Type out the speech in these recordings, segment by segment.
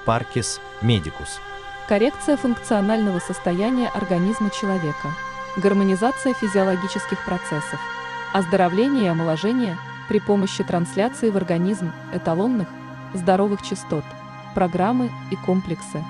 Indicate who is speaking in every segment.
Speaker 1: Parcis Medicus.
Speaker 2: Коррекция функционального состояния организма человека. Гармонизация физиологических процессов. Оздоровление и омоложение при помощи трансляции в организм эталонных, здоровых частот, программы и комплексы.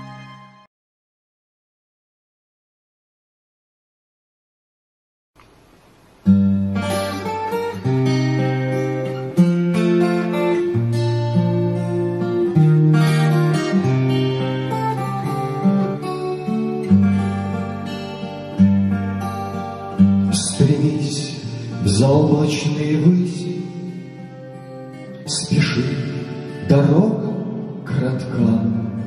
Speaker 3: Стремись в заоблачные выси, спеши, дорога кратка,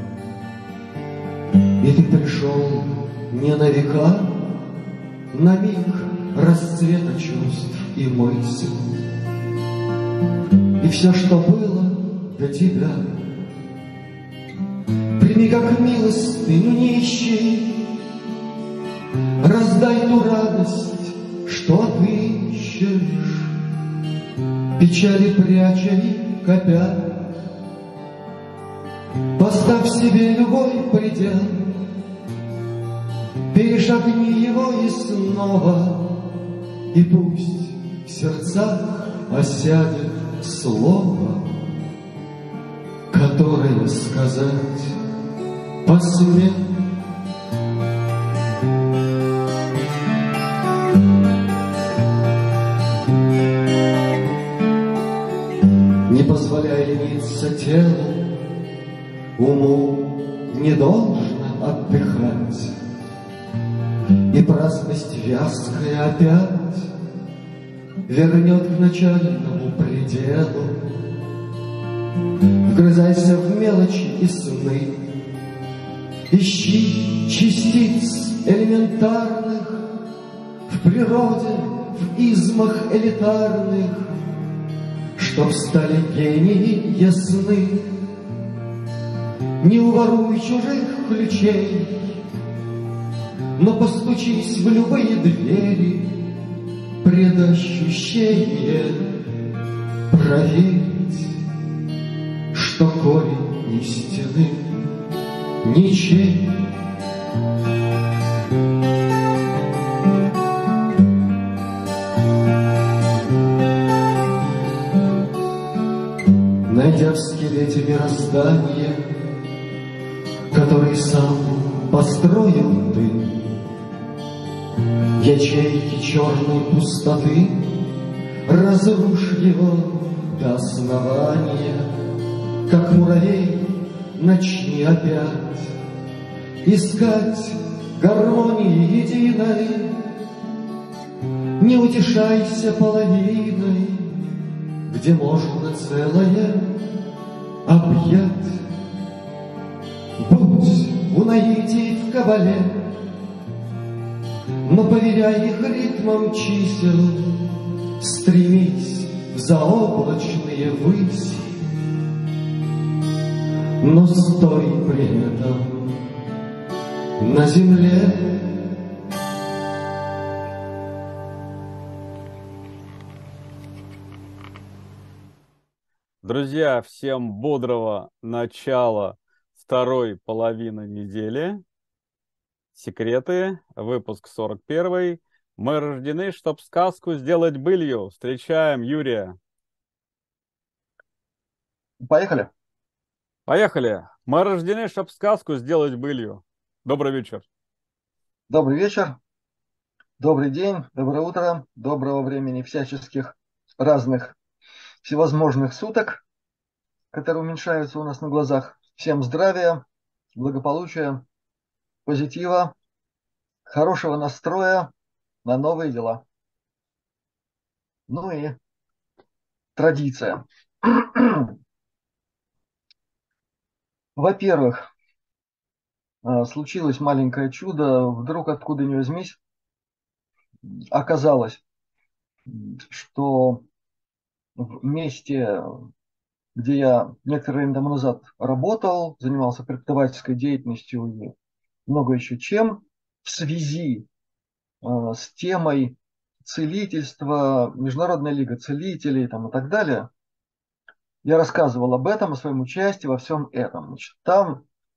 Speaker 3: и ты пришел не на века, на миг расцвета чувств и мыслей. И все, что было до тебя, прими как милостыню нищий, раздай ту радость, что ты ищешь, печали пряча и копя. Поставь себе любой предел, перешагни его и снова, и пусть в сердцах осядет слово, которое сказать посмел. Не позволяй лениться телу, уму не должно отдыхать, и праздность вязкая опять вернет к начальному пределу. Вгрызайся в мелочи и сны, ищи частиц элементарных в природе, в измах элитарных, чтоб стали гении ясны. Не уворуй чужих ключей, но постучись в любые двери, предощущение проверить, что корень истины ничей. Найдя в скелете мироздания, который сам построил ты, ячейки черной пустоты, разрушь его до основания. Как муравей начни опять искать гармонии единой. Не утешайся половиной, где можно целое объять. Будь у наитий в кабале, но поверяй их ритмом чисел, стремись в заоблачные выси, но стой при этом на земле.
Speaker 4: Друзья, всем бодрого начала второй половины недели. Секреты, выпуск 41. Мы рождены, чтоб сказку сделать былью. Встречаем Юрия.
Speaker 5: Поехали.
Speaker 4: Поехали. Мы рождены, чтоб сказку сделать былью. Добрый вечер.
Speaker 5: Добрый вечер, добрый день, доброе утро, доброго времени всяческих разных всевозможных суток, которые уменьшаются у нас на глазах. Всем здравия, благополучия, позитива, хорошего настроя на новые дела. Ну и традиция. Во-первых, случилось маленькое чудо. Вдруг откуда ни возьмись, оказалось, что в месте, где я некоторое время тому назад работал, занимался преподавательской деятельностью и много еще чем, в связи с темой целительства, Международная лига целителей там, и так далее, я рассказывал об этом, о своем участии во всем этом. Значит, там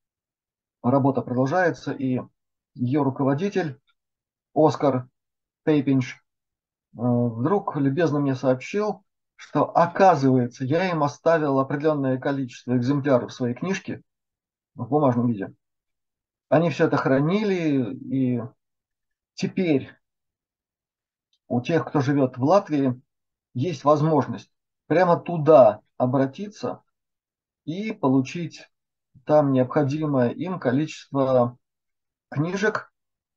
Speaker 5: работа продолжается, и ее руководитель Оскар Пейпинч вдруг любезно мне сообщил, что, оказывается, я им оставил определенное количество экземпляров своей книжки в бумажном виде. Они все это хранили, и теперь у тех, кто живет в Латвии, есть возможность прямо туда обратиться и получить там необходимое им количество книжек,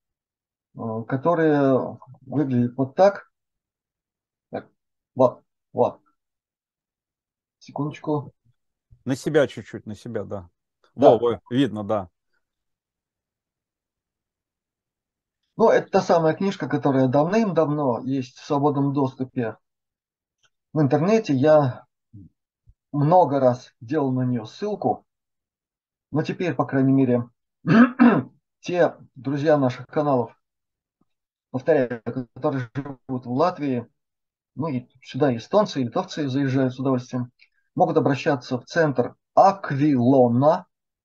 Speaker 5: которые выглядят вот так. Так, вот, вот, секундочку.
Speaker 4: На себя чуть-чуть, на себя, да.
Speaker 5: Да,
Speaker 4: Видно, да.
Speaker 5: ну это та самая книжка, которая давным-давно есть в свободном доступе в интернете. Я много раз делал на нее ссылку, но теперь, по крайней мере, те друзья наших каналов, повторяю, которые живут в Латвии, ну и сюда эстонцы и литовцы заезжают с удовольствием, могут обращаться в центр Аквилона.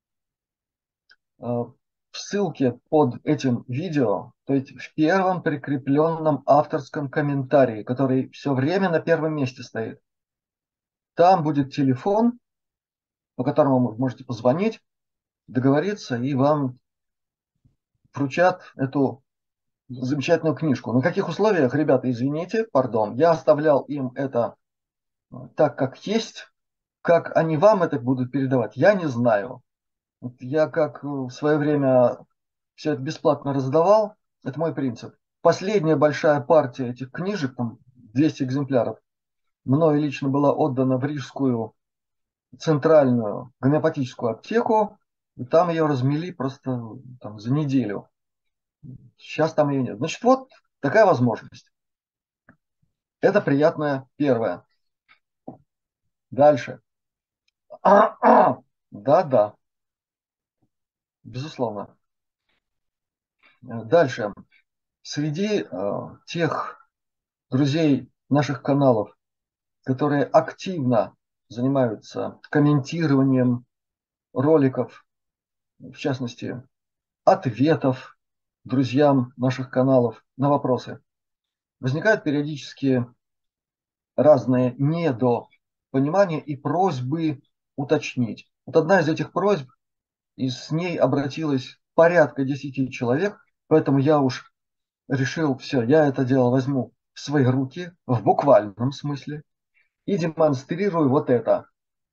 Speaker 5: В ссылке под этим видео, то есть в первом прикрепленном авторском комментарии, который все время на первом месте стоит, там будет телефон, по которому вы можете позвонить, договориться, и вам вручат эту замечательную книжку. На каких условиях, ребята, извините, пардон, я оставлял им это так, как есть. Как они вам это будут передавать, я не знаю. Вот я как в свое время все это бесплатно раздавал, это мой принцип. Последняя большая партия этих книжек, там 200 экземпляров, мною лично была отдана в Рижскую центральную гомеопатическую аптеку, и там ее размели просто там, за неделю. Сейчас там ее нет. Значит, вот такая возможность. Это приятное первое. Дальше. Да-да, безусловно. Дальше. Среди тех друзей наших каналов, которые активно занимаются комментированием роликов, в частности, ответов друзьям наших каналов на вопросы, возникают периодически разные недопонимания и просьбы уточнить. Вот одна из этих просьб, и с ней обратилось порядка 10 человек, поэтому я уж решил, все, я это дело возьму в свои руки, в буквальном смысле, и демонстрирую вот это.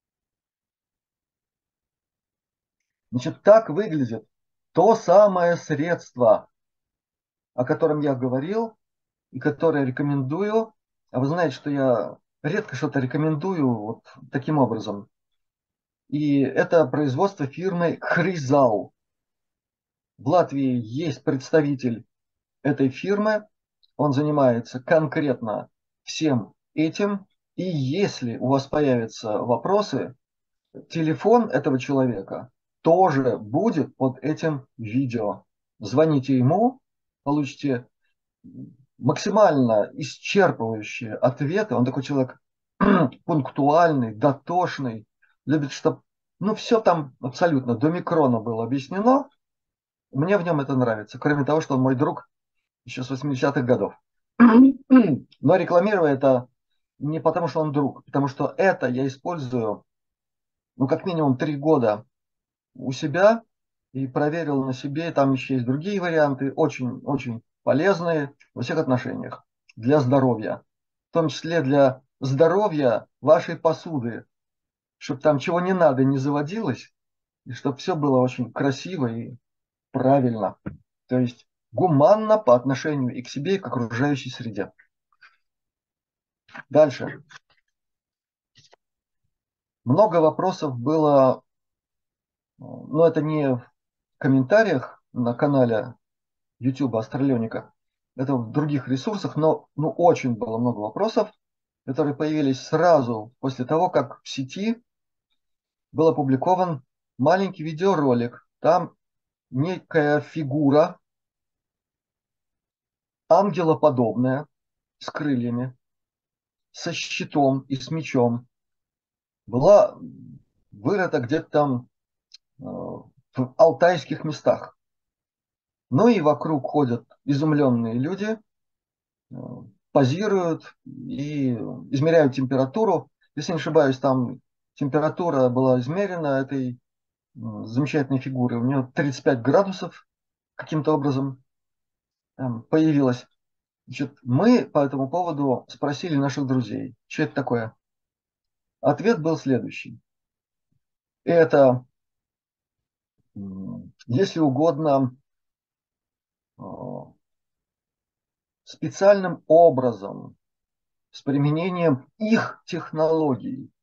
Speaker 5: Значит, так выглядит то самое средство, о котором я говорил и которое рекомендую. А вы знаете, что я редко что-то рекомендую вот таким образом. И это производство фирмы Хризал. В Латвии есть представитель этой фирмы. Он занимается конкретно всем этим. И если у вас появятся вопросы, телефон этого человека тоже будет под этим видео. Звоните ему, получите максимально исчерпывающие ответы. Он такой человек пунктуальный, дотошный, любит, чтобы все там абсолютно до микрона было объяснено. Мне в нем это нравится. Кроме того, что он мой друг еще с 80-х годов. Но рекламирую это не потому, что он друг, потому что это я использую как минимум 3 года у себя и проверил на себе. Там еще есть другие варианты, очень-очень полезные во всех отношениях для здоровья. В том числе для здоровья вашей посуды, чтобы там чего не надо не заводилось, и чтобы все было очень красиво и правильно. То есть гуманно по отношению и к себе, и к окружающей среде. Дальше. Много вопросов было, но это не в комментариях на канале YouTube Астралионика, это в других ресурсах, но очень было много вопросов, которые появились сразу после того, как в сети был опубликован маленький видеоролик. Там некая фигура, ангелоподобная, с крыльями, со щитом и с мечом, была вырыта где-то там в алтайских местах. Ну и вокруг ходят изумленные люди, э, позируют и измеряют температуру. Если не ошибаюсь, там температура была измерена этой замечательной фигуры. У нее 35 градусов каким-то образом появилось. Значит, мы по этому поводу спросили наших друзей, что это такое. Ответ был следующий. Это, если угодно, э, специальным образом, с применением их технологий,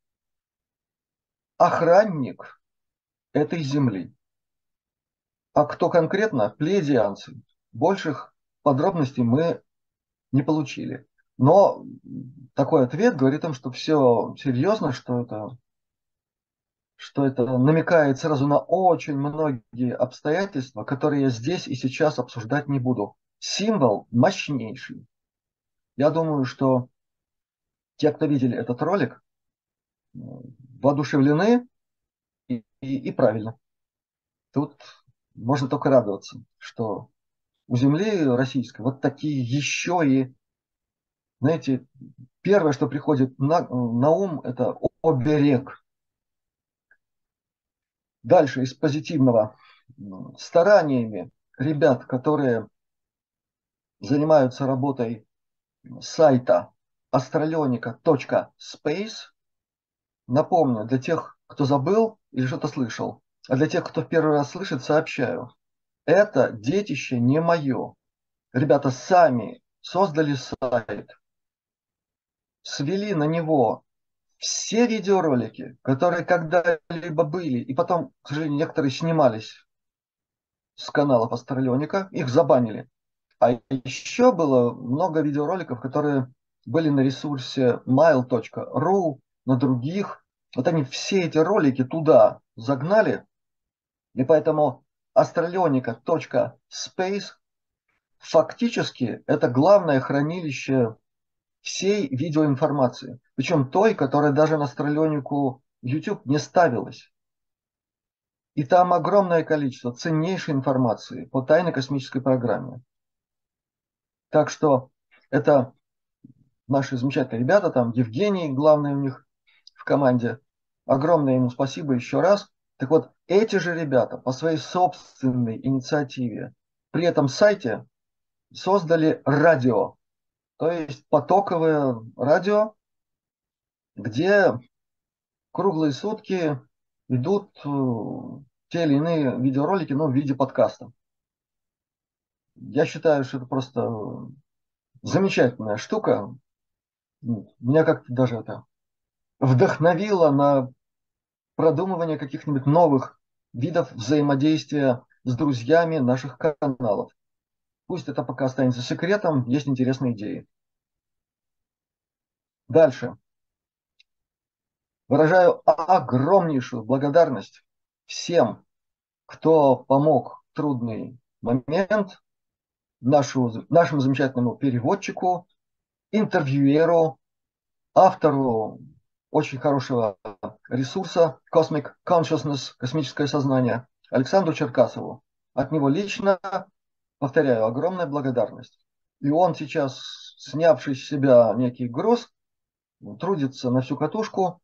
Speaker 5: охранник этой земли. А кто конкретно? Плеядианцы. Больших подробностей мы не получили. Но такой ответ говорит им, что все серьезно, что это намекает сразу на очень многие обстоятельства, которые я здесь и сейчас обсуждать не буду. Символ мощнейший. Я думаю, что те, кто видели этот ролик, воодушевлены и правильно. Тут можно только радоваться, что у земли российской вот такие еще и, знаете, первое, что приходит на ум, это оберег. Дальше из позитивного. Стараниями ребят, которые занимаются работой сайта astroleonica.space, напомню, для тех, кто забыл или что-то слышал, а для тех, кто в первый раз слышит, сообщаю. Это детище не мое. Ребята сами создали сайт, свели на него все видеоролики, которые когда-либо были, и потом, к сожалению, некоторые снимались с каналов Астралионика, их забанили. А еще было много видеороликов, которые были на ресурсе mile.ru, на других. Вот они все эти ролики туда загнали, и поэтому astroleonica.space фактически это главное хранилище всей видеоинформации. Причем той, которая даже на Астралионику YouTube не ставилась. И там огромное количество ценнейшей информации по тайной космической программе. Так что это наши замечательные ребята, там Евгений, главный у них в команде. Огромное ему спасибо еще раз. Так вот, эти же ребята по своей собственной инициативе при этом сайте создали радио, то есть потоковое радио, где круглые сутки идут те или иные видеоролики, но в виде подкаста. Я считаю, что это просто замечательная штука. Меня как-то даже это вдохновило на продумывание каких-нибудь новых видов взаимодействия с друзьями наших каналов. Пусть это пока останется секретом, есть интересные идеи. Дальше. Выражаю огромнейшую благодарность всем, кто помог в трудный момент нашему замечательному переводчику, интервьюеру, автору очень хорошего ресурса Cosmic Consciousness, космическое сознание, Александру Черкасову. От него лично, повторяю, огромная благодарность. И он сейчас, снявший с себя некий груз, трудится на всю катушку.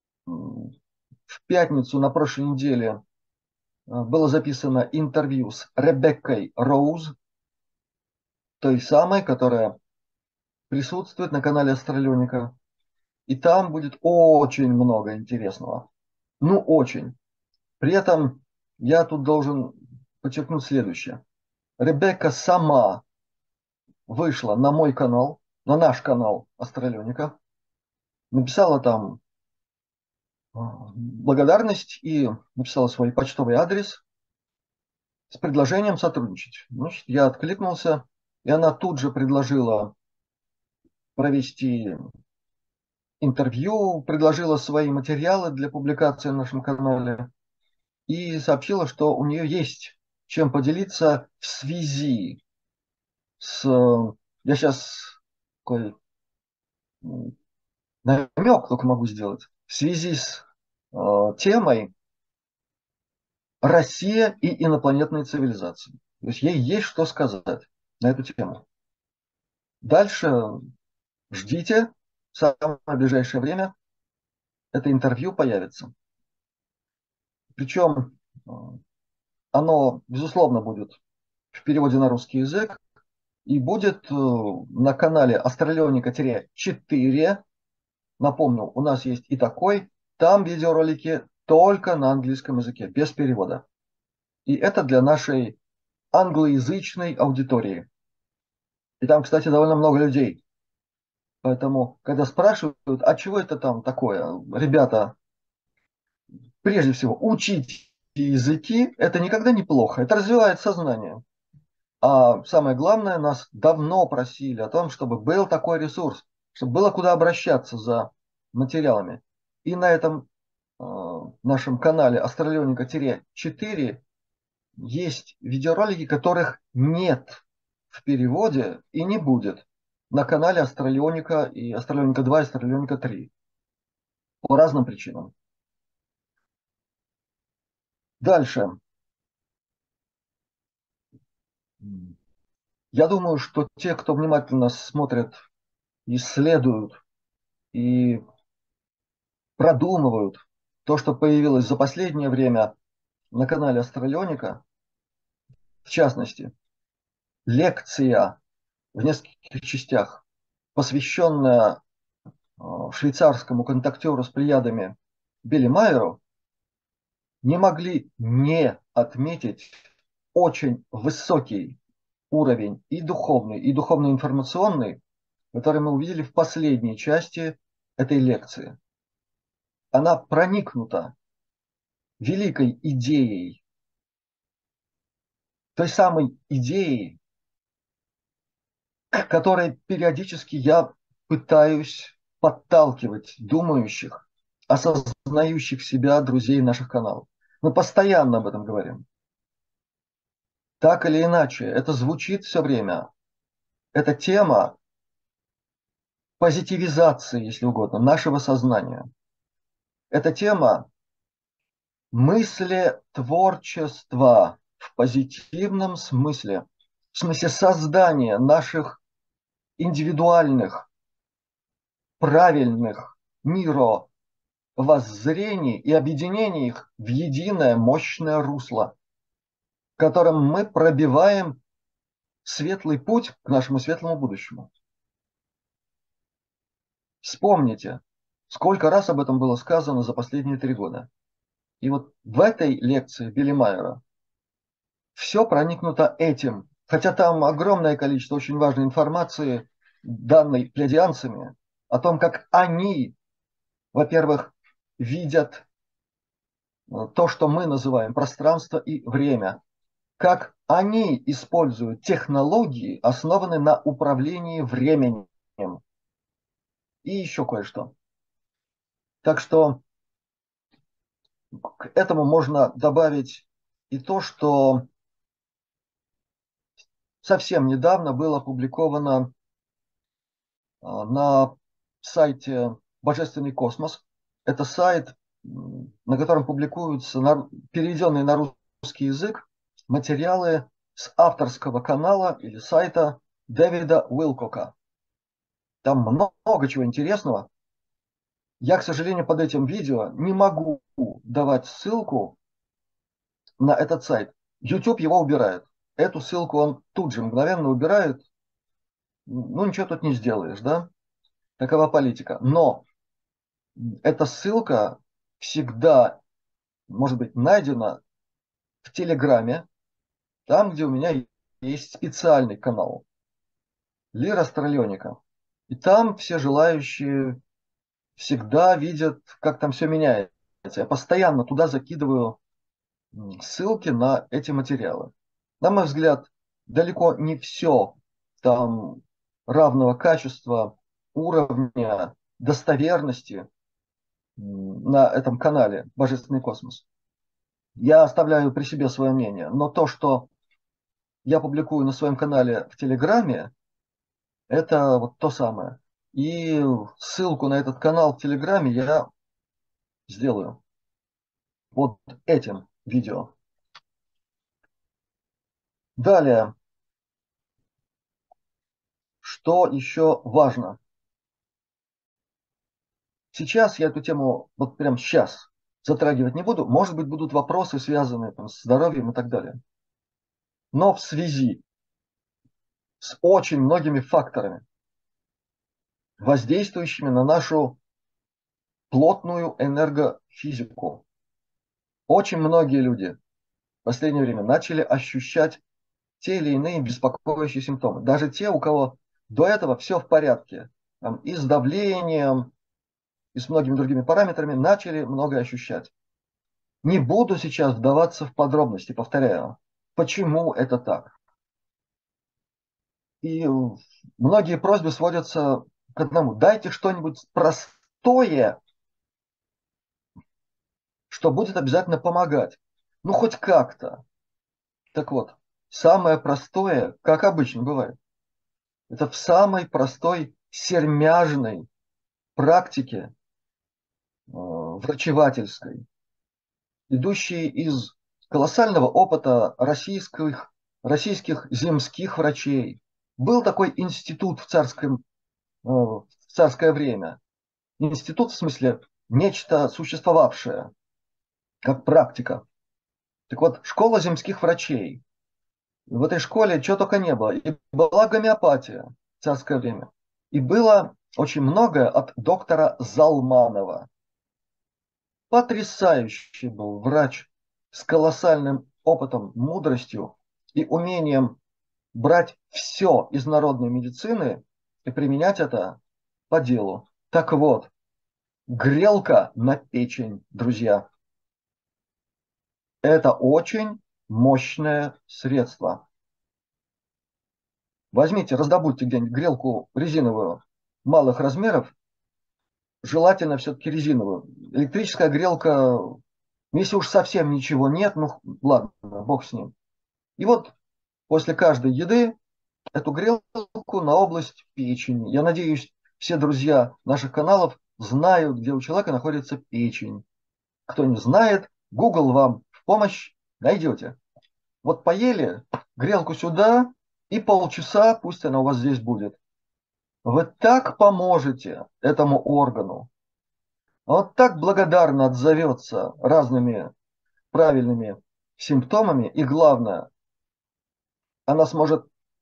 Speaker 5: В пятницу на прошлой неделе было записано интервью с Ребеккой Роуз, той самой, которая присутствует на канале Астралионика. И там будет очень много интересного. Ну, очень. При этом я тут должен подчеркнуть следующее. Ребекка сама вышла на мой канал, на наш канал Астралионика, написала там благодарность и написала свой почтовый адрес с предложением сотрудничать. Значит, я откликнулся, и она тут же предложила провести интервью, предложила свои материалы для публикации на нашем канале и сообщила, что у нее есть чем поделиться в связи с... Я сейчас такой намек только могу сделать. В связи с темой Россия и инопланетные цивилизации. То есть ей есть что сказать на эту тему. Дальше ждите, в самое ближайшее время это интервью появится. Причем оно, безусловно, будет в переводе на русский язык и будет на канале Астралионика-4. Напомню, у нас есть и такой. Там видеоролики только на английском языке, без перевода. И это для нашей англоязычной аудитории. И там, кстати, довольно много людей. Поэтому, когда спрашивают, а чего это там такое, ребята, прежде всего, учить языки, это никогда не плохо, это развивает сознание. А самое главное, нас давно просили о том, чтобы был такой ресурс, чтобы было куда обращаться за материалами. И на этом нашем канале Астралионика-4 есть видеоролики, которых нет в переводе и не будет на канале Астралионика и Астралионика 2 и Астралионика 3 по разным причинам. Дальше. Я думаю, что те, кто внимательно смотрят, исследуют и продумывают то, что появилось за последнее время на канале Астралионика, в частности, лекция в нескольких частях, посвященная швейцарскому контактеру с плеядами Билли Майеру, не могли не отметить очень высокий уровень и духовно-информационный, который мы увидели в последней части этой лекции. Она проникнута великой идеей, той самой идеей, к которой периодически я пытаюсь подталкивать думающих, осознающих себя друзей наших каналов. Мы постоянно об этом говорим. Так или иначе, это звучит все время. Это тема позитивизации, если угодно, нашего сознания. Это тема мыслетворчества в позитивном смысле, в смысле создания наших индивидуальных, правильных мировоззрений и объединения их в единое мощное русло, которым мы пробиваем светлый путь к нашему светлому будущему. Вспомните, сколько раз об этом было сказано за последние 3 года. И вот в этой лекции Билли Майера все проникнуто этим. Хотя там огромное количество очень важной информации, данной плеядианцами, о том, как они, во-первых, видят то, что мы называем пространство и время, как они используют технологии, основанные на управлении временем. И еще кое-что. Так что к этому можно добавить и то, что совсем недавно было опубликовано на сайте «Божественный космос». Это сайт, на котором публикуются переведенные на русский язык материалы с авторского канала или сайта Дэвида Уилкока. Там много чего интересного. Я, к сожалению, под этим видео не могу давать ссылку на этот сайт. YouTube его убирает. Эту ссылку он тут же мгновенно убирает. Ну, ничего тут не сделаешь, да? Такова политика. Но эта ссылка всегда может быть найдена в Телеграме, там, где у меня есть специальный канал Лира Астралионика. И там все желающие всегда видят, как там все меняется. Я постоянно туда закидываю ссылки на эти материалы. На мой взгляд, далеко не все там равного качества, уровня, достоверности на этом канале «Божественный космос». Я оставляю при себе свое мнение, но то, что я публикую на своем канале в Телеграме, это вот то самое. И ссылку на этот канал в Телеграме я сделаю под этим видео. Далее, что еще важно? Сейчас я эту тему, вот прямо сейчас, затрагивать не буду. Может быть, будут вопросы, связанные там, с здоровьем и так далее. Но в связи с очень многими факторами, воздействующими на нашу плотную энергофизику, очень многие люди в последнее время начали ощущать те или иные беспокоящие симптомы. Даже те, у кого до этого все в порядке, там, и с давлением, и с многими другими параметрами, начали многое ощущать. Не буду сейчас вдаваться в подробности, повторяю, почему это так. И многие просьбы сводятся к одному. Дайте что-нибудь простое, что будет обязательно помогать. Ну, хоть как-то. Так вот, самое простое, как обычно бывает, это в самой простой сермяжной практике врачевательской, идущей из колоссального опыта российских земских врачей. Был такой институт в царское время. Институт в смысле нечто существовавшее, как практика. Так вот, школа земских врачей. В этой школе чего только не было. И была гомеопатия в царское время. И было очень многое от доктора Залманова. Потрясающий был врач с колоссальным опытом, мудростью и умением брать все из народной медицины и применять это по делу. Так вот, грелка на печень, друзья. Это очень мощное средство. Возьмите, раздобудьте где-нибудь грелку резиновую малых размеров, желательно все-таки резиновую. Электрическая грелка, если уж совсем ничего нет, ну ладно, бог с ним. И вот после каждой еды эту грелку на область печени. Я надеюсь, все друзья наших каналов знают, где у человека находится печень. Кто не знает, Google вам в помощь, найдете. Вот поели, грелку сюда, и полчаса пусть она у вас здесь будет. Вы так поможете этому органу. Он так благодарно отзовется разными правильными симптомами. И главное, она сможет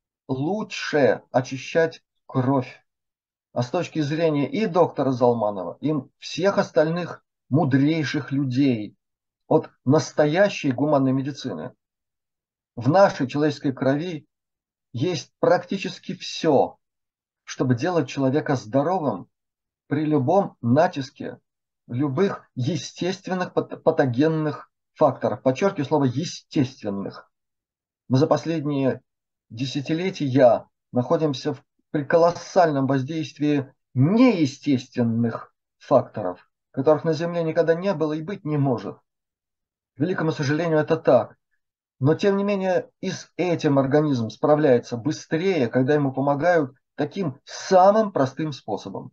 Speaker 5: лучше очищать кровь. А с точки зрения и доктора Залманова, и всех остальных мудрейших людей от настоящей гуманной медицины, в нашей человеческой крови есть практически все, чтобы делать человека здоровым при любом натиске любых естественных патогенных факторов. Подчеркиваю слово естественных. Мы за последние десятилетия находимся при колоссальном воздействии неестественных факторов, которых на Земле никогда не было и быть не может. К великому сожалению, это так. Но, тем не менее, и с этим организм справляется быстрее, когда ему помогают таким самым простым способом,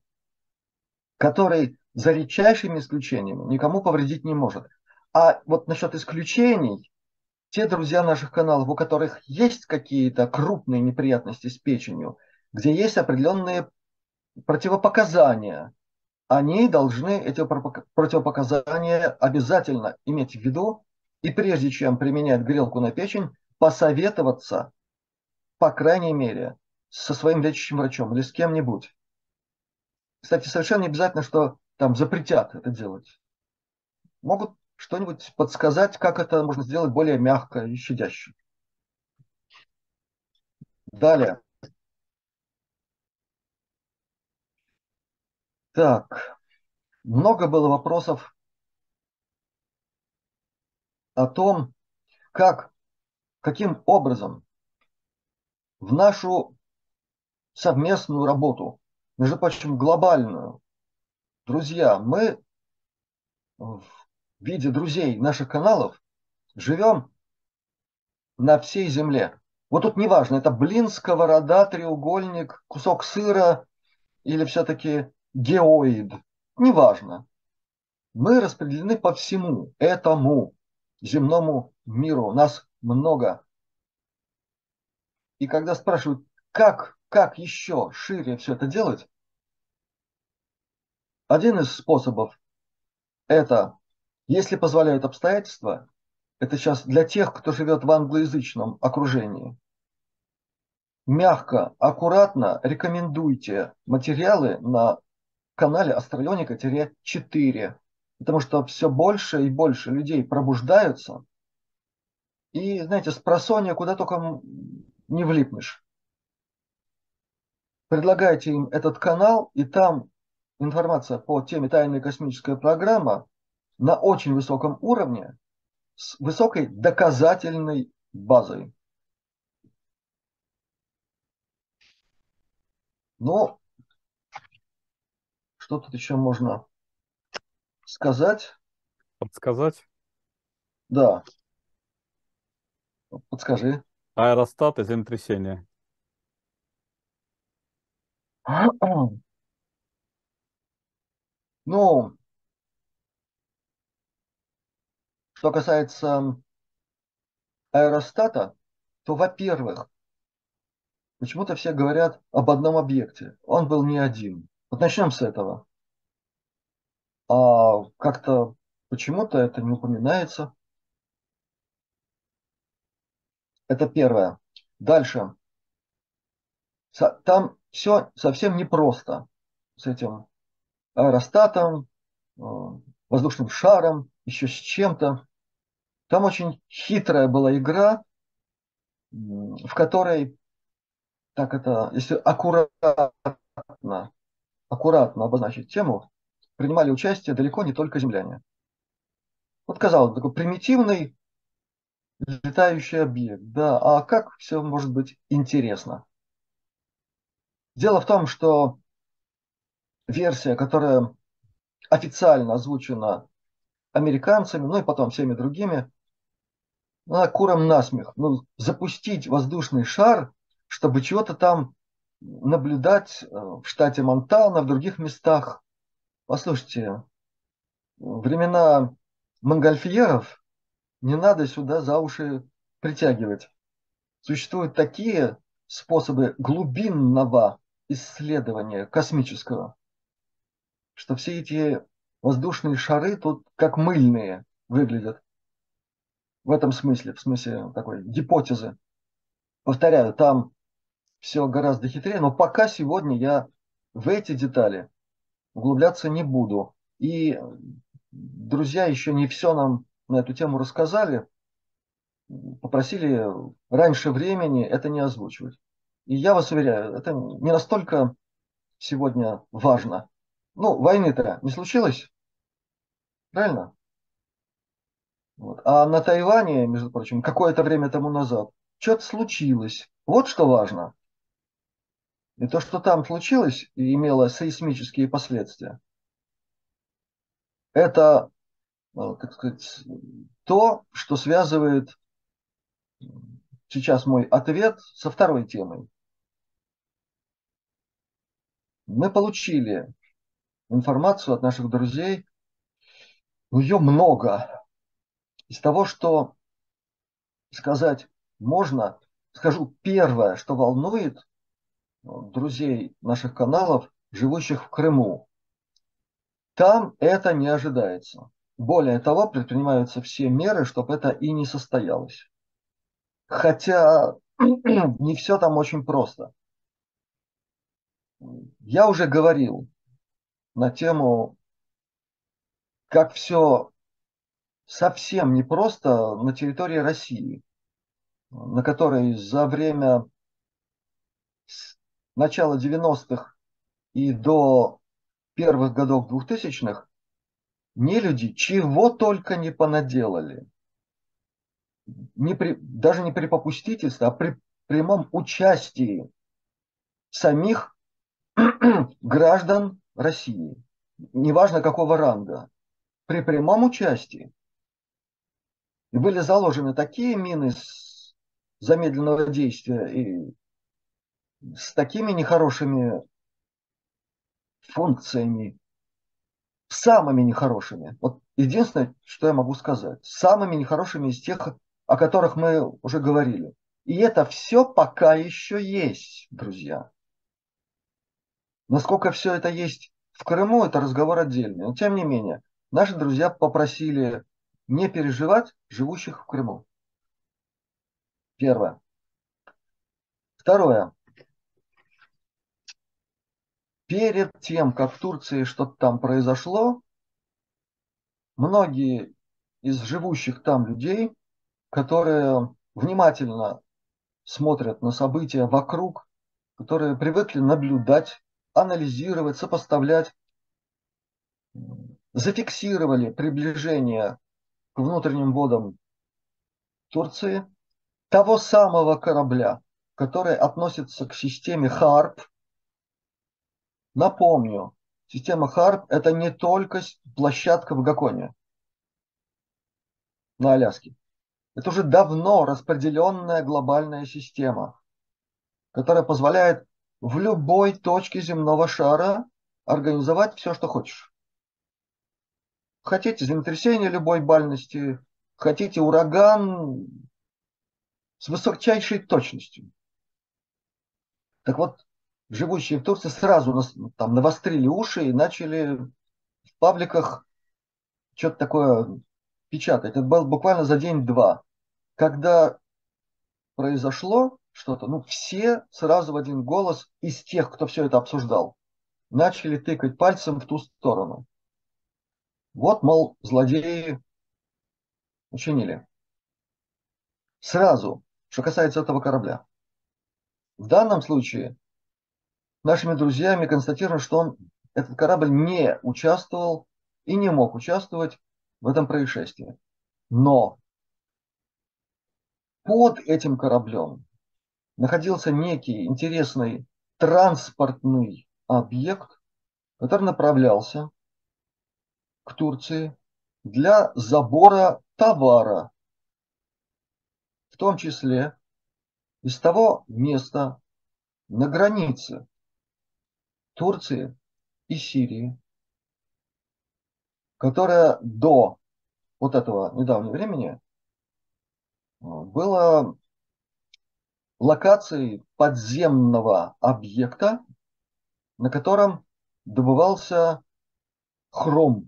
Speaker 5: который за редчайшими исключениями никому повредить не может. А вот насчет исключений, те друзья наших каналов, у которых есть какие-то крупные неприятности с печенью, где есть определенные противопоказания, они должны эти противопоказания обязательно иметь в виду и прежде чем применять грелку на печень, посоветоваться, по крайней мере, со своим лечащим врачом или с кем-нибудь. Кстати, совершенно не обязательно, что там запретят это делать. Могут что-нибудь подсказать, как это можно сделать более мягко и щадяще. Далее. Так, много было вопросов о том, каким образом в нашу совместную работу, между прочим, глобальную, друзья, мы в виде друзей наших каналов живем на всей земле. Вот тут неважно, это блин, сковорода, треугольник, кусок сыра или все-таки геоид. Неважно. Мы распределены по всему этому земному миру. Нас много. И когда спрашивают, как еще шире все это делать, один из способов это, если позволяют обстоятельства, это сейчас для тех, кто живет в англоязычном окружении, мягко, аккуратно рекомендуйте материалы на канале Астралёника-4, потому что все больше и больше людей пробуждаются, и, знаете, с просонья куда только не влипнешь. Предлагайте им этот канал, и там информация по теме «Тайная космическая программа» на очень высоком уровне, с высокой доказательной базой. Но что тут еще можно сказать?
Speaker 4: Подсказать?
Speaker 5: Да, подскажи.
Speaker 4: Аэростат и землетрясение.
Speaker 5: Ну, что касается аэростата, то, во-первых, почему-то все говорят об одном объекте. Он был не один. Вот начнем с этого. А как-то почему-то это не упоминается. Это первое. Дальше. Там все совсем непросто с этим аэростатом, воздушным шаром, еще с чем-то. Там очень хитрая была игра, в которой, так это, если аккуратно обозначить тему, принимали участие далеко не только земляне. Вот казалось бы, такой примитивный летающий объект. Да, а как все может быть интересно? Дело в том, что версия, которая официально озвучена американцами, ну и потом всеми другими, она курам насмех. Ну, запустить воздушный шар, чтобы чего-то там наблюдать в штате Монтана, в других местах. Послушайте, времена монгольфьеров не надо сюда за уши притягивать. Существуют такие способы глубинного исследования космического, что все эти воздушные шары тут как мыльные выглядят. В этом смысле, в смысле такой гипотезы. Повторяю, там все гораздо хитрее, но пока сегодня я в эти детали углубляться не буду. И друзья еще не все нам на эту тему рассказали, попросили раньше времени это не озвучивать. И я вас уверяю, это не настолько сегодня важно. Ну, войны-то не случилось, правильно? Вот. А на Тайване, между прочим, какое-то время тому назад, что-то случилось. Вот что важно. И то, что там случилось и имело сейсмические последствия, это, так сказать, то, что связывает сейчас мой ответ со второй темой. Мы получили информацию от наших друзей, но ее много. Из того, что сказать можно, скажу первое, что волнует друзей наших каналов, живущих в Крыму. Там это не ожидается. Более того, предпринимаются все меры, чтобы это и не состоялось. Хотя не все там очень просто. Я уже говорил на тему, как все совсем непросто на территории России, на которой за время с начала 90-х и до первых годов 2000-х нелюди чего только не понаделали. Даже не при попустительстве, а при прямом участии самих граждан России, неважно какого ранга, при прямом участии. И были заложены такие мины замедленного действия и с такими нехорошими функциями, самыми нехорошими. Вот единственное, что я могу сказать, самыми нехорошими из тех, о которых мы уже говорили. И это все пока еще есть, друзья. Насколько все это есть в Крыму, это разговор отдельный. Но тем не менее, наши друзья попросили не переживать живущих в Крыму. Первое. Второе. Перед тем, как в Турции что-то там произошло, многие из живущих там людей, которые внимательно смотрят на события вокруг, которые привыкли наблюдать, анализировать, сопоставлять, зафиксировали приближение к внутренним водам Турции того самого корабля, который относится к системе ХАРП. Напомню, система ХАРП – это не только площадка в Гаконе на Аляске. Это уже давно распределенная глобальная система, которая позволяет в любой точке земного шара организовать все, что хочешь. Хотите землетрясение любой бальности, хотите ураган с высочайшей точностью. Так вот, живущие в Турции сразу там навострили уши и начали в пабликах что-то такое печатать. Это было буквально за день-два. Когда произошло что-то, ну все сразу в один голос из тех, кто все это обсуждал, начали тыкать пальцем в ту сторону. Вот, мол, злодеи учинили. Сразу, что касается этого корабля. В данном случае нашими друзьями констатировано, что этот корабль не участвовал и не мог участвовать в этом происшествии. Но под этим кораблем находился некий интересный транспортный объект, который направлялся к Турции для забора товара, в том числе из того места на границе Турции и Сирии, которая до вот этого недавнего времени была локацией подземного объекта, на котором добывался хром.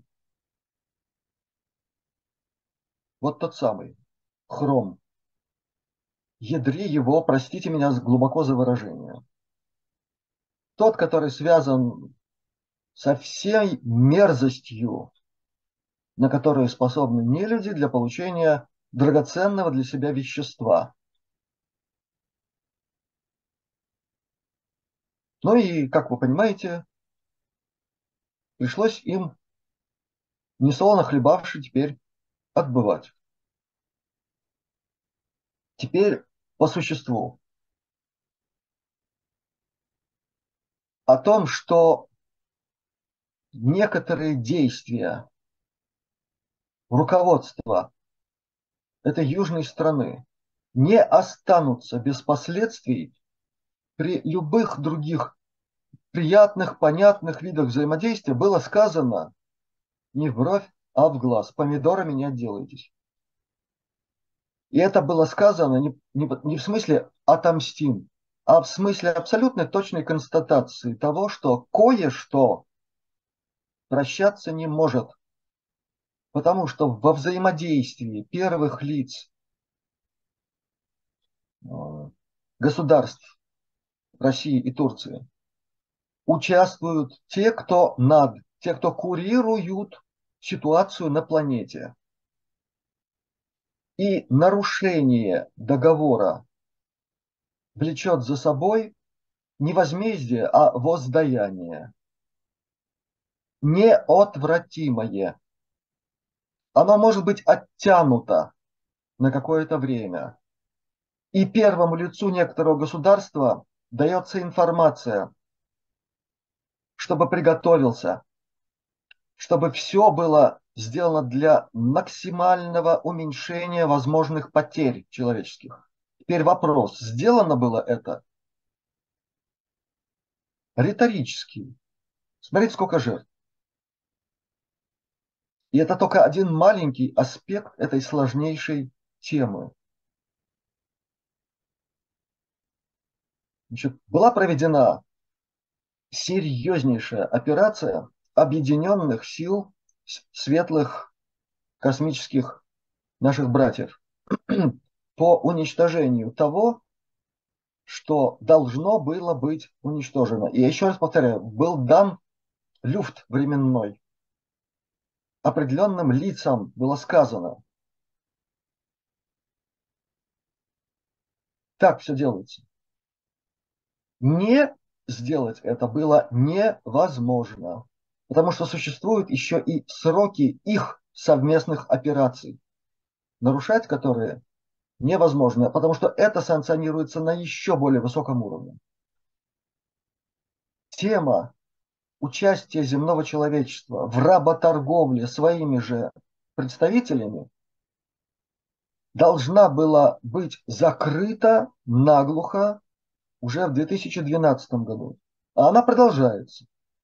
Speaker 5: Вот тот самый хром. Ядри его, простите меня глубоко за выражение. Тот, который связан со всей мерзостью, на которую способны нелюди для получения драгоценного для себя вещества. Ну и, как вы понимаете, пришлось им, несолоно хлебавши, теперь отбывать. Теперь по существу. О том, что некоторые действия руководства этой южной страны не останутся без последствий при любых других приятных, понятных видах взаимодействия, было сказано не в бровь, а в глаз. Помидорами не отделаетесь. И это было сказано не в смысле отомстим, а в смысле абсолютной точной констатации того, что кое-что прощаться не может. Потому что во взаимодействии первых лиц государств России и Турции участвуют те, кто курируют ситуацию на планете. И нарушение договора влечет за собой не возмездие, а воздаяние. Неотвратимое. Оно может быть оттянуто на какое-то время. И первому лицу некоторого государства дается информация, чтобы приготовился, чтобы все было сделано для максимального уменьшения возможных потерь человеческих. Теперь вопрос, сделано было это? Риторический. Смотрите, сколько жертв. И это только один маленький аспект этой сложнейшей темы. Значит, была проведена серьезнейшая операция объединенных сил светлых космических наших братьев по уничтожению того, что должно было быть уничтожено. И я еще раз повторяю, был дан люфт временной. Определенным лицам было сказано, так все делается. Не сделать это было невозможно, потому что существуют еще и сроки их совместных операций, нарушать которые невозможно, потому что это санкционируется на еще более высоком уровне. Тема участия земного человечества в работорговле своими же представителями должна была быть закрыта наглухо уже в 2012 году. А она продолжается.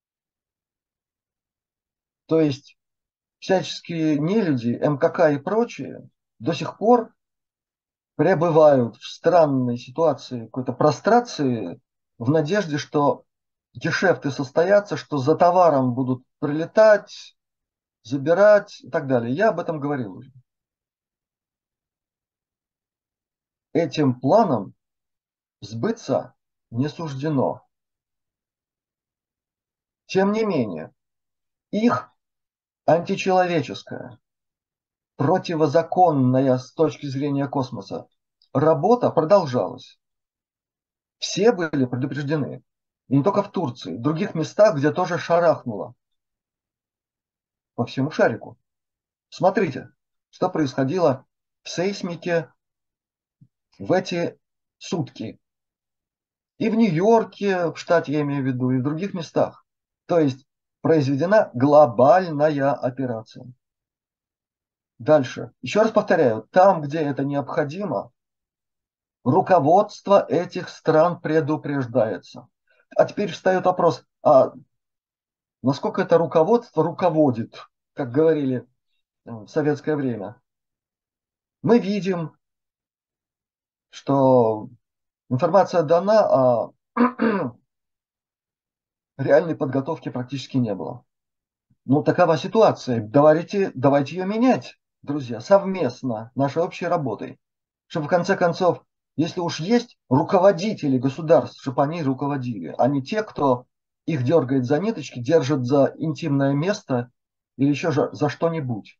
Speaker 5: То есть всяческие нелюди, МКК и прочие до сих пор пребывают в странной ситуации, какой-то прострации, в надежде, что гешефты состоятся, что за товаром будут прилетать, забирать и так далее. Я об этом говорил уже. Этим планам сбыться не суждено. Тем не менее, их античеловеческая, противозаконная с точки зрения космоса работа продолжалась. Все были предупреждены. И не только в Турции, в других местах, где тоже шарахнуло по всему шарику. Смотрите, что происходило в сейсмике в эти сутки. И в Нью-Йорке, в штате я имею в виду, и в других местах. То есть произведена глобальная операция. Дальше. Еще раз повторяю, там, где это необходимо, руководство этих стран предупреждается. А теперь встает вопрос, а насколько это руководство руководит, как говорили в советское время. Мы видим, что информация дана, а реальной подготовки практически не было. Ну, такова ситуация. Давайте ее менять, друзья, совместно, нашей общей работой. Чтобы в конце концов, если уж есть руководители государств, чтобы они руководили, а не те, кто их дергает за ниточки, держит за интимное место или еще за что-нибудь.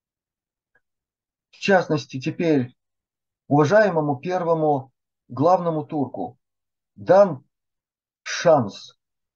Speaker 5: В частности, теперь уважаемому первому главному турку дан шанс.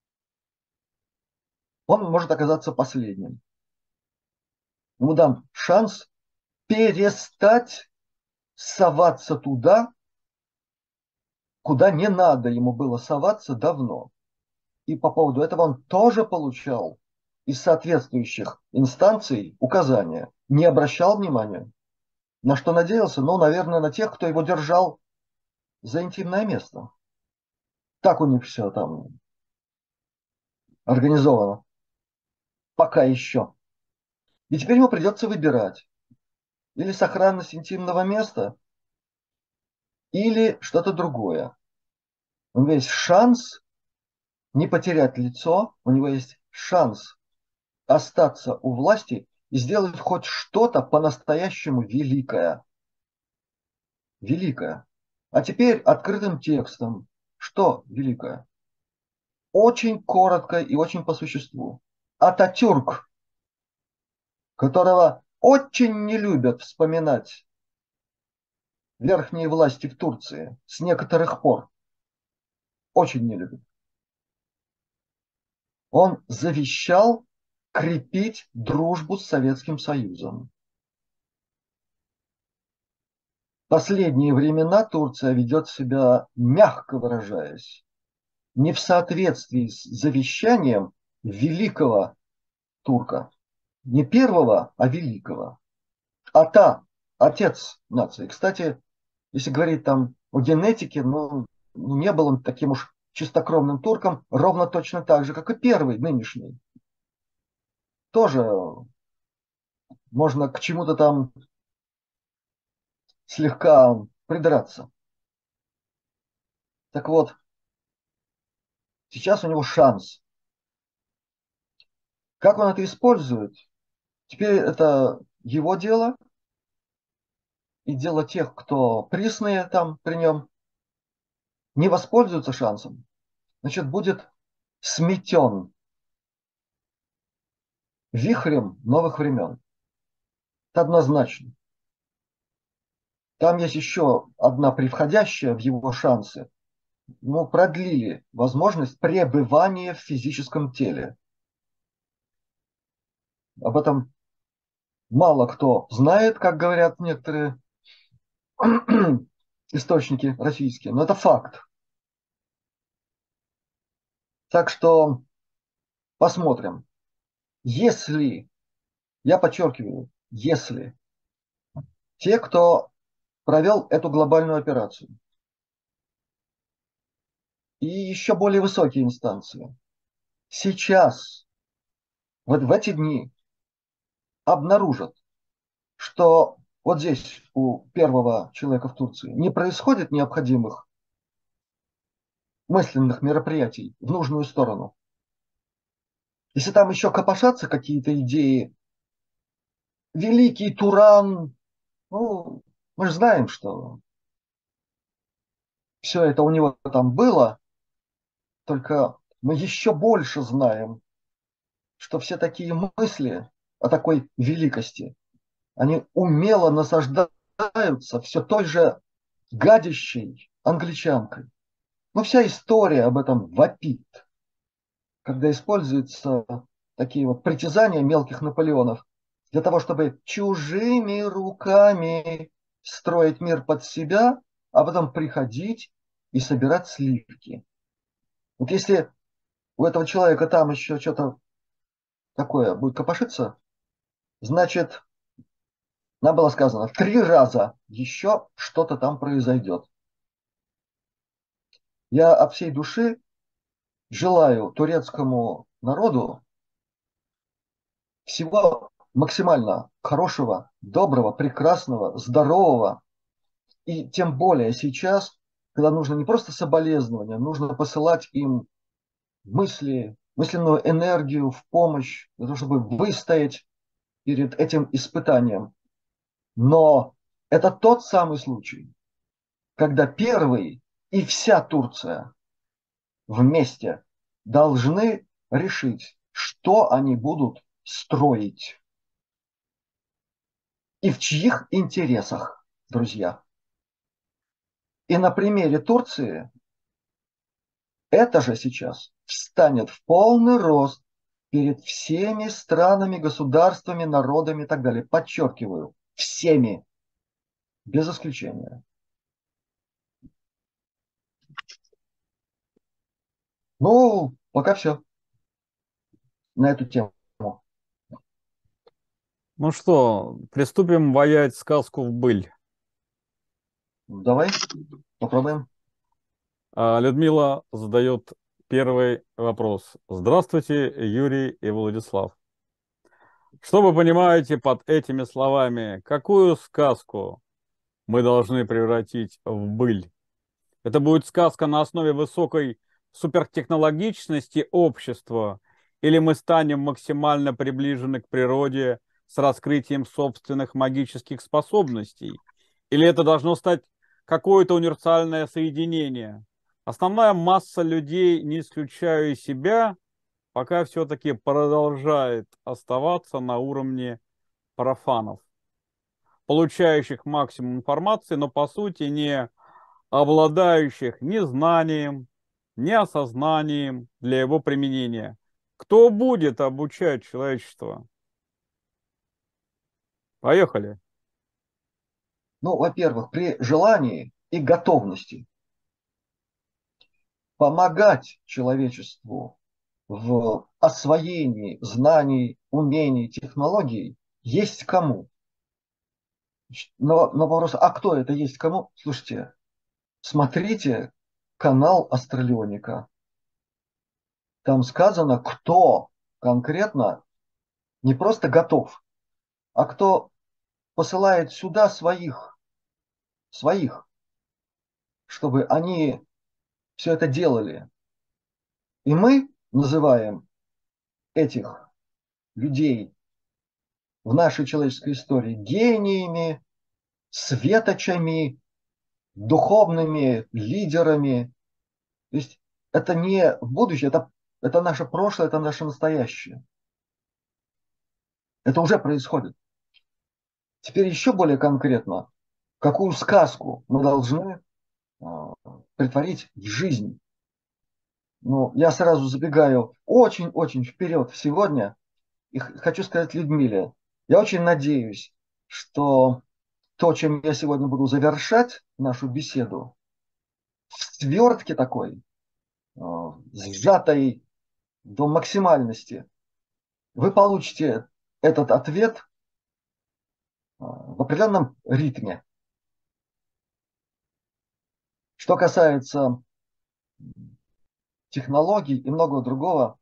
Speaker 5: Он может оказаться последним. Ему дан шанс перестать соваться туда, куда не надо ему было соваться давно. И по поводу этого он тоже получал из соответствующих инстанций указания. Не обращал внимания. На что надеялся? Ну, наверное, на тех, кто его держал за интимное место. Так у них все там организовано. Пока еще. И теперь ему придется выбирать. Или сохранность интимного места, или что-то другое. У него есть шанс не потерять лицо, у него есть шанс остаться у власти и сделать хоть что-то по-настоящему великое. Великое. А теперь открытым текстом. Что великое? Очень коротко и очень по существу. Ататюрк, которого очень не любят вспоминать верхние власти в Турции с некоторых пор. Очень не любят. Он завещал крепить дружбу с Советским Союзом. В последние времена Турция ведет себя, мягко выражаясь, не в соответствии с завещанием великого турка. Не первого, а великого. Ата, отец нации. Кстати, если говорить там о генетике, ну, не был он таким уж чистокровным турком, ровно точно так же, как и первый, нынешний. Тоже можно к чему-то там слегка придраться. Так вот, Сейчас у него шанс. Как он это использует? Теперь это его дело и дело тех, кто присные там при нем, не воспользуются шансом, значит, будет сметен вихрем новых времен. Это однозначно. Там есть еще одна превходящая в его шансы. Ну, продлили возможность пребывания в физическом теле. Об этом мало кто знает, как говорят некоторые источники российские, но это факт. Так что посмотрим. Если, я подчеркиваю, если те, кто провел эту глобальную операцию, и еще более высокие инстанции, сейчас, вот в эти дни, обнаружат, что вот здесь у первого человека в Турции не происходит необходимых мысленных мероприятий в нужную сторону. Если там еще копошатся какие-то идеи, великий Туран, ну, мы же знаем, что все это у него там было, только мы еще больше знаем, что все такие мысли о такой великости, они умело насаждаются все той же гадящей англичанкой. Но вся история об этом вопит, когда используются такие вот притязания мелких Наполеонов для того, чтобы чужими руками строить мир под себя, а потом приходить и собирать сливки. Вот если у этого человека там еще что-то такое будет копошиться, значит, нам было сказано, 3 раза еще что-то там произойдет. Я от всей души желаю турецкому народу всего максимально хорошего, доброго, прекрасного, здорового. И тем более сейчас, когда нужно не просто соболезнования, нужно посылать им мысли, мысленную энергию в помощь, для того, чтобы выстоять перед этим испытанием. Но это тот самый случай, когда первый и вся Турция вместе должны решить, что они будут строить и в чьих интересах, друзья. И на примере Турции это же сейчас встанет в полный рост перед всеми странами, государствами, народами и так далее. Подчеркиваю, всеми, без исключения. Ну, пока все на эту тему.
Speaker 4: Ну что, приступим ваять сказку в быль.
Speaker 5: Давай попробуем.
Speaker 4: Людмила задает первый вопрос. Здравствуйте, Юрий и Владислав. Что вы понимаете под этими словами? Какую сказку мы должны превратить в быль? Это будет сказка на основе высокой супертехнологичности общества, или мы станем максимально приближены к природе с раскрытием собственных магических способностей? Или это должно стать какое-то универсальное соединение? Основная масса людей, не исключая и себя, пока все-таки продолжает оставаться на уровне профанов, получающих максимум информации, но по сути не обладающих ни знанием, ни осознанием для его применения. Кто будет обучать человечество? Поехали.
Speaker 5: Ну, во-первых, при желании и готовности помогать человечеству в освоении знаний, умений, технологий есть кому. Но на вопрос, а кто это есть кому? Слушайте, смотрите канал Астралионика. Там сказано, кто конкретно не просто готов, а кто посылает сюда своих, чтобы они все это делали. И мы называем этих людей в нашей человеческой истории гениями, светочами, духовными лидерами. То есть это не будущее, это наше прошлое, это наше настоящее. Это уже происходит. Теперь еще более конкретно, какую сказку мы должны притворить в жизнь. Ну, я сразу забегаю очень-очень вперед сегодня и хочу сказать Людмиле, я очень надеюсь, что то, чем я сегодня буду завершать нашу беседу, в свертке такой, сжатой до максимальности, вы получите этот ответ в определенном ритме. Что касается технологий и многого другого,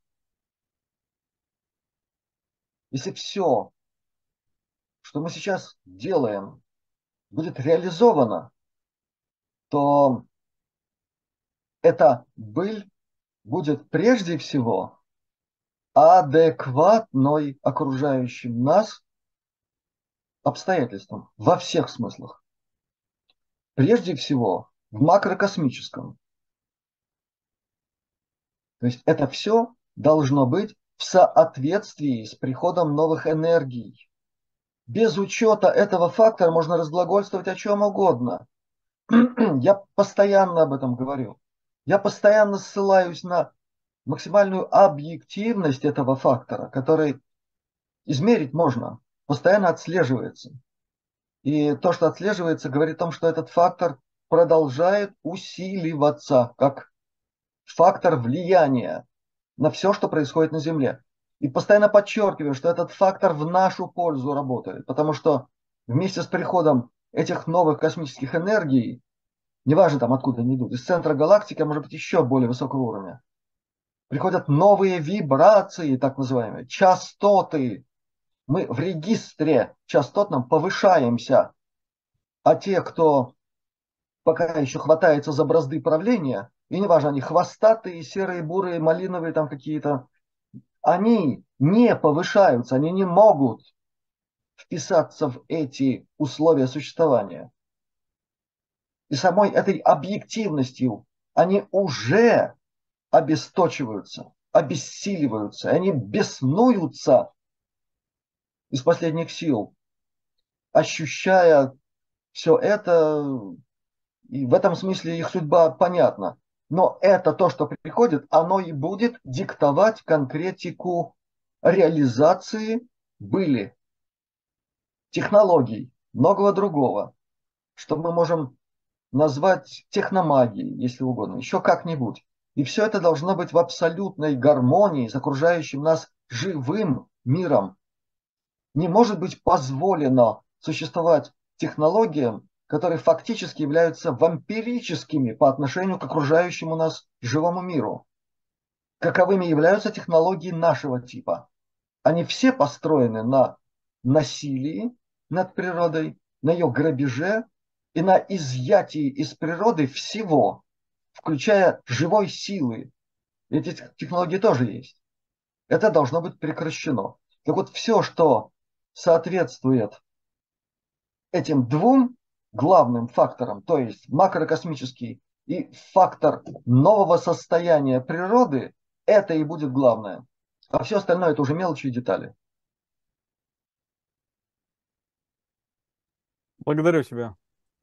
Speaker 5: если все, что мы сейчас делаем, будет реализовано, то эта быль будет прежде всего адекватной окружающим нас обстоятельствам во всех смыслах. Прежде всего в макрокосмическом. То есть это все должно быть в соответствии с приходом новых энергий. Без учета этого фактора можно разглагольствовать о чем угодно. Я постоянно об этом говорю. Я постоянно ссылаюсь на максимальную объективность этого фактора, который измерить можно, постоянно отслеживается. И то, что отслеживается, говорит о том, что этот фактор продолжает усиливаться как фактор влияния на все, что происходит на Земле. И постоянно подчеркиваю, что этот фактор в нашу пользу работает, потому что вместе с приходом этих новых космических энергий, неважно там откуда они идут, из центра галактики, а может быть еще более высокого уровня, приходят новые вибрации, так называемые, частоты. Мы в регистре частотном повышаемся, а те, кто пока еще хватается за бразды правления, и неважно, они хвостатые, серые, бурые, малиновые там какие-то, они не повышаются, они не могут вписаться в эти условия существования. И самой этой объективностью они уже обесточиваются, обессиливаются, они беснуются из последних сил, ощущая все это, и в этом смысле их судьба понятна. Но это то, что приходит, оно и будет диктовать конкретику реализации были технологий, многого другого, что мы можем назвать техномагией, если угодно, еще как-нибудь. И все это должно быть в абсолютной гармонии с окружающим нас живым миром. Не может быть позволено существовать технологиям, которые фактически являются вампирическими по отношению к окружающему нас живому миру. Каковыми являются технологии нашего типа. Они все построены на насилии над природой, на ее грабеже и на изъятии из природы всего, включая живой силы. Эти технологии тоже есть. Это должно быть прекращено. Так вот, все, что соответствует этим двум главным факторам, то есть макрокосмический и фактор нового состояния природы, это и будет главное. А все остальное это уже мелочи и детали.
Speaker 4: Благодарю тебя.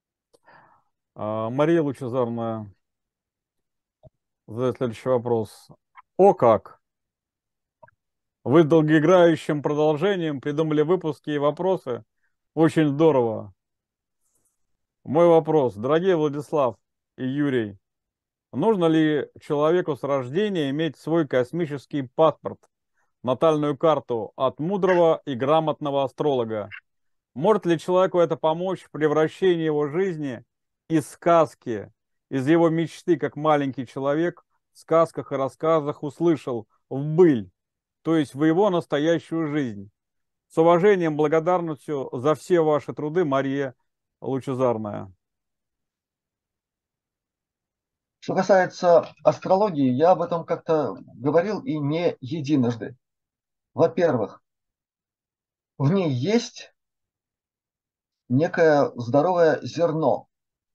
Speaker 4: Мария Лучезарная задает следующий вопрос. О как! Вы с долгоиграющим продолжением придумали выпуски и вопросы. Очень здорово. Мой вопрос. Дорогие Владислав и Юрий, нужно ли человеку с рождения иметь свой космический паспорт, натальную карту от мудрого и грамотного астролога? Может ли человеку это помочь в превращении его жизни из сказки, из его мечты, как маленький человек в сказках и рассказах услышал, в быль, то есть в его настоящую жизнь? С уважением, благодарностью за все ваши труды, Мария Лучезарная.
Speaker 5: Что касается астрологии, я об этом как-то говорил и не единожды. Во-первых, в ней есть некое здоровое зерно.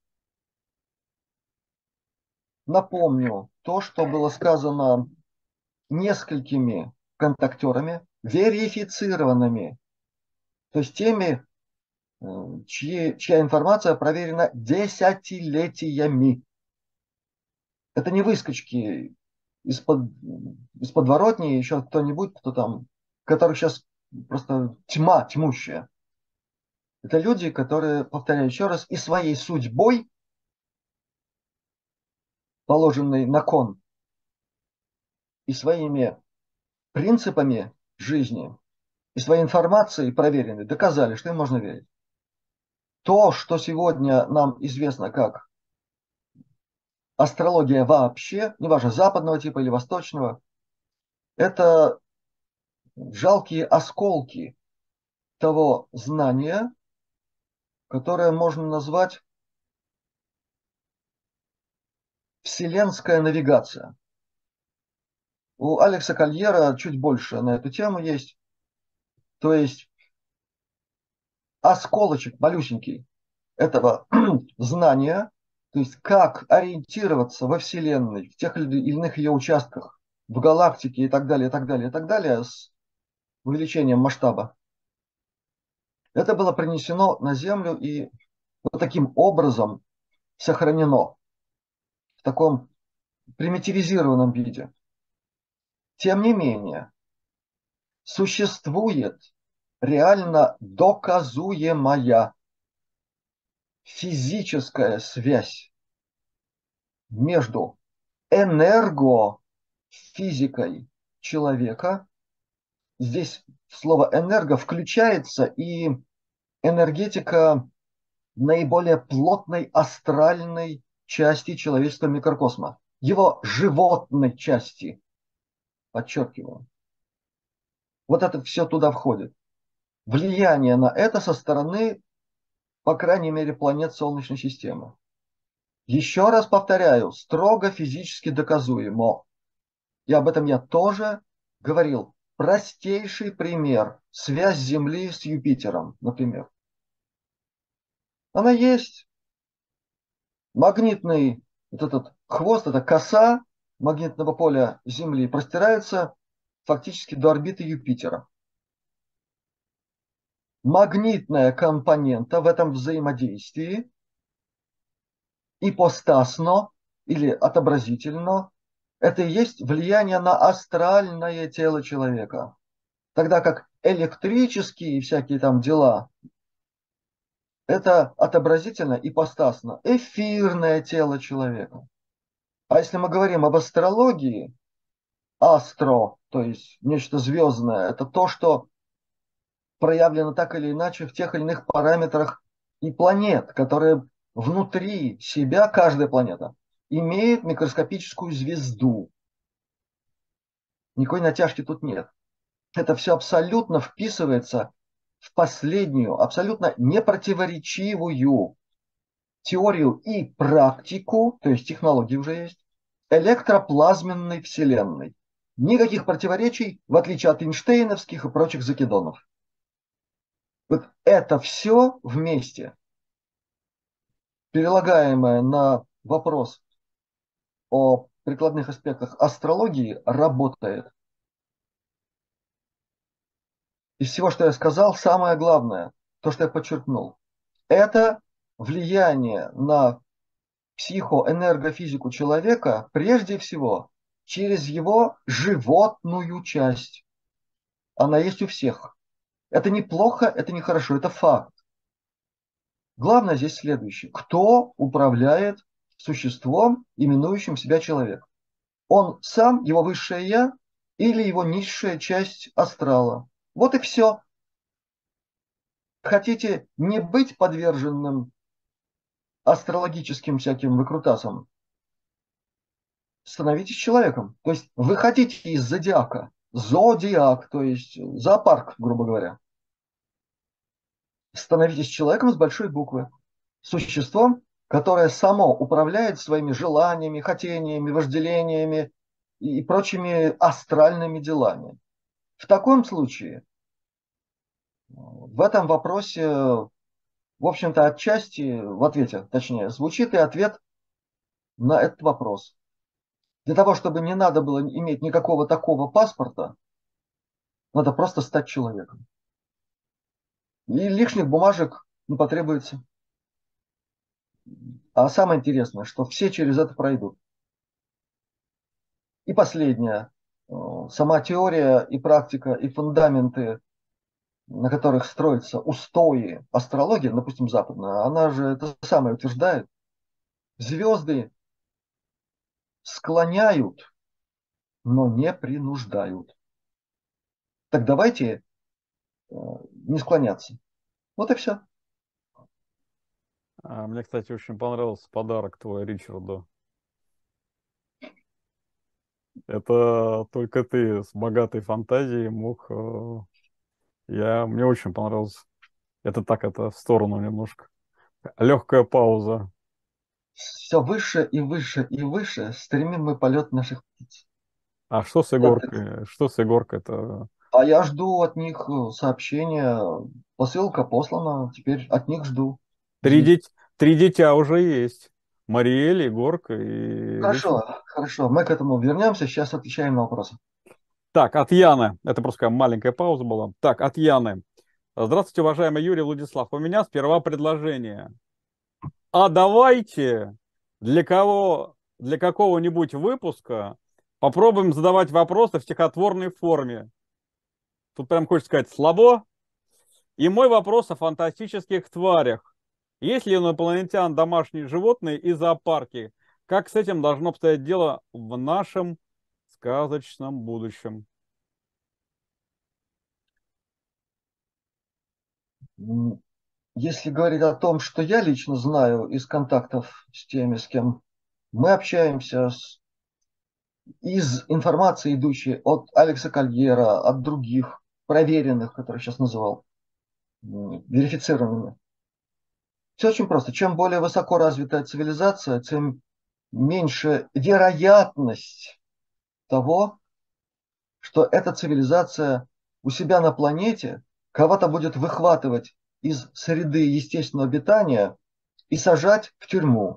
Speaker 5: Напомню то, что было сказано несколькими контактерами, верифицированными, то есть теми, чья информация проверена десятилетиями. Это не выскочки из-под подворотни, еще кто-нибудь, кто там, которых сейчас просто тьма тьмущая. Это люди, которые, повторяю еще раз, и своей судьбой, положенной на кон, и своими принципами жизни, и своей информацией проверенной, доказали, что им можно верить. То, что сегодня нам известно как астрология вообще, неважно, западного типа или восточного, это жалкие осколки того знания, которое можно назвать вселенская навигация. У Алекса Кольера чуть больше на эту тему есть. То есть осколочек малюсенький этого знания, то есть как ориентироваться во Вселенной, в тех или иных ее участках, в галактике и так далее, и так далее, и так далее, с увеличением масштаба. Это было принесено на Землю и вот таким образом сохранено в таком примитивизированном виде. Тем не менее, существует реально доказуемая физическая связь между энергофизикой человека. Здесь слово энерго включается и энергетика наиболее плотной астральной части человеческого микрокосма, его животной части, подчеркиваю. Вот это все туда входит. Влияние на это со стороны, по крайней мере, планет Солнечной системы. Еще раз повторяю, строго физически доказуемо. И об этом я тоже говорил. Простейший пример. Связь Земли с Юпитером, например. Она есть. Магнитный вот этот хвост, эта коса магнитного поля Земли простирается фактически до орбиты Юпитера. Магнитная компонента в этом взаимодействии ипостасно или отобразительно это и есть влияние на астральное тело человека. Тогда как электрические всякие там дела это отобразительно ипостасно эфирное тело человека. А если мы говорим об астрологии, астро, то есть нечто звездное, это то, что проявлено так или иначе в тех или иных параметрах и планет, которые внутри себя, каждая планета, имеет микроскопическую звезду. Никакой натяжки тут нет. Это все абсолютно вписывается в последнюю, абсолютно непротиворечивую теорию и практику, то есть технологии уже есть, электроплазменной Вселенной. Никаких противоречий, в отличие от эйнштейновских и прочих закидонов. Вот это все вместе, перелагаемое на вопрос о прикладных аспектах астрологии, работает. Из всего, что я сказал, самое главное, то, что я подчеркнул, это влияние на психоэнергофизику человека прежде всего через его животную часть. Она есть у всех. Это не плохо, это не хорошо, это факт. Главное здесь следующее. Кто управляет существом, именующим себя человек? Он сам, его высшее я или его низшая часть астрала? Вот и все. Хотите не быть подверженным астрологическим всяким выкрутасам? Становитесь человеком. То есть выходите из зодиака. Зодиак, то есть зоопарк, грубо говоря. Становитесь человеком с большой буквы. Существом, которое само управляет своими желаниями, хотениями, вожделениями и прочими астральными делами. В таком случае, в этом вопросе, в общем-то, отчасти, в ответе, точнее, звучит и ответ на этот вопрос. Для того, чтобы не надо было иметь никакого такого паспорта, надо просто стать человеком. И лишних бумажек не потребуется. А самое интересное, что все через это пройдут. И последнее. Сама теория и практика, и фундаменты, на которых строятся устои астрологии, допустим, западная, она же это самое утверждает. Звезды склоняют, но не принуждают. Так давайте не склоняться. Вот и все.
Speaker 4: Мне, кстати, очень понравился подарок твой Ричарду. Это только ты с богатой фантазией мог... Мне очень понравилось. Это так, это в сторону немножко. Легкая пауза.
Speaker 5: Все выше и выше и выше стремим мы полет наших птиц.
Speaker 4: А что с Егоркой? Что с Егоркой-то?
Speaker 5: А я жду от них сообщения. Посылка послана, теперь от них жду.
Speaker 4: Три,
Speaker 5: Жди.
Speaker 4: три дитя уже есть. Мариэль, Егорка и Ричард.
Speaker 5: Хорошо, хорошо. Мы к этому вернемся. Сейчас отвечаем на вопросы.
Speaker 4: Так, от Яны. Это просто такая маленькая пауза была. Так, от Яны. Здравствуйте, уважаемый Юрий Владислав. У меня сперва предложение. А давайте для какого-нибудь выпуска попробуем задавать вопросы в стихотворной форме. Тут прям хочется сказать слабо. И мой вопрос о фантастических тварях. Есть ли у инопланетян домашние животные и зоопарки? Как с этим должно обстоять дело в нашем сказочном будущем?
Speaker 5: Если говорить о том, что я лично знаю из контактов с теми, с кем мы общаемся, из информации, идущей от Алекса Кольера, от других проверенных, которые сейчас называл, верифицированными. Все очень просто. Чем более высоко развитая цивилизация, тем меньше вероятность того, что эта цивилизация у себя на планете кого-то будет выхватывать из среды естественного обитания и сажать в тюрьму.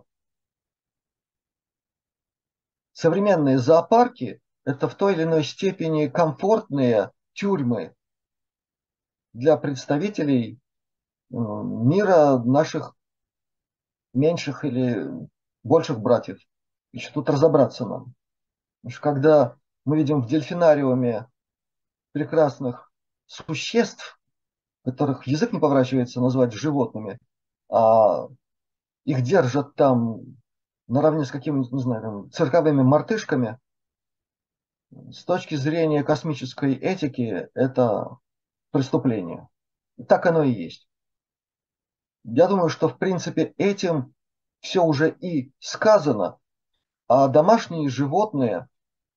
Speaker 5: Современные зоопарки – это в той или иной степени комфортные тюрьмы для представителей мира наших меньших или больших братьев. Еще тут разобраться нам. Потому что когда мы видим в дельфинариуме прекрасных существ, которых язык не поворачивается назвать животными, а их держат там наравне с какими-нибудь, не знаю, там, цирковыми мартышками, с точки зрения космической этики это преступление. И так оно и есть. Я думаю, что в принципе этим все уже и сказано, а домашние животные,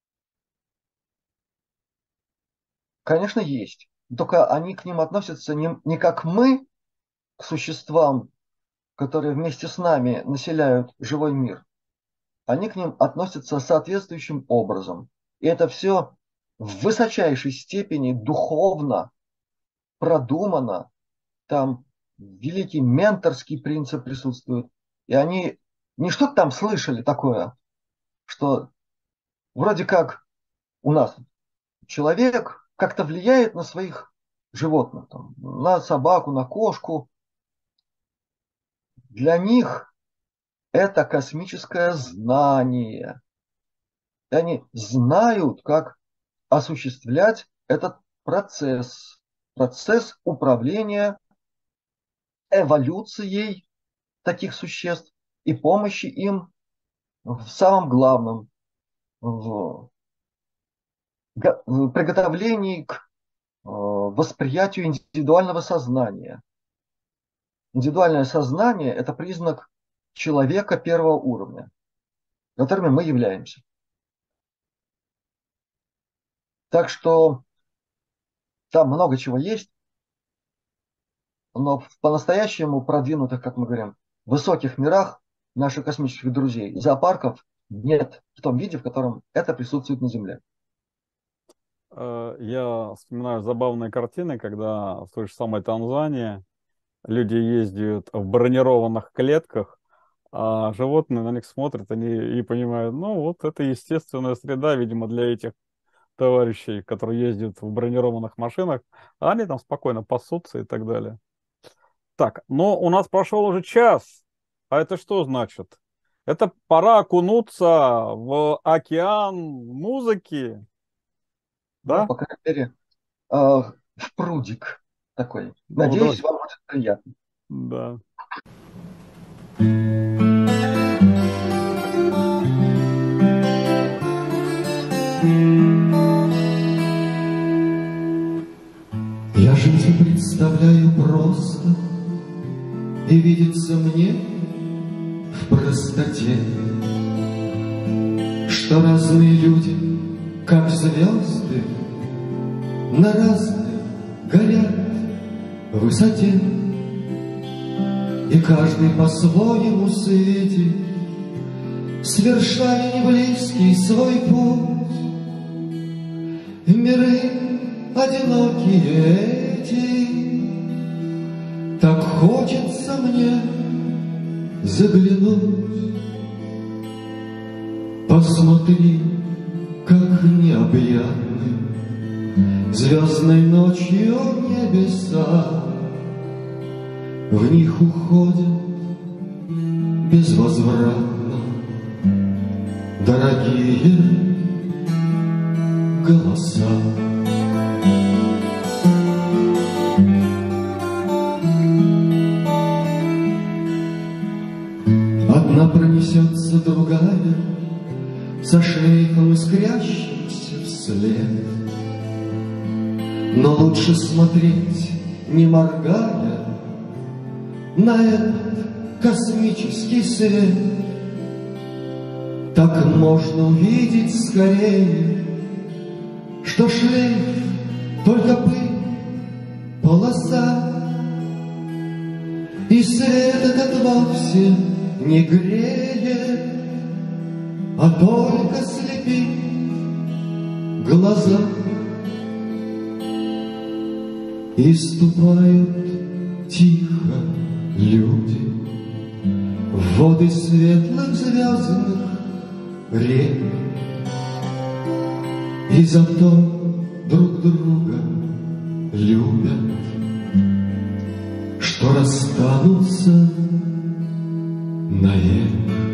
Speaker 5: конечно, есть. Только они к ним относятся не как мы, к существам, которые вместе с нами населяют живой мир. Они к ним относятся соответствующим образом. И это все в высочайшей степени духовно продумано. Там великий менторский принцип присутствует. И они не что-то там слышали такое, что вроде как у нас человек как-то влияет на своих животных, там, на собаку, на кошку. Для них это космическое знание. И они знают, как осуществлять этот процесс, процесс управления эволюцией таких существ и помощи им в самом главном, в приготовлении к восприятию индивидуального сознания. Индивидуальное сознание – это признак человека первого уровня, которыми мы являемся. Так что там много чего есть, но в по-настоящему продвинутых, как мы говорим, высоких мирах наших космических друзей. Зоопарков нет в том виде, в котором это присутствует на Земле.
Speaker 4: Я вспоминаю забавные картины, когда в той же самой Танзании люди ездят в бронированных клетках, а животные на них смотрят, они и понимают, ну вот это естественная среда, видимо, для этих товарищей, которые ездят в бронированных машинах, а они там спокойно пасутся и так далее. Так, но у нас прошел уже час, а это что значит? Это пора окунуться в океан музыки,
Speaker 5: Да,
Speaker 4: да?
Speaker 5: по крайней мере, в прудик такой.
Speaker 4: Ну,
Speaker 5: Надеюсь,
Speaker 4: давай.
Speaker 5: вам будет приятно.
Speaker 4: Да.
Speaker 3: Я жизнь представляю просто, и видится мне в простоте, что разные люди, как звезды, на разной горят высоте, и каждый по-своему светит, свершая неблизкий свой путь. В миры одинокие эти, так хочется мне заглянуть. Посмотри, как необъятны звездной ночью небеса, в них уходят безвозвратно дорогие голоса. Одна пронесется, другая со шлейфом искрящимся вслед. Но лучше смотреть, не моргая, на этот космический свет. Так можно увидеть скорее, что шлейф только пыль, полоса, и свет этот вовсе не греет, а только слепит глаза. И ступают тихо люди в воды светлых звездных рек, и зато друг друга любят, что расстанутся навек.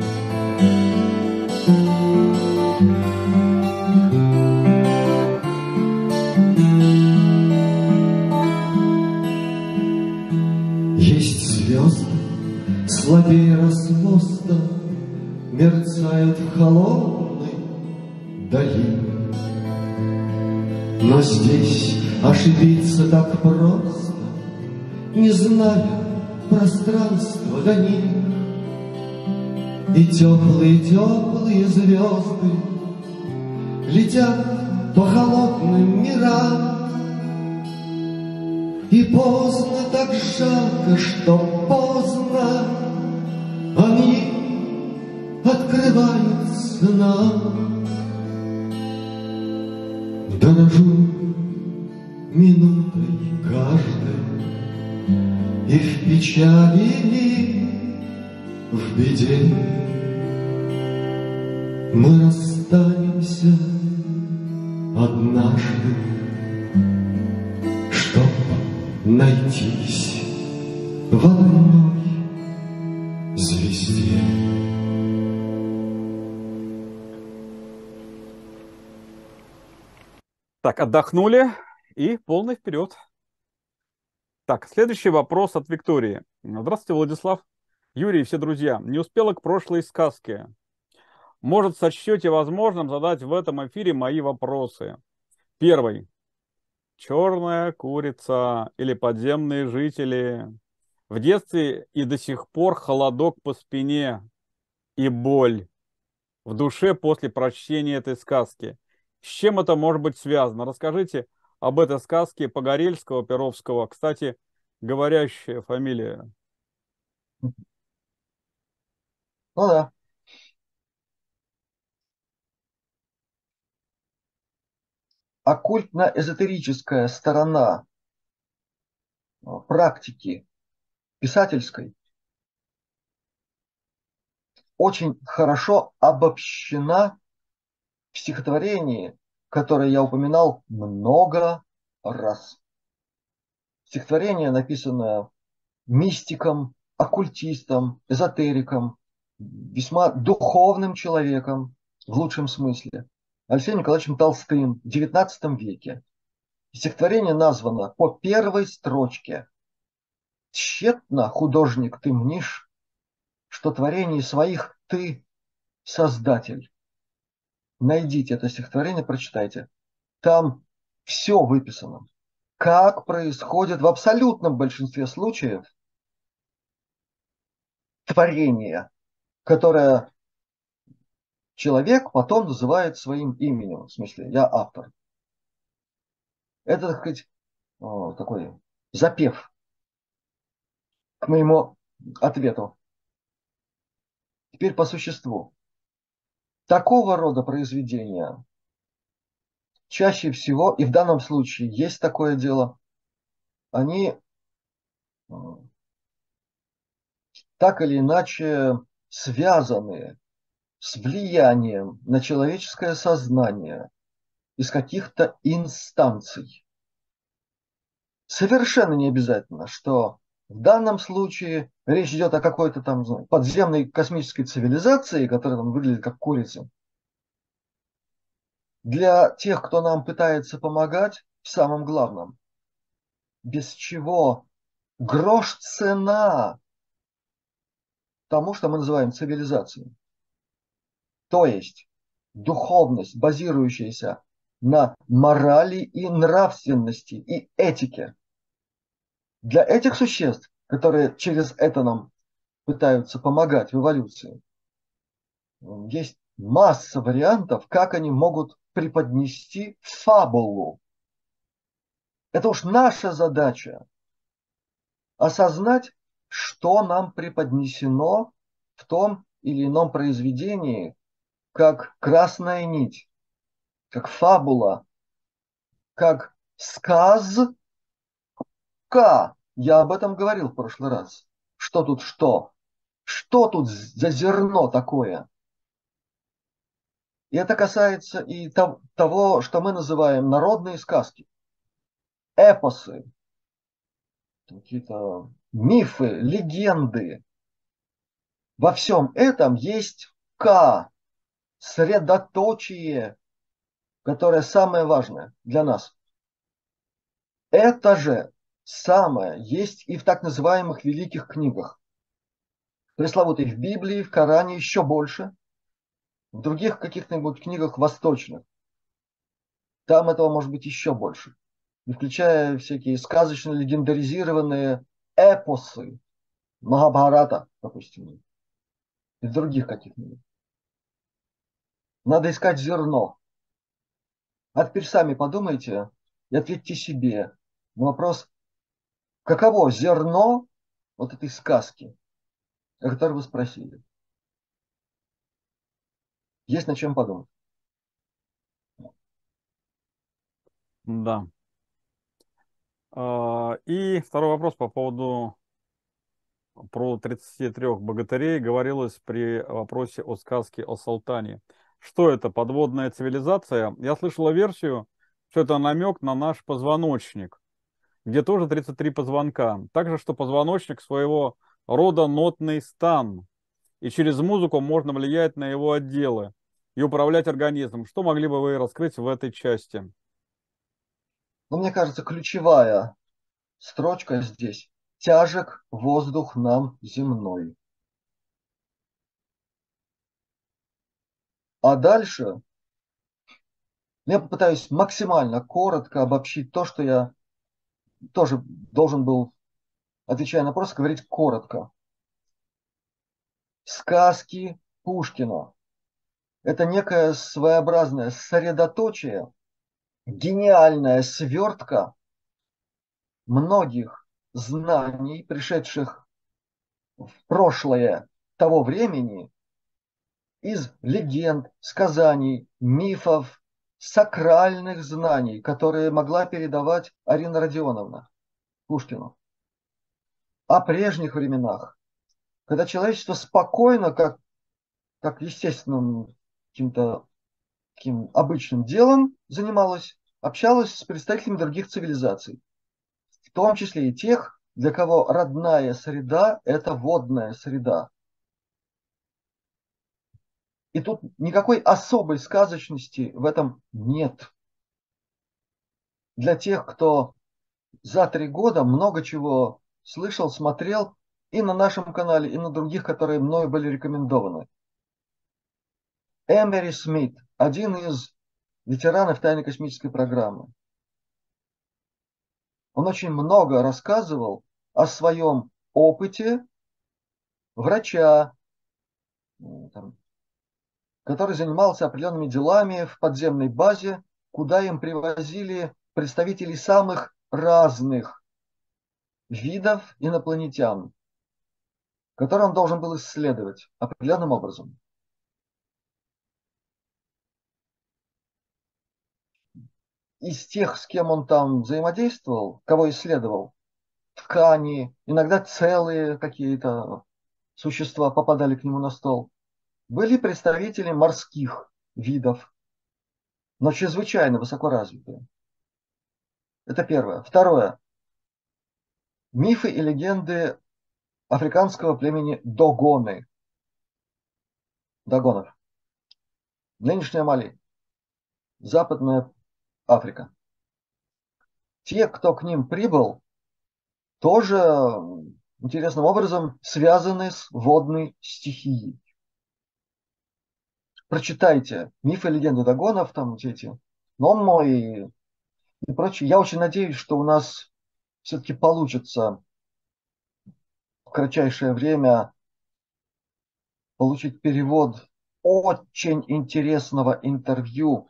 Speaker 3: Есть звезды, слабее рассмотра, мерцают в холодной дали. Но здесь ошибиться так просто, не зная пространства до них. И теплые звезды летят по холодным мирам. И поздно, так жалко, что поздно они открываются нам. Дорожу минутой каждой, и в печали, и в беде мы расстанемся однажды, чтоб найтись в одной звезде.
Speaker 4: Так, отдохнули и полный вперед. Так, следующий вопрос от Виктории. Здравствуйте, Владислав. Юрий и все друзья. Не успела к прошлой сказке. Может, сочтете возможным задать в этом эфире мои вопросы. Первый. Черная курица или подземные жители. В детстве и до сих пор холодок по спине и боль в душе после прочтения этой сказки. С чем это может быть связано? Расскажите об этой сказке Погорельского, Перовского. Кстати, говорящая фамилия.
Speaker 5: Ну да. Оккультно-эзотерическая сторона практики писательской очень хорошо обобщена в стихотворении, которое я упоминал много раз. Стихотворение, написанное мистиком, оккультистом, эзотериком, весьма духовным человеком в лучшем смысле, Алексеем Николаевичем Толстым в XIX веке. Стихотворение названо по первой строчке. «Тщетно, художник, ты мнишь, что творений своих ты создатель». Найдите это стихотворение, прочитайте. Там все выписано. Как происходит в абсолютном большинстве случаев творение, которое человек потом называет своим именем. В смысле, я автор. Это, так сказать, такой запев к моему ответу. Теперь по существу. Такого рода произведения чаще всего, и в данном случае есть такое дело, они так или иначе связаны с влиянием на человеческое сознание из каких-то инстанций. Совершенно не обязательно, что в данном случае речь идет о какой-то там подземной космической цивилизации, которая там выглядит как курица. Для тех, кто нам пытается помогать, в самом главном, без чего грош цена тому, что мы называем цивилизацией. То есть духовность, базирующаяся на морали и нравственности и этике. Для этих существ, которые через это нам пытаются помогать в эволюции, есть масса вариантов, как они могут преподнести фабулу. Это уж наша задача осознать, что нам преподнесено в том или ином произведении, как красная нить, как фабула, как сказка. Я об этом говорил в прошлый раз. Что тут что? Что тут за зерно такое? И это касается и того, что мы называем народные сказки, эпосы, какие-то мифы, легенды. Во всем этом есть средоточие, которое самое важное для нас. Это же самое есть и в так называемых великих книгах. Пресловутой в Библии, в Коране еще больше, в других каких-нибудь книгах восточных. Там этого может быть еще больше. Включая всякие сказочно легендаризированные эпосы Махабхарата, допустим, и других каких-нибудь. Надо искать зерно. А теперь сами подумайте и ответьте себе на вопрос, каково зерно вот этой сказки, о которой вы спросили. Есть над чем подумать.
Speaker 4: Да. И второй вопрос по поводу про 33 богатырей говорилось при вопросе о сказке о Салтане. Что это, подводная цивилизация? Я слышала версию, что это намек на наш позвоночник, где тоже 33 позвонка. Также, что позвоночник своего рода нотный стан, и через музыку можно влиять на его отделы и управлять организмом. Что могли бы вы раскрыть в этой части?
Speaker 5: Но мне кажется, ключевая строчка здесь. Тяжек воздух нам земной. А дальше я попытаюсь максимально коротко обобщить то, что я тоже должен был, отвечая на вопрос, говорить коротко. Сказки Пушкина – это некое своеобразное средоточие, гениальная свертка многих знаний, пришедших в прошлое того времени из легенд, сказаний, мифов, сакральных знаний, которые могла передавать Арина Родионовна Пушкину. О прежних временах, когда человечество спокойно, как естественным каким-то таким обычным делом занималось, общалось с представителями других цивилизаций, в том числе и тех, для кого родная среда – это водная среда. И тут никакой особой сказочности в этом нет. Для тех, кто за 3 года много чего слышал, смотрел и на нашем канале, и на других, которые мною были рекомендованы. Эмери Смит, один из ветеранов тайной космической программы. Он очень много рассказывал о своем опыте врача, который занимался определенными делами в подземной базе, куда им привозили представителей самых разных видов инопланетян, которые он должен был исследовать определенным образом. Из тех, с кем он там взаимодействовал, кого исследовал, ткани, иногда целые какие-то существа попадали к нему на стол, были представители морских видов, но чрезвычайно высокоразвитые. Это первое. Второе. Мифы и легенды африканского племени Догоны. Догонов. Нынешняя Мали. Западная Африка. Те, кто к ним прибыл, тоже интересным образом связаны с водной стихией. Прочитайте мифы и легенды Догонов, там эти Номмо и прочее. Я очень надеюсь, что у нас все-таки получится в кратчайшее время получить перевод очень интересного интервью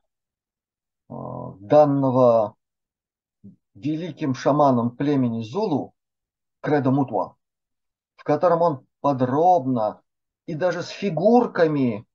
Speaker 5: данного великим шаманом племени Зулу Кредо Мутуа, в котором он подробно и даже с фигурками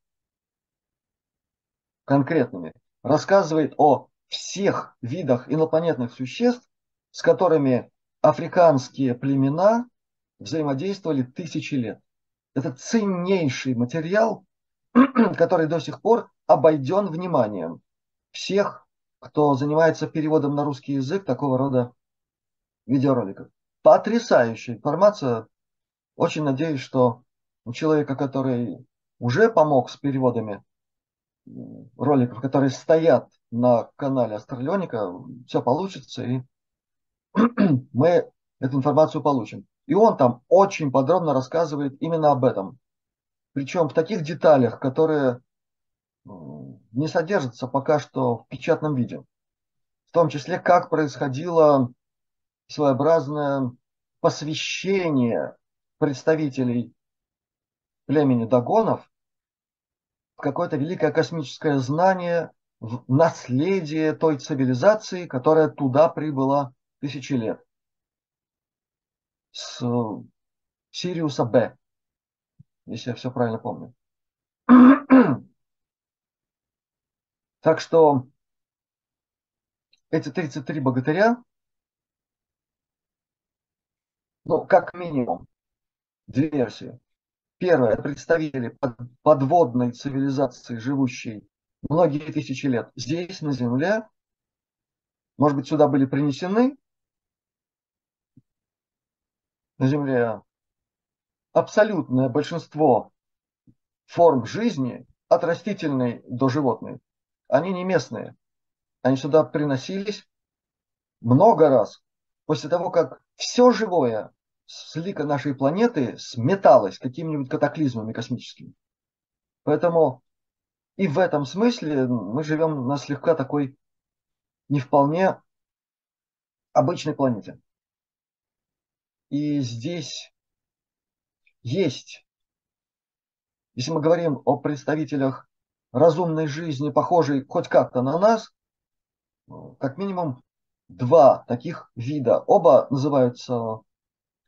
Speaker 5: конкретными рассказывает о всех видах инопланетных существ, с которыми африканские племена взаимодействовали тысячи лет. Это ценнейший материал, который до сих пор обойден вниманием всех, кто занимается переводом на русский язык такого рода видеороликов. Потрясающая информация. Очень надеюсь, что у человека, который уже помог с переводами роликов, которые стоят на канале Астралионика, все получится, и мы эту информацию получим. И он там очень подробно рассказывает именно об этом. Причем в таких деталях, которые не содержатся пока что в печатном виде. В том числе, как происходило своеобразное посвящение представителей племени Догонов в какое-то великое космическое знание, в наследие той цивилизации, которая туда прибыла тысячи лет. С Сириуса Б, если я все правильно помню. Так что эти 33 богатыря, ну, как минимум, 2 версии. Первое – это представители подводной цивилизации, живущей многие тысячи лет здесь, на Земле. Может быть, сюда были принесены на Земле абсолютное большинство форм жизни, от растительной до животной. Они не местные. Они сюда приносились много раз после того, как все живое с лика нашей планеты сметалось какими-нибудь катаклизмами космическими. Поэтому и в этом смысле мы живем на слегка такой не вполне обычной планете. И здесь есть, если мы говорим о представителях разумной жизни, похожей хоть как-то на нас, как минимум 2 таких вида. Оба называются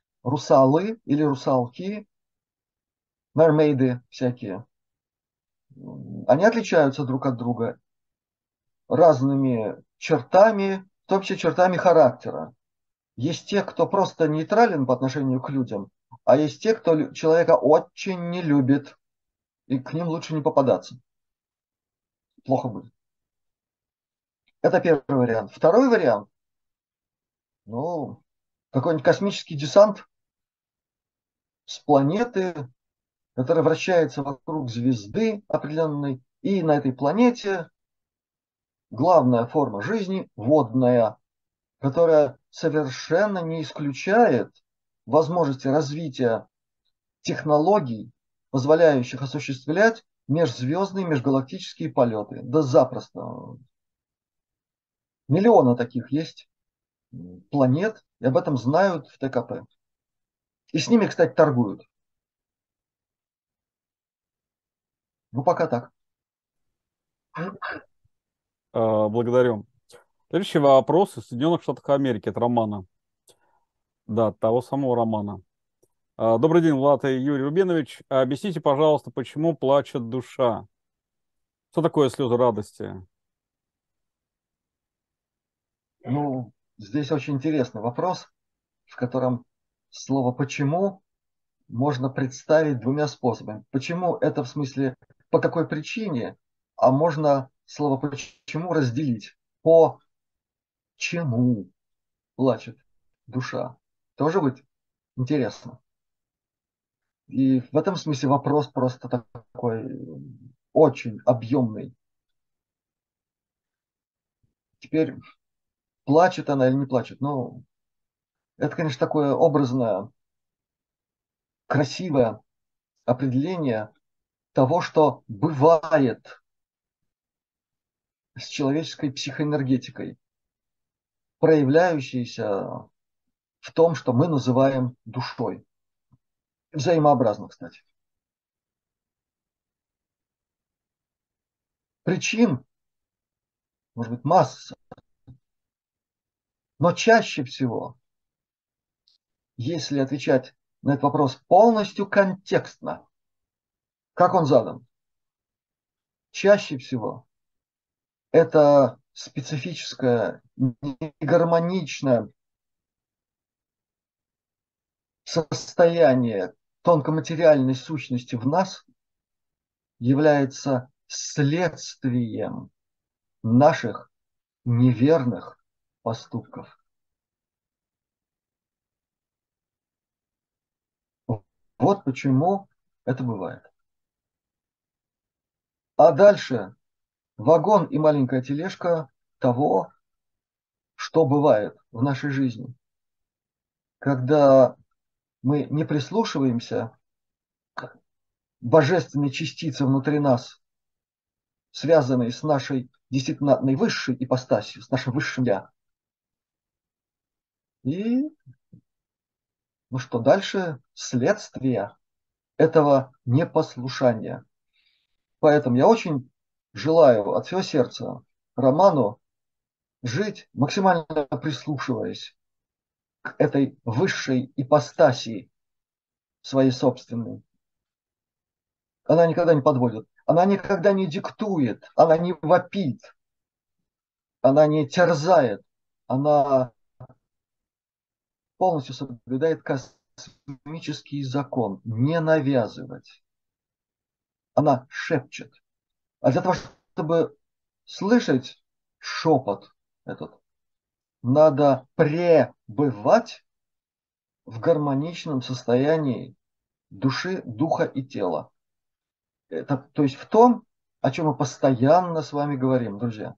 Speaker 5: русалы или русалки, мермейды всякие. Они отличаются друг от друга разными чертами, в том числе чертами характера. Есть те, кто просто нейтрален по отношению к людям, а есть те, кто человека очень не любит, и к ним лучше не попадаться. Плохо будет. Это первый вариант. Второй вариант, ну, какой-нибудь космический десант с планеты, который вращается вокруг звезды определенной, и на этой планете главная форма жизни водная, которая совершенно не исключает возможности развития технологий, позволяющих осуществлять межзвездные, межгалактические полеты. Да запросто. Миллионы таких есть планет, и об этом знают в ТКП. И с ними, кстати, торгуют. Ну, пока так.
Speaker 4: Благодарю. Следующий вопрос из Соединенных Штатов Америки от Романа. Да, от того самого Романа. Добрый день, Влад и Юрий Рубинович. Объясните, пожалуйста, почему плачет душа? Что такое слезы радости?
Speaker 5: Ну, здесь очень интересный вопрос, в котором слово «почему» можно представить двумя способами. Почему это в смысле по какой причине, а можно слово «почему» разделить. По чему плачет душа. Тоже быть интересно. И в этом смысле вопрос просто такой очень объемный. Теперь плачет она или не плачет? Ну, это, конечно, такое образное, красивое определение того, что бывает с человеческой психоэнергетикой, проявляющейся в том, что мы называем душой. Взаимообразно, кстати. Причин, может быть, масса, но чаще всего, если отвечать на этот вопрос полностью контекстно, как он задан, чаще всего это специфическое, негармоничное состояние тонкоматериальной сущности в нас является следствием наших неверных поступков. Вот почему это бывает. А дальше вагон и маленькая тележка того, что бывает в нашей жизни, когда мы не прислушиваемся к божественной частице внутри нас, связанной с нашей действительно наивысшей ипостасью, с нашим высшим я. И ну что дальше? Следствие этого непослушания. Поэтому я очень желаю от всего сердца Роману жить, максимально прислушиваясь к этой высшей ипостаси своей собственной. Она никогда не подводит, она никогда не диктует, она не вопит, она не терзает, она полностью соблюдает космический закон, не навязывать. Она шепчет. А для того, чтобы слышать шепот этот, надо пребывать в гармоничном состоянии души, духа и тела. Это, то есть в том, о чем мы постоянно с вами говорим, друзья.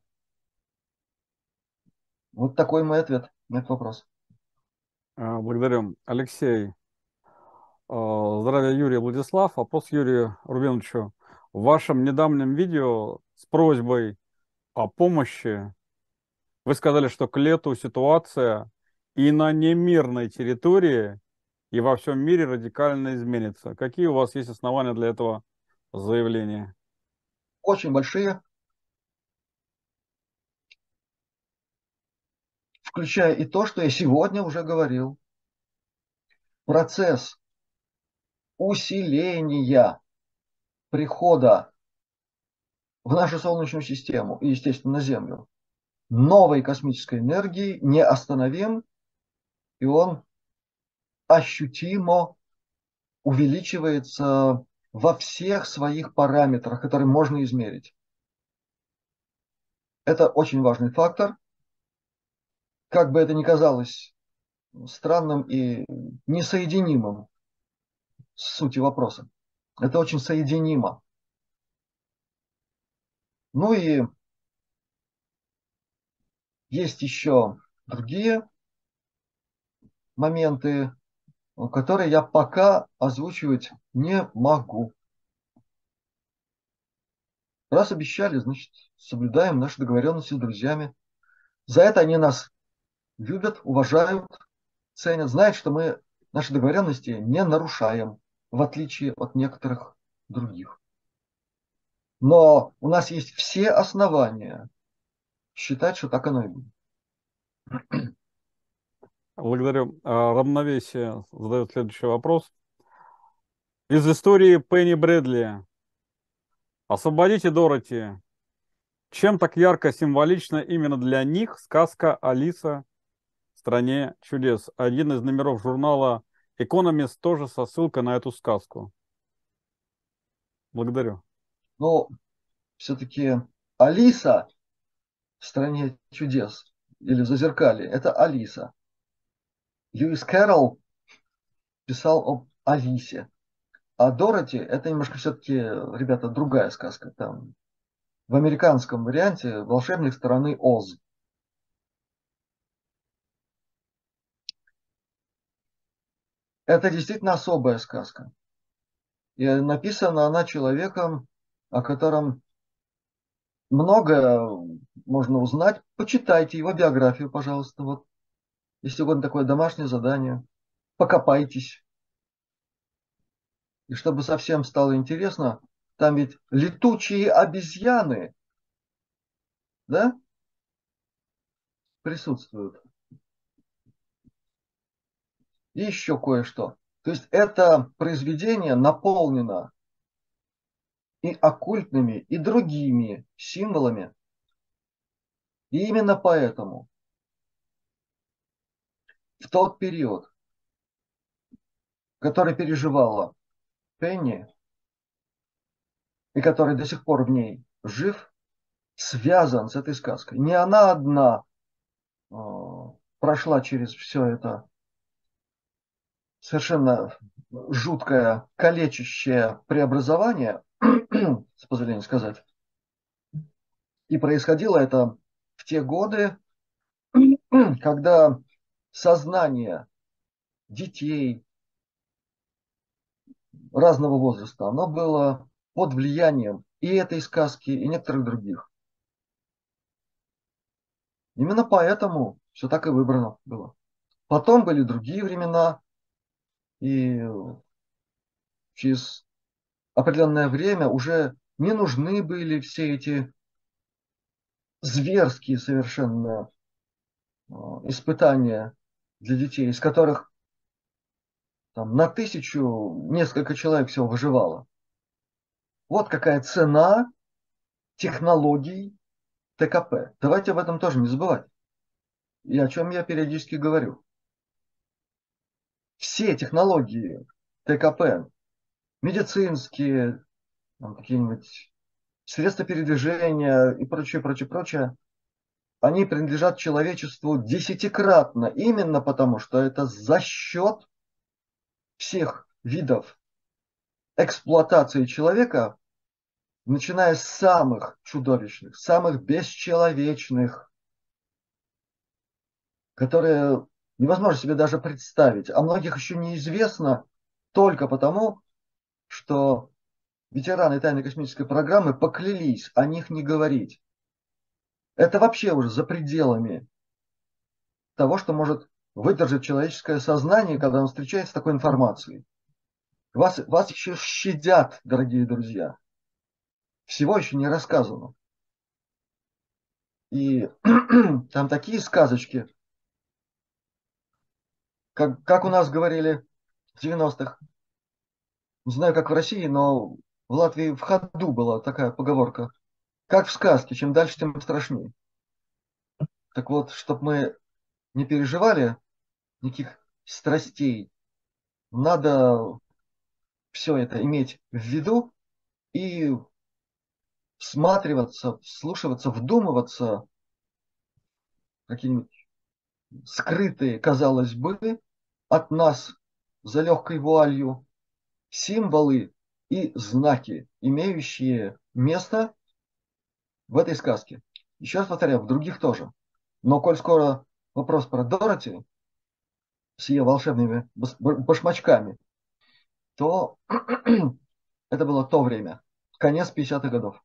Speaker 5: Вот такой мой ответ на этот вопрос.
Speaker 4: Благодарю. Алексей. Здравия, Юрий, Владислав. Вопрос Юрию Рубиновичу. В вашем недавнем видео с просьбой о помощи вы сказали, что к лету ситуация и на немирной территории, и во всем мире радикально изменится. Какие у вас есть основания для этого заявления?
Speaker 5: Очень большие, включая и то, что я сегодня уже говорил. Процесс усиления прихода в нашу Солнечную систему и, естественно, на Землю новой космической энергии неостановим, и он ощутимо увеличивается во всех своих параметрах, которые можно измерить. Это очень важный фактор. Как бы это ни казалось странным и несоединимым с сутью вопроса, это очень соединимо. Ну и есть еще другие моменты, которые я пока озвучивать не могу. Раз обещали, значит, соблюдаем наши договоренности с друзьями. За это они нас любят, уважают, ценят, знают, что мы наши договоренности не нарушаем, в отличие от некоторых других. Но у нас есть все основания считать, что так оно и будет.
Speaker 4: Благодарю. Равновесие задает следующий вопрос. Из истории Пенни Брэдли. Освободите Дороти. Чем так ярко символично именно для них сказка «Алиса в стране чудес»? Один из номеров журнала «Экономист» тоже со ссылкой на эту сказку. Благодарю.
Speaker 5: Но все-таки Алиса в стране чудес или в Зазеркалье – это Алиса. Льюис Кэрролл писал об Алисе. А Дороти – это немножко все-таки, ребята, другая сказка. Там в американском варианте «Волшебник страны Оз». Это действительно особая сказка. И написана она человеком, о котором многое можно узнать. Почитайте его биографию, пожалуйста. Вот, если угодно, такое домашнее задание. Покопайтесь. И чтобы совсем стало интересно, там ведь летучие обезьяны, да, присутствуют. И еще кое-что. То есть это произведение наполнено и оккультными, и другими символами. И именно поэтому в тот период, который переживала Пенни, и который до сих пор в ней жив, связан с этой сказкой. Не она одна прошла через все это совершенно жуткое, калечащее преобразование, с позволения сказать. И происходило это в те годы, когда сознание детей разного возраста, оно было под влиянием и этой сказки, и некоторых других. Именно поэтому все так и выбрано было. Потом были другие времена, и через определенное время уже не нужны были все эти зверские совершенно испытания для детей, из которых там, на 1000 несколько человек всего выживало. Вот какая цена технологий ТКП. Давайте об этом тоже не забывать. И о чем я периодически говорю. Все технологии ТКП, медицинские, какие-нибудь средства передвижения и прочее, прочее, прочее, они принадлежат человечеству десятикратно, именно потому, что это за счет всех видов эксплуатации человека, начиная с самых чудовищных, самых бесчеловечных, которые невозможно себе даже представить. О многих еще неизвестно только потому, что ветераны тайной космической программы поклялись о них не говорить. Это вообще уже за пределами того, что может выдержать человеческое сознание, когда он встречается с такой информацией. Вас еще щадят, дорогие друзья. Всего еще не рассказано. И там такие сказочки, как у нас говорили в 90-х. Не знаю, как в России, но в Латвии в ходу была такая поговорка. Как в сказке, чем дальше, тем страшнее. Так вот, чтобы мы не переживали никаких страстей, надо все это иметь в виду и всматриваться, вслушиваться, вдумываться в какие-нибудь скрытые, казалось бы, от нас за легкой вуалью символы и знаки, имеющие место в этой сказке. Еще раз повторяю, в других тоже. Но коль скоро вопрос про Дороти с ее волшебными башмачками, то это было то время, конец 50-х годов.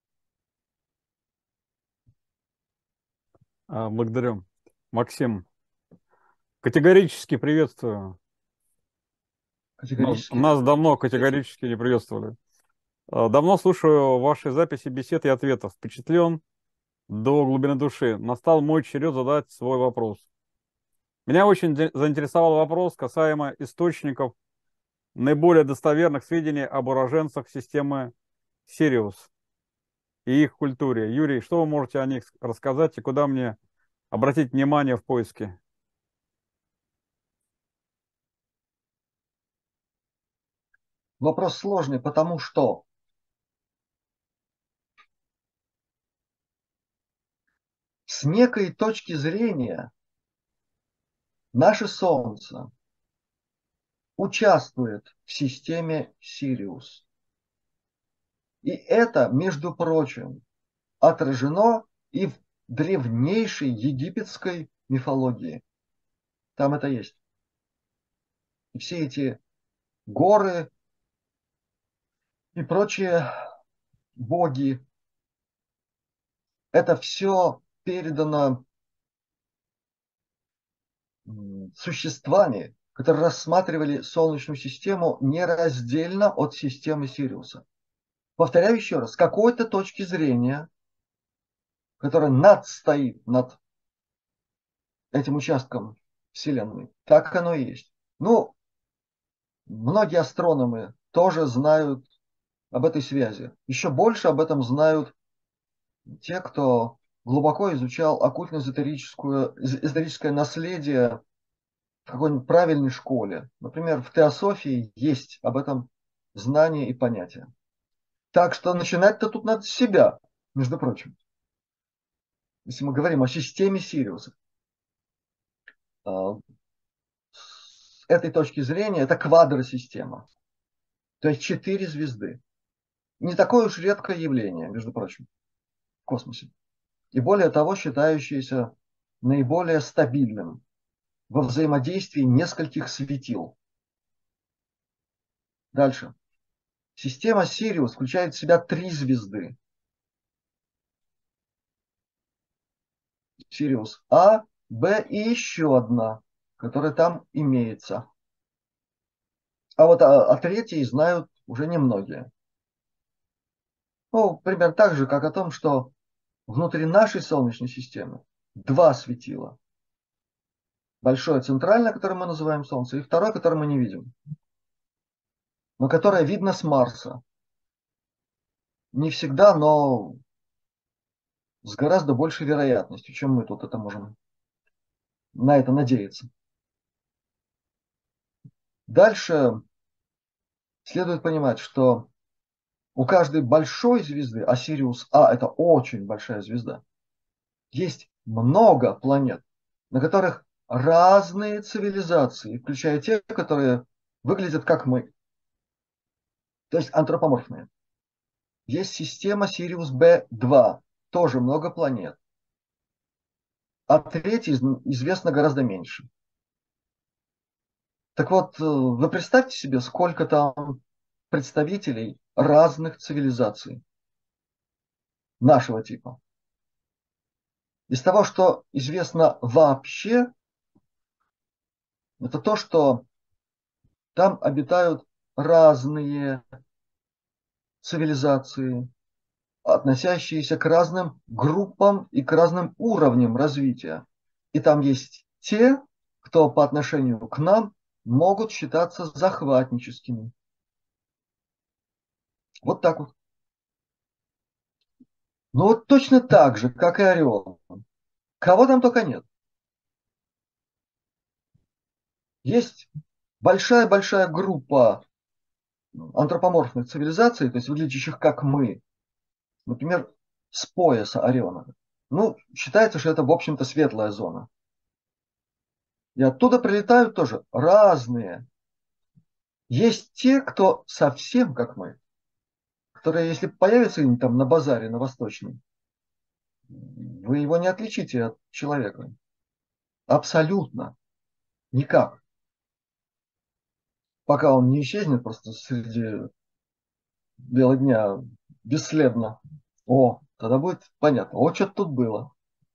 Speaker 4: Благодарю. Максим, категорически приветствую.
Speaker 5: Категорически.
Speaker 4: Нас давно категорически не приветствовали. Давно слушаю ваши записи бесед и ответов. Впечатлен до глубины души. Настал мой черед задать свой вопрос. Меня очень заинтересовал вопрос касаемо источников наиболее достоверных сведений об уроженцах системы Сириус и их культуре. Юрий, что вы можете о них рассказать и куда мне обратить внимание в поиске?
Speaker 5: Вопрос сложный, потому что с некой точки зрения наше Солнце участвует в системе Сириус. И это, между прочим, отражено и в древнейшей египетской мифологии. Там это есть. И все эти горы и прочие боги, это все передано существами, которые рассматривали Солнечную систему нераздельно от системы Сириуса. Повторяю еще раз, с какой-то точки зрения, которая надстоит над этим участком Вселенной, так оно и есть. Ну, многие астрономы тоже знают об этой связи. Еще больше об этом знают те, кто глубоко изучал оккультно-эзотерическое наследие в какой-нибудь правильной школе. Например, в теософии есть об этом знание и понятие. Так что начинать-то тут надо с себя, между прочим. Если мы говорим о системе Сириуса. С этой точки зрения это квадросистема. То есть 4 звезды. Не такое уж редкое явление, между прочим, в космосе. И более того, считающееся наиболее стабильным во взаимодействии нескольких светил. Дальше. Система Сириус включает в себя 3 звезды. Сириус А, Б и еще одна, которая там имеется. А вот о третьей знают уже немногие. Ну, примерно так же, как о том, что внутри нашей Солнечной системы 2 светила. Большое центральное, которое мы называем Солнце, и второе, которое мы не видим, но которое видно с Марса. Не всегда, но с гораздо большей вероятностью, чем мы тут это можем на это надеяться. Дальше следует понимать, что у каждой большой звезды, а Сириус А это очень большая звезда, есть много планет, на которых разные цивилизации, включая те, которые выглядят как мы, то есть антропоморфные. Есть система Сириус Б2, тоже много планет. А третьей известно гораздо меньше. Так вот, вы представьте себе, сколько там представителей разных цивилизаций нашего типа. Из того, что известно вообще, это то, что там обитают разные цивилизации, относящиеся к разным группам и к разным уровням развития. И там есть те, кто по отношению к нам могут считаться захватническими. Вот так вот. Ну вот точно так же, как и Орион. Кого там только нет. Есть большая-большая группа антропоморфных цивилизаций, то есть выглядящих как мы, например, с пояса Ориона. Ну, считается, что это, в общем-то, светлая зона. И оттуда прилетают тоже разные. Есть те, кто совсем как мы, которые, если появятся где-нибудь там на базаре, на Восточном, вы его не отличите от человека. Абсолютно. Никак. Пока он не исчезнет просто среди бела дня бесследно. О, тогда будет понятно. Вот что тут было.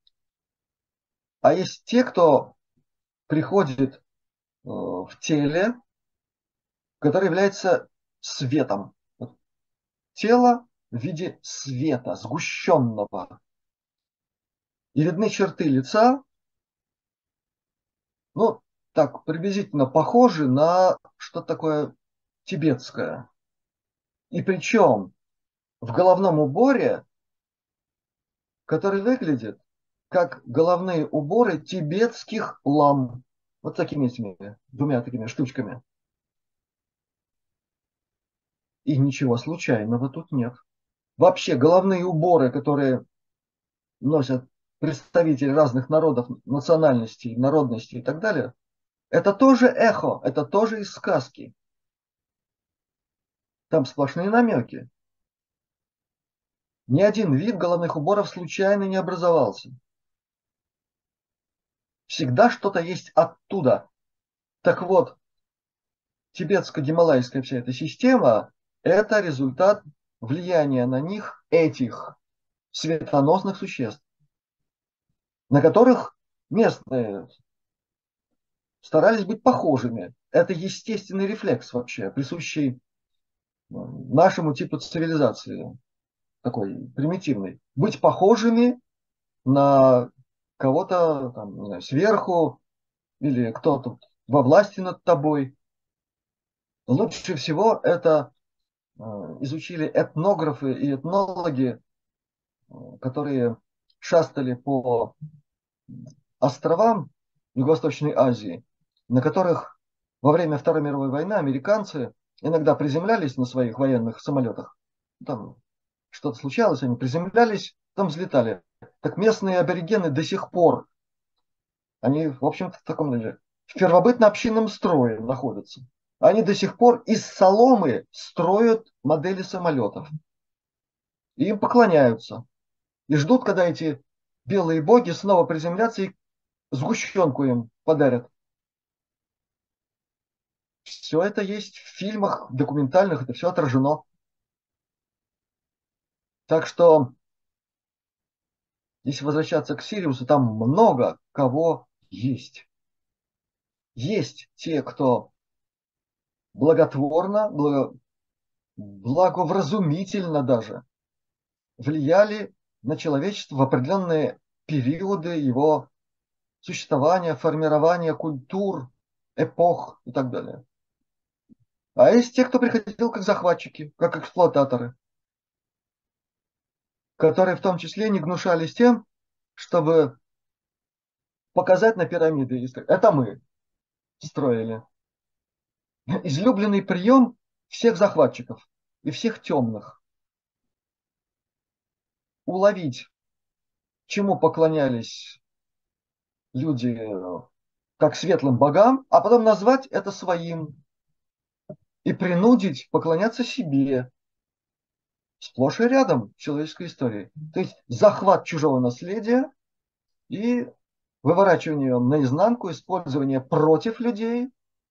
Speaker 5: А есть те, кто приходит в теле, который является светом. Вот тело в виде света, сгущенного. И видны черты лица, ну, так, приблизительно похожи на что-то такое тибетское. И причем в головном уборе, который выглядит как головные уборы тибетских лам. Вот такими этими двумя такими штучками. И ничего случайного тут нет. Вообще головные уборы, которые носят представители разных народов, национальностей, народностей и так далее, это тоже эхо, это тоже из сказки. Там сплошные намеки. Ни один вид головных уборов случайно не образовался. Всегда что-то есть оттуда. Так вот, тибетско-гималайская вся эта система – это результат влияния на них этих светоносных существ, на которых местные старались быть похожими. Это естественный рефлекс вообще, присущий нашему типу цивилизации, такой примитивный. Быть похожими на кого-то там, не знаю, сверху или кто-то во власти над тобой. Лучше всего это изучили этнографы и этнологи, которые шастали по островам Юго-Восточной Азии, на которых во время Второй мировой войны американцы иногда приземлялись на своих военных самолетах. Там что-то случалось, они приземлялись, там взлетали. Так местные аборигены до сих пор, они, в общем-то, в таком в первобытно-общинном строе находятся. Они до сих пор из соломы строят модели самолетов. И им поклоняются. И ждут, когда эти белые боги снова приземлятся и сгущенку им подарят. Все это есть в фильмах документальных, это все отражено. Так что, если возвращаться к Сириусу, там много кого есть. Есть те, кто благотворно, благовразумительно даже влияли на человечество в определенные периоды его существования, формирования культур, эпох и так далее. А есть те, кто приходил как захватчики, как эксплуататоры, которые в том числе не гнушались тем, чтобы показать на пирамиды и сказать: это мы строили. Излюбленный прием всех захватчиков и всех темных. Уловить, чему поклонялись люди как светлым богам, а потом назвать это своим и принудить поклоняться себе. Сплошь и рядом в человеческой истории. То есть захват чужого наследия и выворачивание его наизнанку, использование против людей.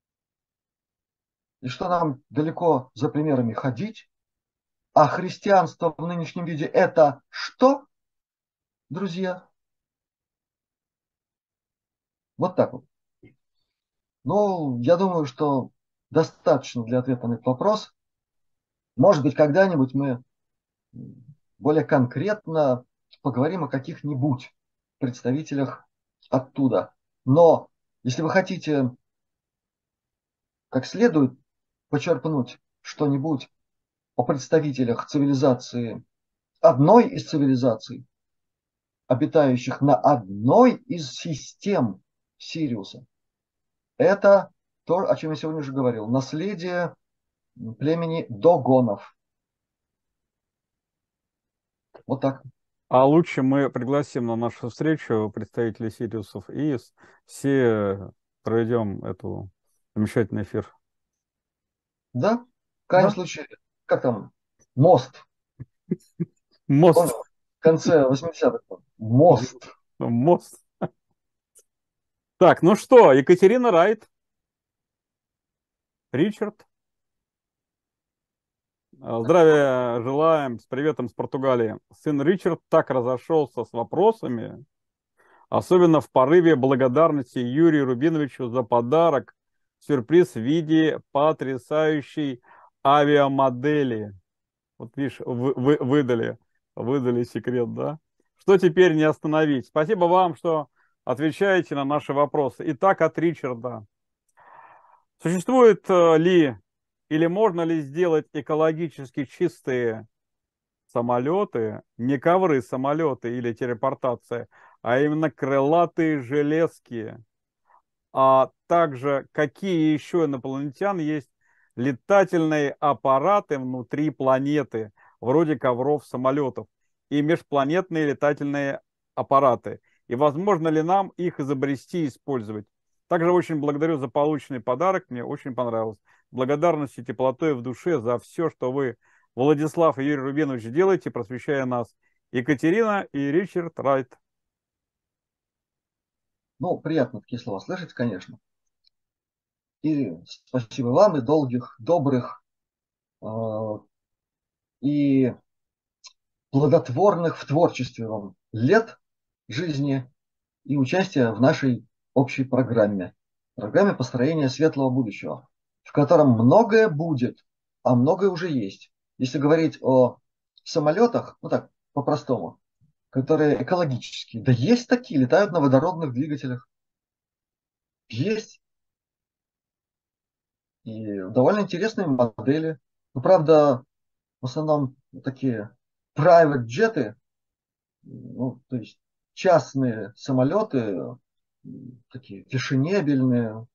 Speaker 5: И что нам далеко за примерами ходить? А христианство в нынешнем виде – это что, друзья? Вот так вот. Ну, я думаю, что достаточно для ответа на этот вопрос. Может быть, когда-нибудь мы более конкретно поговорим о каких-нибудь представителях оттуда. Но если вы хотите как следует почерпнуть что-нибудь о представителях цивилизации одной из цивилизаций, обитающих на одной из систем Сириуса. Это то, о чем я сегодня уже говорил. Наследие племени Догонов. Вот так.
Speaker 4: А лучше мы пригласим на нашу встречу представителей Сириусов и все проведем эту замечательный эфир.
Speaker 5: Да? В крайнем
Speaker 4: Да?
Speaker 5: случае, как там, мост. Он
Speaker 4: Мост.
Speaker 5: в конце 80-х. Мост.
Speaker 4: Мост. Так, ну что, Екатерина Райт, Ричард. Здравия желаем, с приветом с Португалии. Сын Ричард так разошелся с вопросами, особенно в порыве благодарности Юрию Рубиновичу за подарок, сюрприз в виде потрясающей авиамодели. Вот видишь, выдали секрет, да? Что теперь не остановить? Спасибо вам, что отвечаете на наши вопросы. Итак, от Ричарда. Существует ли или можно ли сделать экологически чистые самолеты, не ковры-самолеты или телепортация, а именно крылатые железки? А также какие еще инопланетян есть летательные аппараты внутри планеты, вроде ковров самолетов, и межпланетные летательные аппараты? И возможно ли нам их изобрести и использовать? Также очень благодарю за полученный подарок, мне очень понравилось. Благодарность и теплотой в душе за все, что вы, Владислав и Юрий Рубинович, делаете, просвещая нас. Екатерина и Ричард Райт.
Speaker 5: Ну, приятно такие слова слышать, конечно. И спасибо вам, и долгих, добрых э, и плодотворных в творчестве вам лет жизни и участия в нашей общей программе построения светлого будущего, в котором многое будет, а многое уже есть. Если говорить о самолетах, ну так, по-простому, которые экологические, да есть такие, летают на водородных двигателях. Есть. И довольно интересные модели. Ну, правда, в основном такие private джеты, ну, то есть частные самолеты, такие фешенебельные,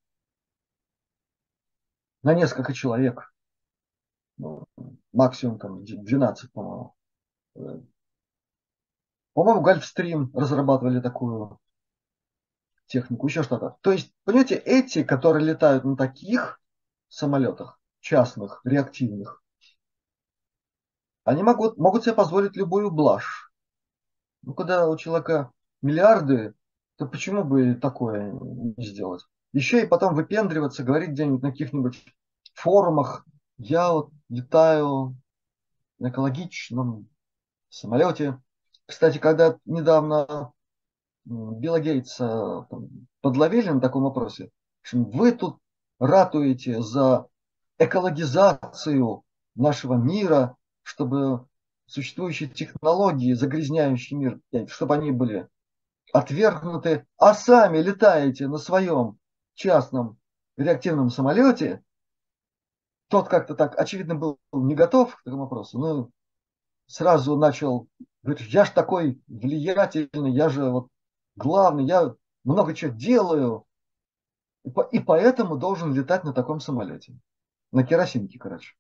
Speaker 5: на несколько человек, ну, максимум там 12, по-моему. Э, По-моему, Гольфстрим разрабатывали такую технику, еще что-то. То есть, понимаете, эти, которые летают на таких самолетах, частных, реактивных, они могут себе позволить любую блажь. Ну, когда у человека миллиарды, то почему бы такое не сделать? Еще и потом выпендриваться, говорить где-нибудь на каких-нибудь форумах. Я вот летаю на экологичном самолете. Кстати, когда недавно Билла Гейтса подловили на таком вопросе, что вы тут ратуете за экологизацию нашего мира, чтобы существующие технологии, загрязняющие мир, чтобы они были отвергнуты, а сами летаете на своем частном реактивном самолете. Тот как-то так, очевидно, был не готов к такому вопросу, но сразу начал говорить, я же такой влиятельный, я же вот главный, я много чего делаю, и поэтому должен летать на таком самолете. На керосинке, короче.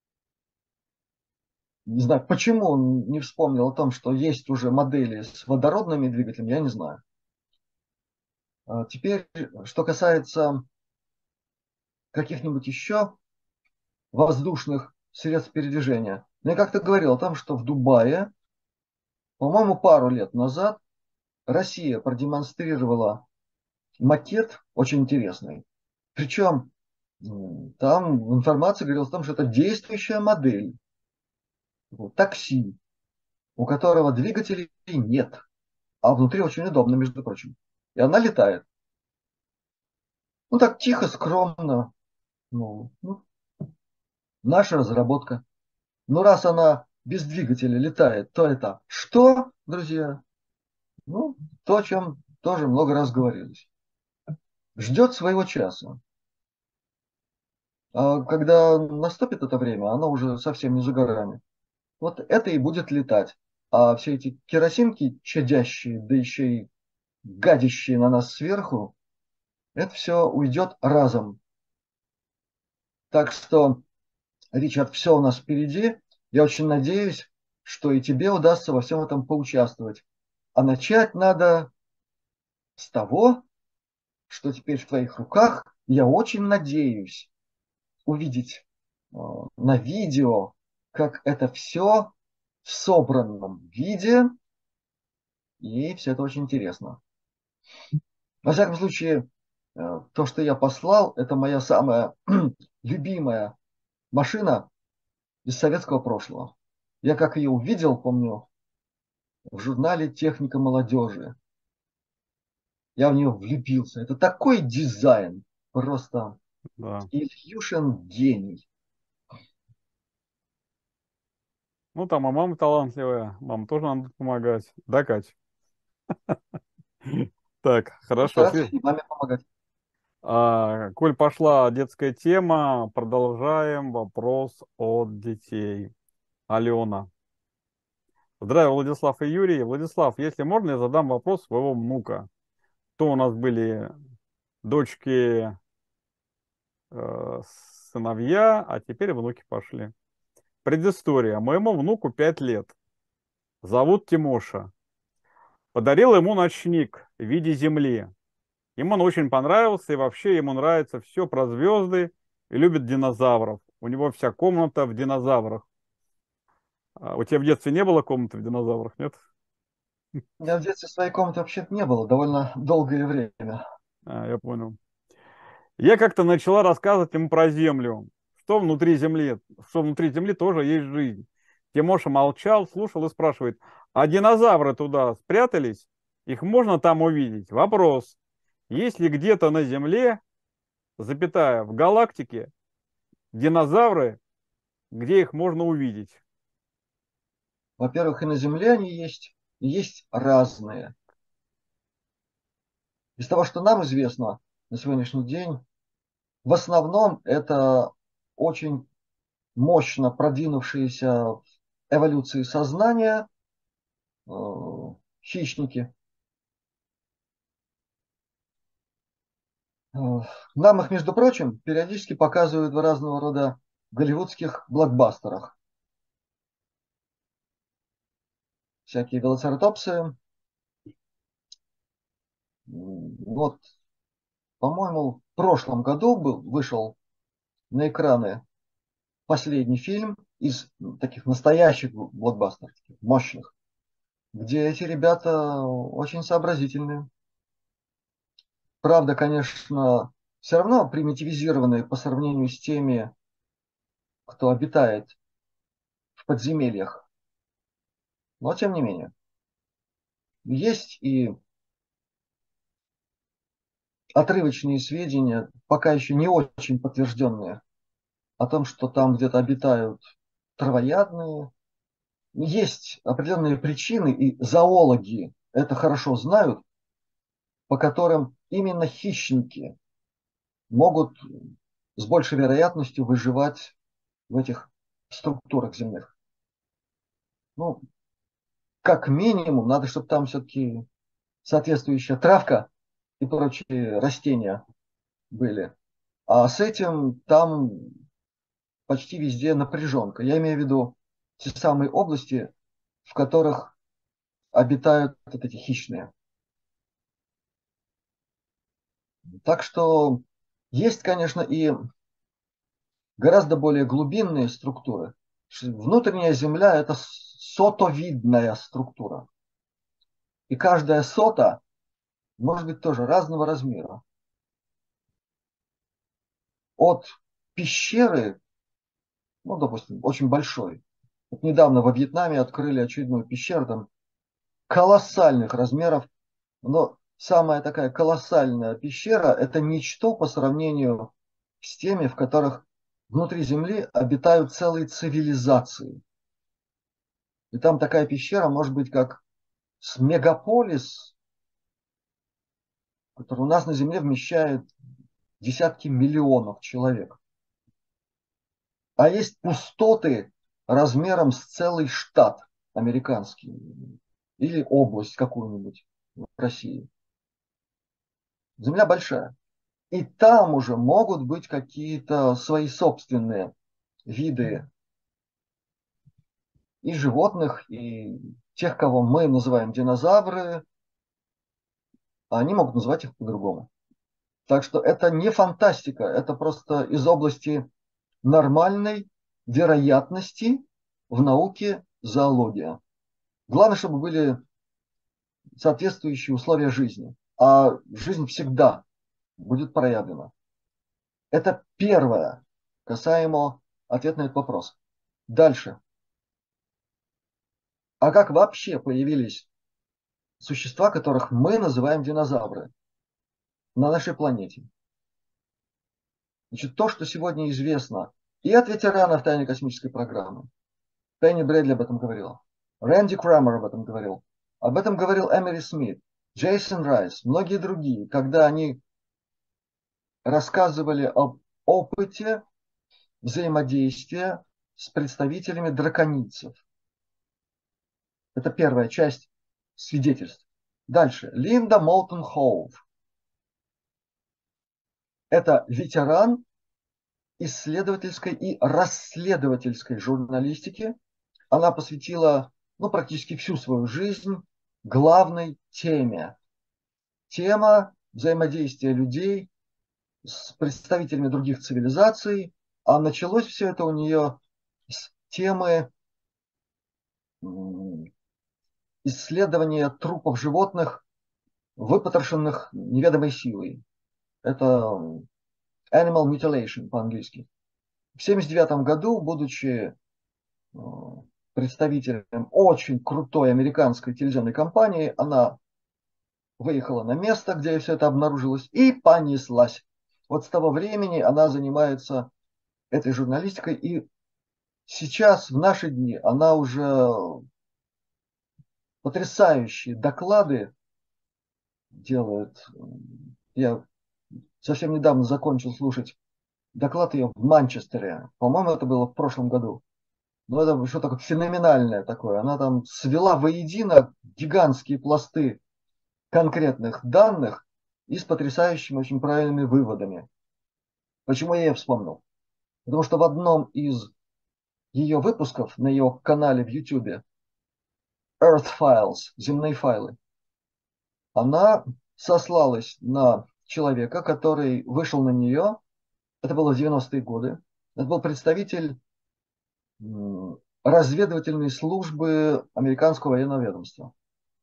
Speaker 5: Не знаю, почему он не вспомнил о том, что есть уже модели с водородными двигателями, я не знаю. Теперь, что касается каких-нибудь еще воздушных средств передвижения. Я как-то говорил о том, что в Дубае, по-моему, пару лет назад Россия продемонстрировала макет очень интересный. Причем там в информации говорилось о том, что это действующая модель такси, у которого двигателей нет, а внутри очень удобно, между прочим. И она летает. Ну так тихо, скромно. Ну, наша разработка. Но раз она без двигателя летает, то это что, друзья? Ну, то, о чем тоже много раз говорилось. Ждет своего часа. А когда наступит это время, оно уже совсем не за горами. Вот это и будет летать. А все эти керосинки чадящие, да еще и гадящие на нас сверху, это все уйдет разом. Так что, Ричард, все у нас впереди. Я очень надеюсь, что и тебе удастся во всем этом поучаствовать. А начать надо с того, что теперь в твоих руках. Я очень надеюсь увидеть на видео, как это все в собранном виде, и все это очень интересно. Во всяком случае, то, что я послал, это моя самая любимая машина из советского прошлого. Я как ее увидел, помню, в журнале «Техника молодежи». Я в нее влюбился. Это такой дизайн, просто
Speaker 4: Да.
Speaker 5: Ильюшин гений.
Speaker 4: Ну, там, а мама талантливая, мама тоже надо помогать. Да, Кать? Так,
Speaker 5: Буду
Speaker 4: хорошо.
Speaker 5: стараться и маме помогать.
Speaker 4: Коль пошла детская тема, продолжаем вопрос от детей. Алена. Здравия, Владислав и Юрий. Владислав, если можно, я задам вопрос своего внука. То у нас были дочки, э, сыновья, а теперь внуки пошли. Предыстория. Моему внуку 5 лет. Зовут Тимоша. Подарил ему ночник в виде земли. Ему он очень понравился, и вообще ему нравится все про звезды и любит динозавров. У него вся комната в динозаврах. У тебя в детстве не было комнаты в динозаврах, нет?
Speaker 5: У меня в детстве своей комнаты вообще-то не было довольно долгое время.
Speaker 4: Я понял. Я как-то начала рассказывать ему про Землю, что внутри Земли тоже есть жизнь. Тимоша молчал, слушал и спрашивает, а динозавры туда спрятались? Их можно там увидеть? Вопрос. Есть ли где-то на Земле, запятая, в галактике, динозавры, где их можно увидеть?
Speaker 5: Во-первых, и на Земле они есть, и есть разные. Из того, что нам известно на сегодняшний день, в основном это очень мощно продвинувшиеся в эволюции сознания э, хищники. Нам их, между прочим, периодически показывают в разного рода голливудских блокбастерах. Всякие велоцираптопсы. Вот, по-моему, в прошлом году вышел на экраны последний фильм из таких настоящих блокбастеров, таких мощных, где эти ребята очень сообразительные. Правда, конечно, все равно примитивизированные по сравнению с теми, кто обитает в подземельях. Но тем не менее. Есть и отрывочные сведения, пока еще не очень подтвержденные, о том, что там где-то обитают травоядные. Есть определенные причины, и зоологи это хорошо знают, по которым именно хищники могут с большей вероятностью выживать в этих структурах земных. Ну, как минимум, надо, чтобы там все-таки соответствующая травка и прочие растения были. А с этим там почти везде напряженка. Я имею в виду те самые области, в которых обитают вот эти хищные. Так что есть, конечно, и гораздо более глубинные структуры. Внутренняя Земля – это сотовидная структура. И каждая сота может быть тоже разного размера. От пещеры, ну, допустим, очень большой. Вот недавно во Вьетнаме открыли очередную пещеру, там колоссальных размеров. Но самая такая колоссальная пещера – это ничто по сравнению с теми, в которых внутри Земли обитают целые цивилизации. И там такая пещера может быть как с мегаполис, который у нас на Земле вмещает десятки миллионов человек. А есть пустоты размером с целый штат. американский или область какую-нибудь в России. Земля большая. И там уже могут быть какие-то свои собственные виды и животных, и тех, кого мы называем динозавры, а они могут называть их по-другому. Так что это не фантастика, это просто из области нормальной вероятности в науке зоология. Главное, чтобы были соответствующие условия жизни. А жизнь всегда будет проявлена. Это первое, касаемо ответа на этот вопрос. Дальше. А как вообще появились существа, которых мы называем динозавры на нашей планете? Значит, то, что сегодня известно и от ветеранов тайной космической программы. Пенни Брэдли об этом говорила. Рэнди Крамер об этом говорил. Об этом говорил Эмери Смит, Джейсон Райс, многие другие, когда они рассказывали об опыте взаимодействия с представителями драконицев. Это первая часть свидетельств. Дальше. Линда Молтон Хоув. Это ветеран исследовательской и расследовательской журналистики. Она посвятила практически всю свою жизнь главной теме. Тема взаимодействия людей с представителями других цивилизаций. А началось все это у нее с темы исследования трупов животных, выпотрошенных неведомой силой. Это animal mutilation по-английски. В 1979 году, будучи представителем очень крутой американской телевизионной компании, она выехала на место, где все это обнаружилось, и понеслась. Вот с того времени она занимается этой журналистикой, и сейчас, в наши дни, она уже потрясающие доклады делает. Я совсем недавно закончил слушать доклад ее в Манчестере. По-моему, это было в прошлом году. Но это что такое феноменальное такое. Она там свела воедино гигантские пласты конкретных данных и с потрясающими, очень правильными выводами. Почему я ее вспомнил? Потому что в одном из ее выпусков на ее канале в YouTube Earth Files, земные файлы, она сослалась на человека, который вышел на нее. Это было в 90-е годы. Это был представитель разведывательной службы американского военного ведомства.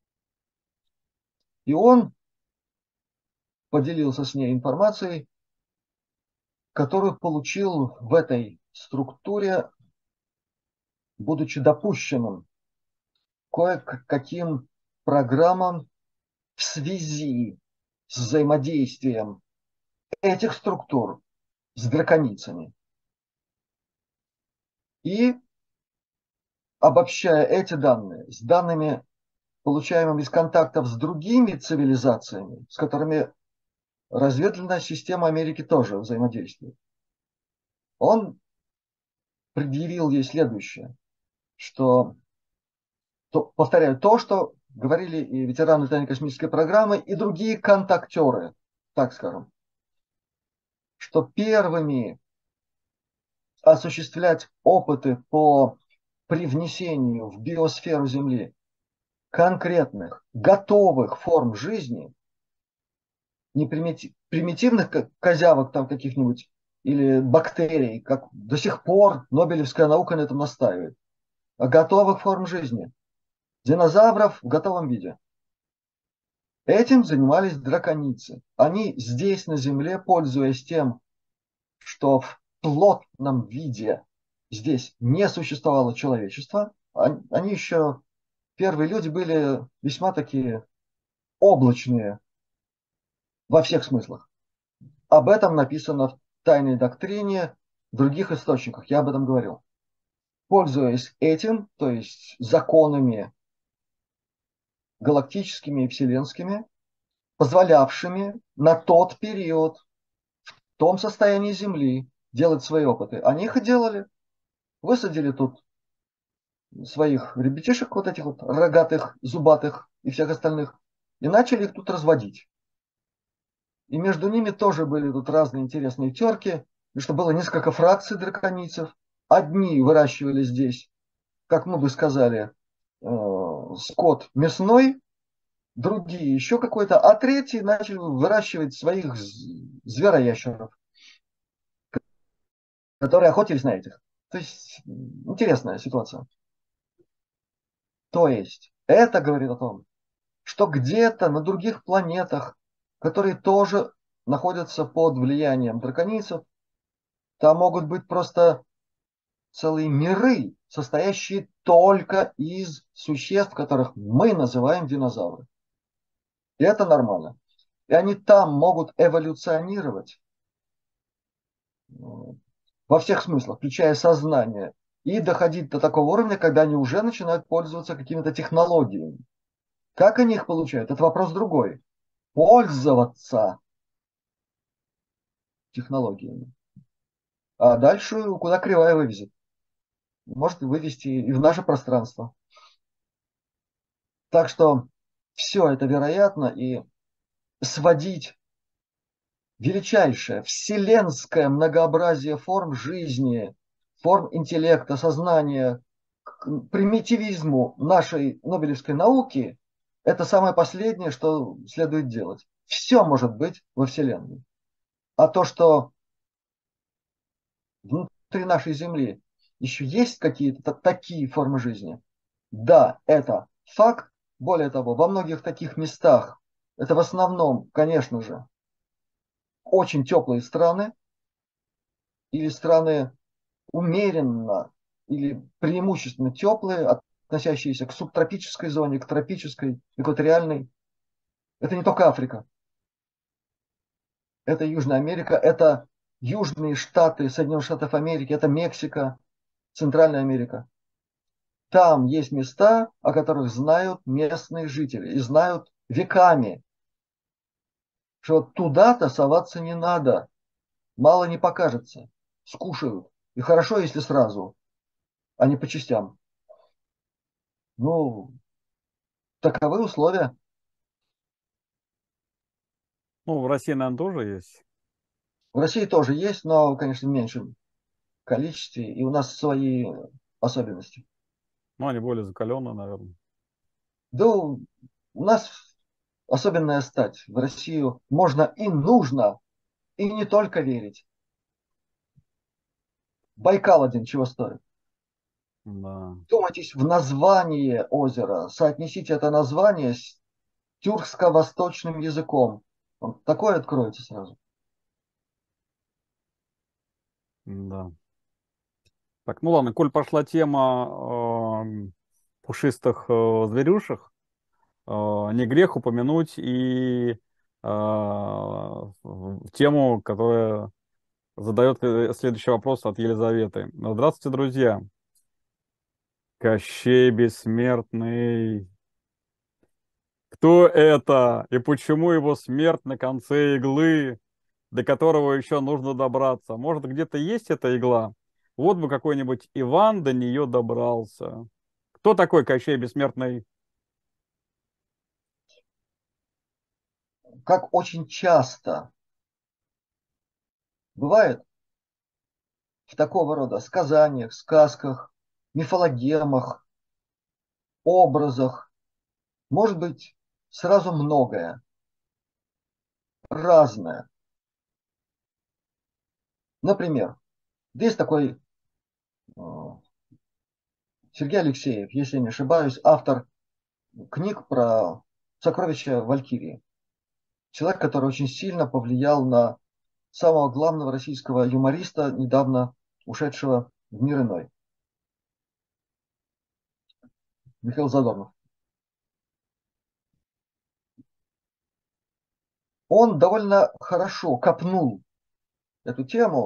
Speaker 5: И он поделился с ней информацией, которую получил в этой структуре, будучи допущенным кое-каким программам в связи с взаимодействием этих структур с драконицами. И обобщая эти данные с данными, получаемыми из контактов с другими цивилизациями, с которыми разведывательная система Америки тоже взаимодействует, он предъявил ей следующее, что, повторяю, то, что говорили и ветераны тайной космической программы, и другие контактеры, так скажем, что первыми осуществлять опыты по привнесению в биосферу Земли конкретных, готовых форм жизни, не примитивных козявок там каких-нибудь или бактерий, как до сих пор Нобелевская наука на этом настаивает, а готовых форм жизни, динозавров в готовом виде. Этим занимались драконицы. Они здесь на Земле, пользуясь тем, что в плотном виде здесь не существовало человечества, они еще, первые люди, были весьма такие облачные во всех смыслах. Об этом написано в «Тайной доктрине», в других источниках, я об этом говорил. Пользуясь этим, то есть законами галактическими и вселенскими, позволявшими на тот период в том состоянии Земли делать свои опыты. Они их и делали. Высадили тут своих ребятишек, вот этих вот рогатых, зубатых и всех остальных, и начали их тут разводить. И между ними тоже были тут разные интересные терки, потому что было несколько фракций драконицев. Одни выращивали здесь, как мы бы сказали, скот мясной, другие еще какой-то, а третьи начали выращивать своих звероящеров, которые охотились на этих. То есть интересная ситуация. То есть это говорит о том, что где-то на других планетах, которые тоже находятся под влиянием драконицев, там могут быть просто целые миры, состоящие только из существ, которых мы называем динозавры. И это нормально. И они там могут эволюционировать во всех смыслах, включая сознание, и доходить до такого уровня, когда они уже начинают пользоваться какими-то технологиями. Как они их получают? Это вопрос другой. Пользоваться технологиями. А дальше куда кривая вывезет. Может вывести и в наше пространство. Так что все это вероятно, и сводить величайшее вселенское многообразие форм жизни, форм интеллекта, сознания к примитивизму нашей Нобелевской науки, это самое последнее, что следует делать. Все может быть во Вселенной. А то, что внутри нашей Земли еще есть какие-то такие формы жизни, да, это факт. Более того, во многих таких местах, это в основном, конечно же, очень теплые страны или страны умеренно или преимущественно теплые, относящиеся к субтропической зоне, к тропической, экваториальной. Это не только Африка. Это Южная Америка, это Южные Штаты Соединенных Штатов Америки, это Мексика, Центральная Америка. Там есть места, о которых знают местные жители и знают веками, что туда-то соваться не надо, мало не покажется, скушают. И хорошо, если сразу, а не по частям. Ну, таковы условия.
Speaker 4: Ну, в России, наверное, тоже есть.
Speaker 5: В России тоже есть, но, конечно, в меньшем количестве, и у нас свои особенности.
Speaker 4: Ну, они более закаленные, наверное.
Speaker 5: Да, у нас особенная стать. В Россию можно и нужно, и не только верить. Байкал один чего стоит.
Speaker 4: Да.
Speaker 5: Вдумайтесь в название озера, соотнесите это название с тюркско-восточным языком. Вот такое откроется сразу.
Speaker 4: Да. Так, ну ладно, коль пошла тема пушистых зверюшек, не грех упомянуть и тему, которая задает следующий вопрос от Елизаветы. Здравствуйте, друзья. Кощей Бессмертный. Кто это и почему его смерть на конце иглы, до которого еще нужно добраться? Может, где-то есть эта игла? Вот бы какой-нибудь Иван до нее добрался. Кто такой Кощей Бессмертный?
Speaker 5: Как очень часто бывает в такого рода сказаниях, сказках, мифологемах, образах, может быть сразу многое, разное. Например, есть такой э, Сергей Алексеев, если не ошибаюсь, автор книг про сокровища Валькирии. Человек, который очень сильно повлиял на самого главного российского юмориста, недавно ушедшего в мир иной, Михаил Задорнов. Он довольно хорошо копнул эту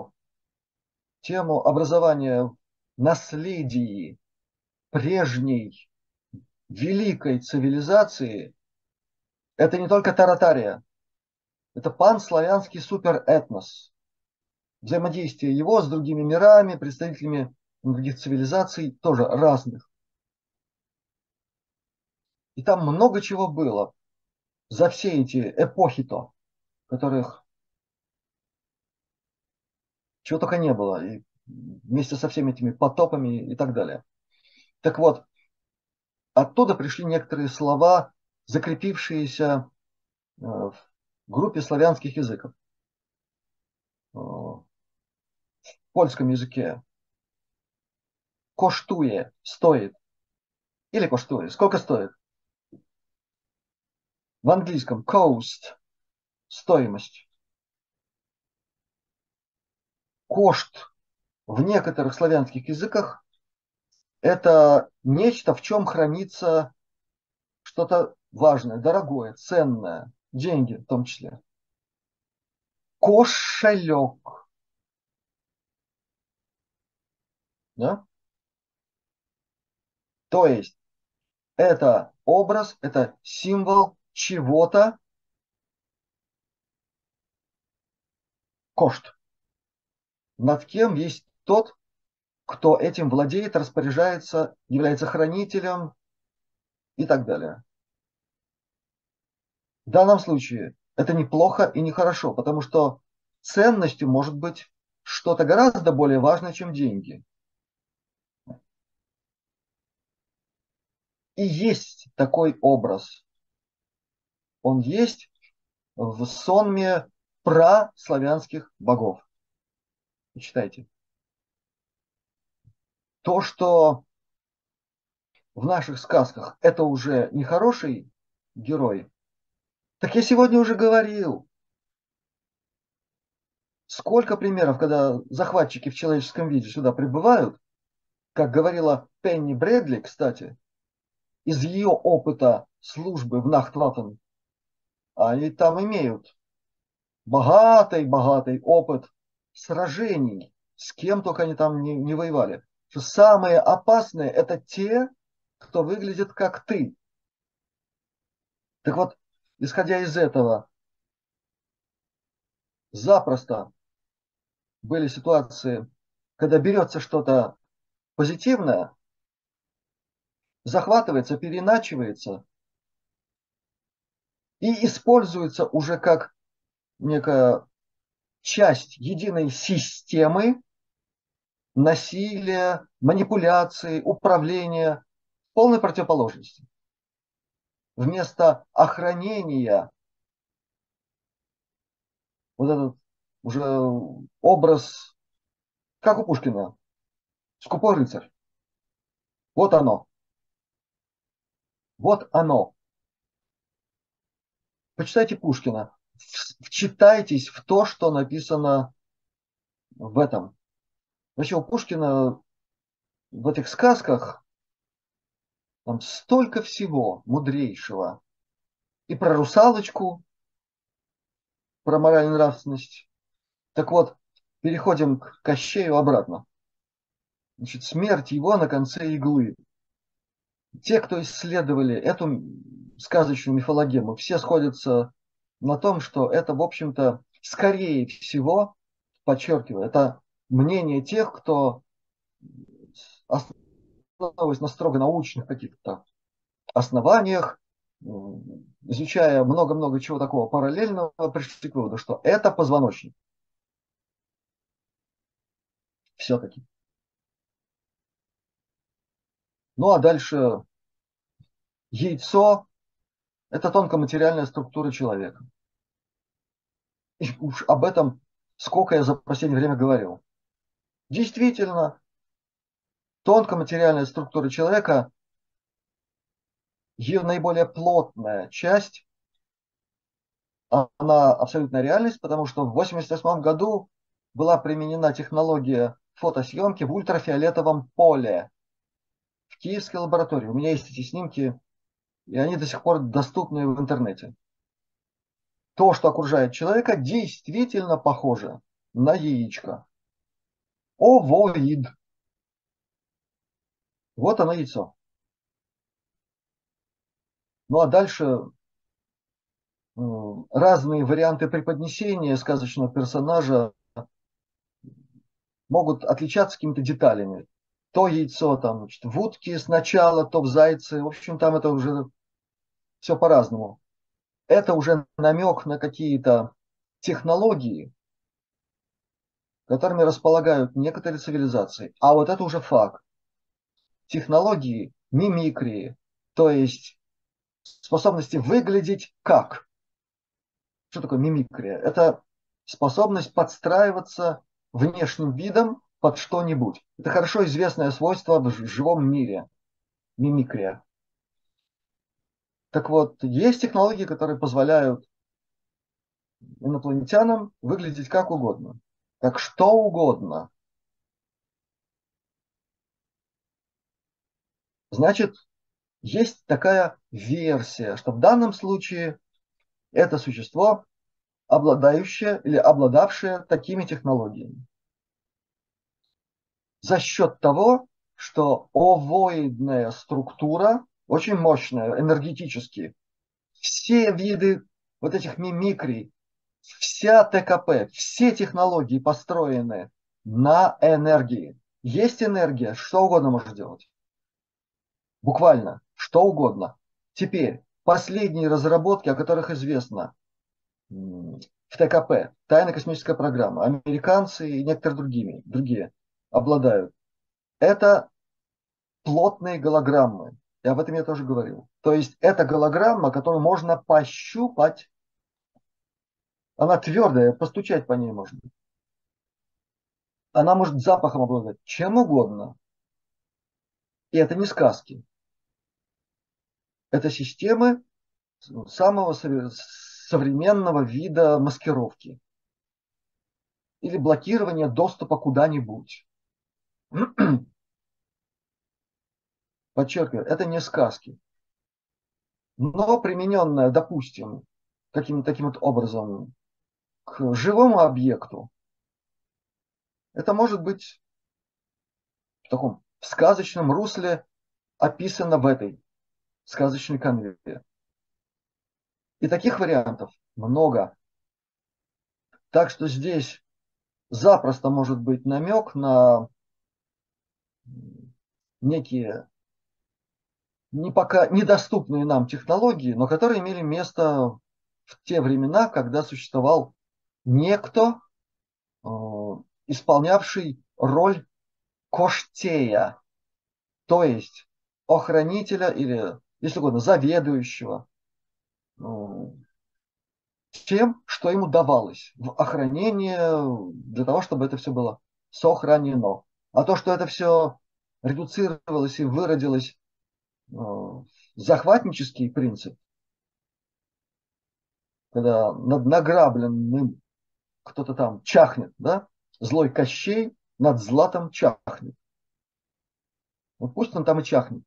Speaker 5: тему образования в наследии прежней великой цивилизации. Это не только Таратария, это панславянский суперэтнос. Взаимодействие его с другими мирами, представителями других цивилизаций, тоже разных. И там много чего было за все эти эпохи-то, которых чего только не было, и вместе со всеми этими потопами и так далее. Так вот, оттуда пришли некоторые слова, закрепившиеся в группе славянских языков. В польском языке коштуе, стоит, или коштуе, сколько стоит. В английском cost, стоимость. Кошт в некоторых славянских языках это нечто, в чем хранится что-то важное, дорогое, ценное, деньги в том числе. Кошелек. Да? То есть это образ, это символ чего-то, кошт. Над кем есть тот, кто этим владеет, распоряжается, является хранителем и так далее. В данном случае это неплохо и нехорошо, потому что ценностью может быть что-то гораздо более важное, чем деньги. И есть такой образ. Он есть в сонме праславянских богов. Читайте. То, что в наших сказках это уже не хороший герой, так я сегодня уже говорил. Сколько примеров, когда захватчики в человеческом виде сюда прибывают, как говорила Пенни Брэдли, кстати, из ее опыта службы в Нахтваффен, они там имеют богатый опыт сражений, с кем только они там не воевали. Что самые опасные это те, кто выглядит как ты. Так вот, исходя из этого, запросто были ситуации, когда берется что-то позитивное, захватывается, переначивается и используется уже как некая часть единой системы насилия, манипуляции, управления полной противоположности. Вместо охранения вот этот уже образ, как у Пушкина, скупой рыцарь. Вот оно. Вот оно. Почитайте Пушкина. Вчитайтесь в то, что написано в этом. Вообще у Пушкина в этих сказках там столько всего мудрейшего. И про русалочку, про моральную нравственность. Так вот, переходим к Кощею обратно. Значит, смерть его на конце иглы. Те, кто исследовали эту сказочную мифологему, все сходятся на том, что это, в общем-то, скорее всего, подчеркиваю, это мнение тех, кто, основываясь на строго научных каких-то основаниях, изучая много-много чего такого параллельного, пришли к выводу, что это позвоночник. Все-таки. Ну а дальше яйцо – это тонкоматериальная структура человека. И уж об этом сколько я за последнее время говорил. Действительно, тонкоматериальная структура человека, ее наиболее плотная часть, она абсолютная реальность, потому что в 1988 году была применена технология фотосъемки в ультрафиолетовом поле в Киевской лаборатории. У меня есть эти снимки, и они до сих пор доступны в интернете. То, что окружает человека, действительно похоже на яичко. Овоид. Вот оно яйцо. Ну а дальше разные варианты преподнесения сказочного персонажа могут отличаться какими-то деталями. То яйцо там, значит, в утке сначала, то в зайце. В общем, там это уже все по-разному. Это уже намек на какие-то технологии, которыми располагают некоторые цивилизации. А вот это уже факт. Технологии мимикрии, то есть способности выглядеть как. Что такое мимикрия? Это способность подстраиваться внешним видом под что-нибудь. Это хорошо известное свойство в живом мире. Мимикрия. Так вот, есть технологии, которые позволяют инопланетянам выглядеть как угодно. Как что угодно. Значит, есть такая версия, что в данном случае это существо, обладающее или обладавшее такими технологиями. За счет того, что овоидная структура очень мощная, энергетически. Все виды вот этих мимикрий, вся ТКП, все технологии построены на энергии. Есть энергия, что угодно может делать. Буквально, что угодно. Теперь, последние разработки, о которых известно в ТКП, тайная космическая программа, американцы и некоторые другие обладают. Это плотные голограммы. И об этом я тоже говорил. То есть это голограмма, которую можно пощупать. Она твердая, постучать по ней можно. Она может запахом обладать, чем угодно. И это не сказки. Это системы самого современного вида маскировки. Или блокирования доступа куда-нибудь. Подчеркиваю, это не сказки. Но примененная, допустим, каким-то таким вот образом к живому объекту, это может быть в таком сказочном русле описано в этой сказочной канве. И таких вариантов много. Так что здесь запросто может быть намек на некие не пока недоступные нам технологии, но которые имели место в те времена, когда существовал некто, исполнявший роль коштея, то есть охранителя или, если угодно, заведующего тем, что ему давалось в охранение для того, чтобы это все было сохранено. А то, что это все редуцировалось и выродилось в захватнический принцип, когда над награбленным кто-то там чахнет, да? Злой Кощей над златом чахнет. Вот пусть он там и чахнет.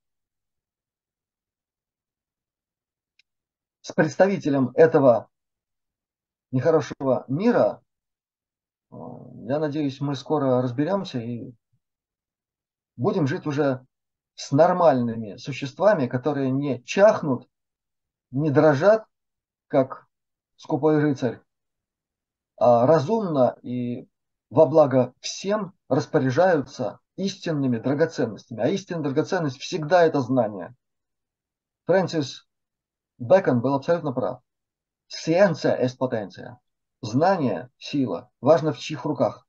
Speaker 5: С представителем этого нехорошего мира, я надеюсь, мы скоро разберемся и будем жить уже с нормальными существами, которые не чахнут, не дрожат, как скупой рыцарь, а разумно и во благо всем распоряжаются истинными драгоценностями. А истинная драгоценность всегда это знание. Фрэнсис Бэкон был абсолютно прав. Scientia est potentia. Знание, сила. Важно в чьих руках.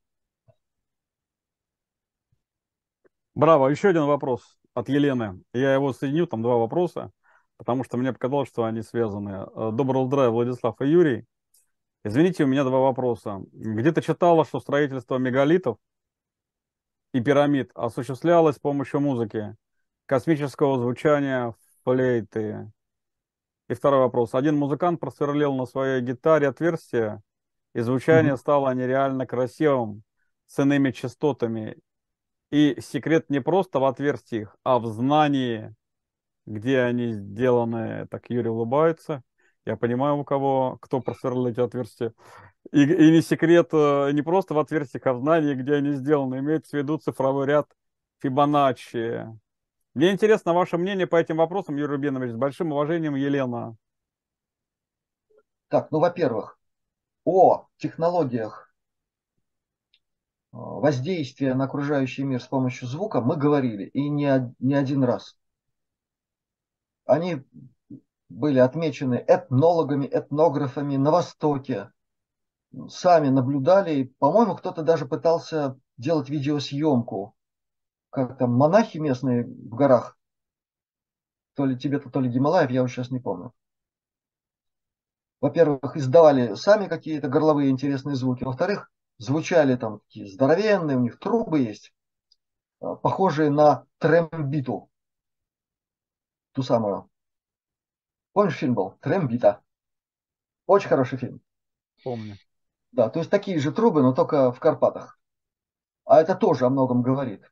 Speaker 4: Браво. Еще один вопрос от Елены. Я его соединю, там два вопроса, потому что мне показалось, что они связаны. Доброго здравия, Владислав и Юрий. Извините, у меня два вопроса. Где-то читала, что строительство мегалитов и пирамид осуществлялось с помощью музыки, космического звучания, флейты. И второй вопрос. Один музыкант просверлил на своей гитаре отверстие, и звучание стало нереально красивым, с иными частотами. И секрет не просто в отверстиях, а в знании, где они сделаны. Так Юрий улыбается. Я понимаю, у кого, кто просверлил эти отверстия. И не секрет не просто в отверстиях, а в знании, где они сделаны. Имеется в виду цифровой ряд Фибоначчи. Мне интересно ваше мнение по этим вопросам, Юрий Рубинович. С большим уважением, Елена.
Speaker 5: Так, ну, во-первых, о технологиях воздействия на окружающий мир с помощью звука мы говорили, и не один раз. Они были отмечены этнологами, этнографами на Востоке. Сами наблюдали. И, по-моему, кто-то даже пытался делать видеосъемку. Как там монахи местные в горах, то ли Тибета, то ли Гималаев, я уже сейчас не помню. Во-первых, издавали сами какие-то горловые интересные звуки. Во-вторых, звучали там такие здоровенные, у них трубы есть, похожие на трембиту. Ту самую. Помнишь, фильм был? Трембита. Очень хороший фильм.
Speaker 4: Помню.
Speaker 5: Да, то есть такие же трубы, но только в Карпатах. А это тоже о многом говорит.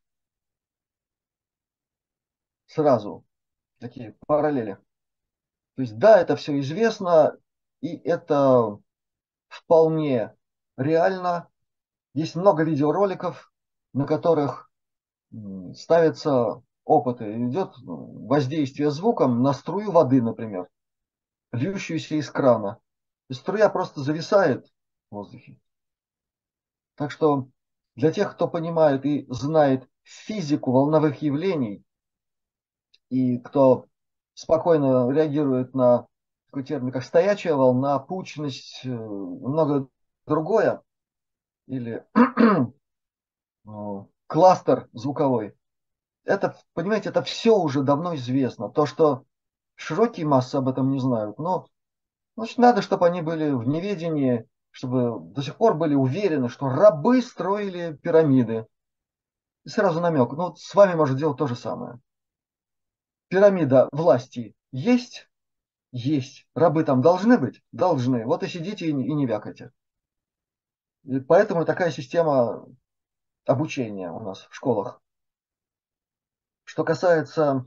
Speaker 5: Сразу такие параллели. То есть да, это все известно, и это вполне реально. Есть много видеороликов, на которых ставятся опыты. Идет воздействие звуком на струю воды, например, льющуюся из крана. И струя просто зависает в воздухе. Так что для тех, кто понимает и знает физику волновых явлений, и кто спокойно реагирует на такой термин, как стоячая волна, пучность, многое другое, или кластер звуковой, это, понимаете, это все уже давно известно. То, что широкие массы об этом не знают, но значит, надо, чтобы они были в неведении, чтобы до сих пор были уверены, что рабы строили пирамиды. И сразу намек, ну вот с вами может делать то же самое. Пирамида власти есть? Есть. Рабы там должны быть? Должны. Вот и сидите и не вякайте. И поэтому такая система обучения у нас в школах. Что касается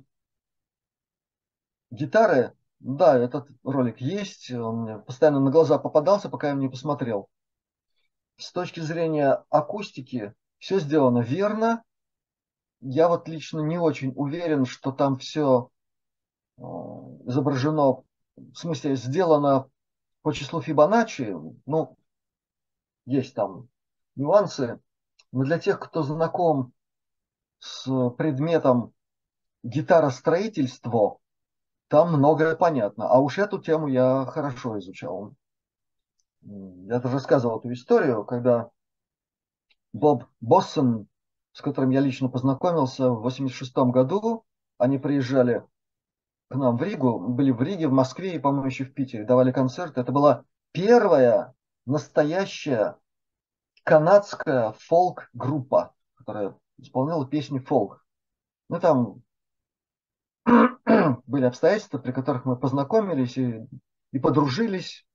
Speaker 5: гитары, да, этот ролик есть, он мне постоянно на глаза попадался, пока я его не посмотрел. С точки зрения акустики все сделано верно. Я вот лично не очень уверен, что там все изображено, в смысле сделано по числу Фибоначчи. Ну, есть там нюансы. Но для тех, кто знаком с предметом гитаростроительство, там многое понятно. А уж эту тему я хорошо изучал. Я даже рассказывал эту историю, когда Боб Боссон, с которым я лично познакомился в 1986 году, они приезжали к нам в Ригу, были в Риге, в Москве и, по-моему, еще в Питере, давали концерт. Это была первая настоящая канадская фолк-группа, которая исполняла песни фолк. Ну, там были обстоятельства, при которых мы познакомились и подружились.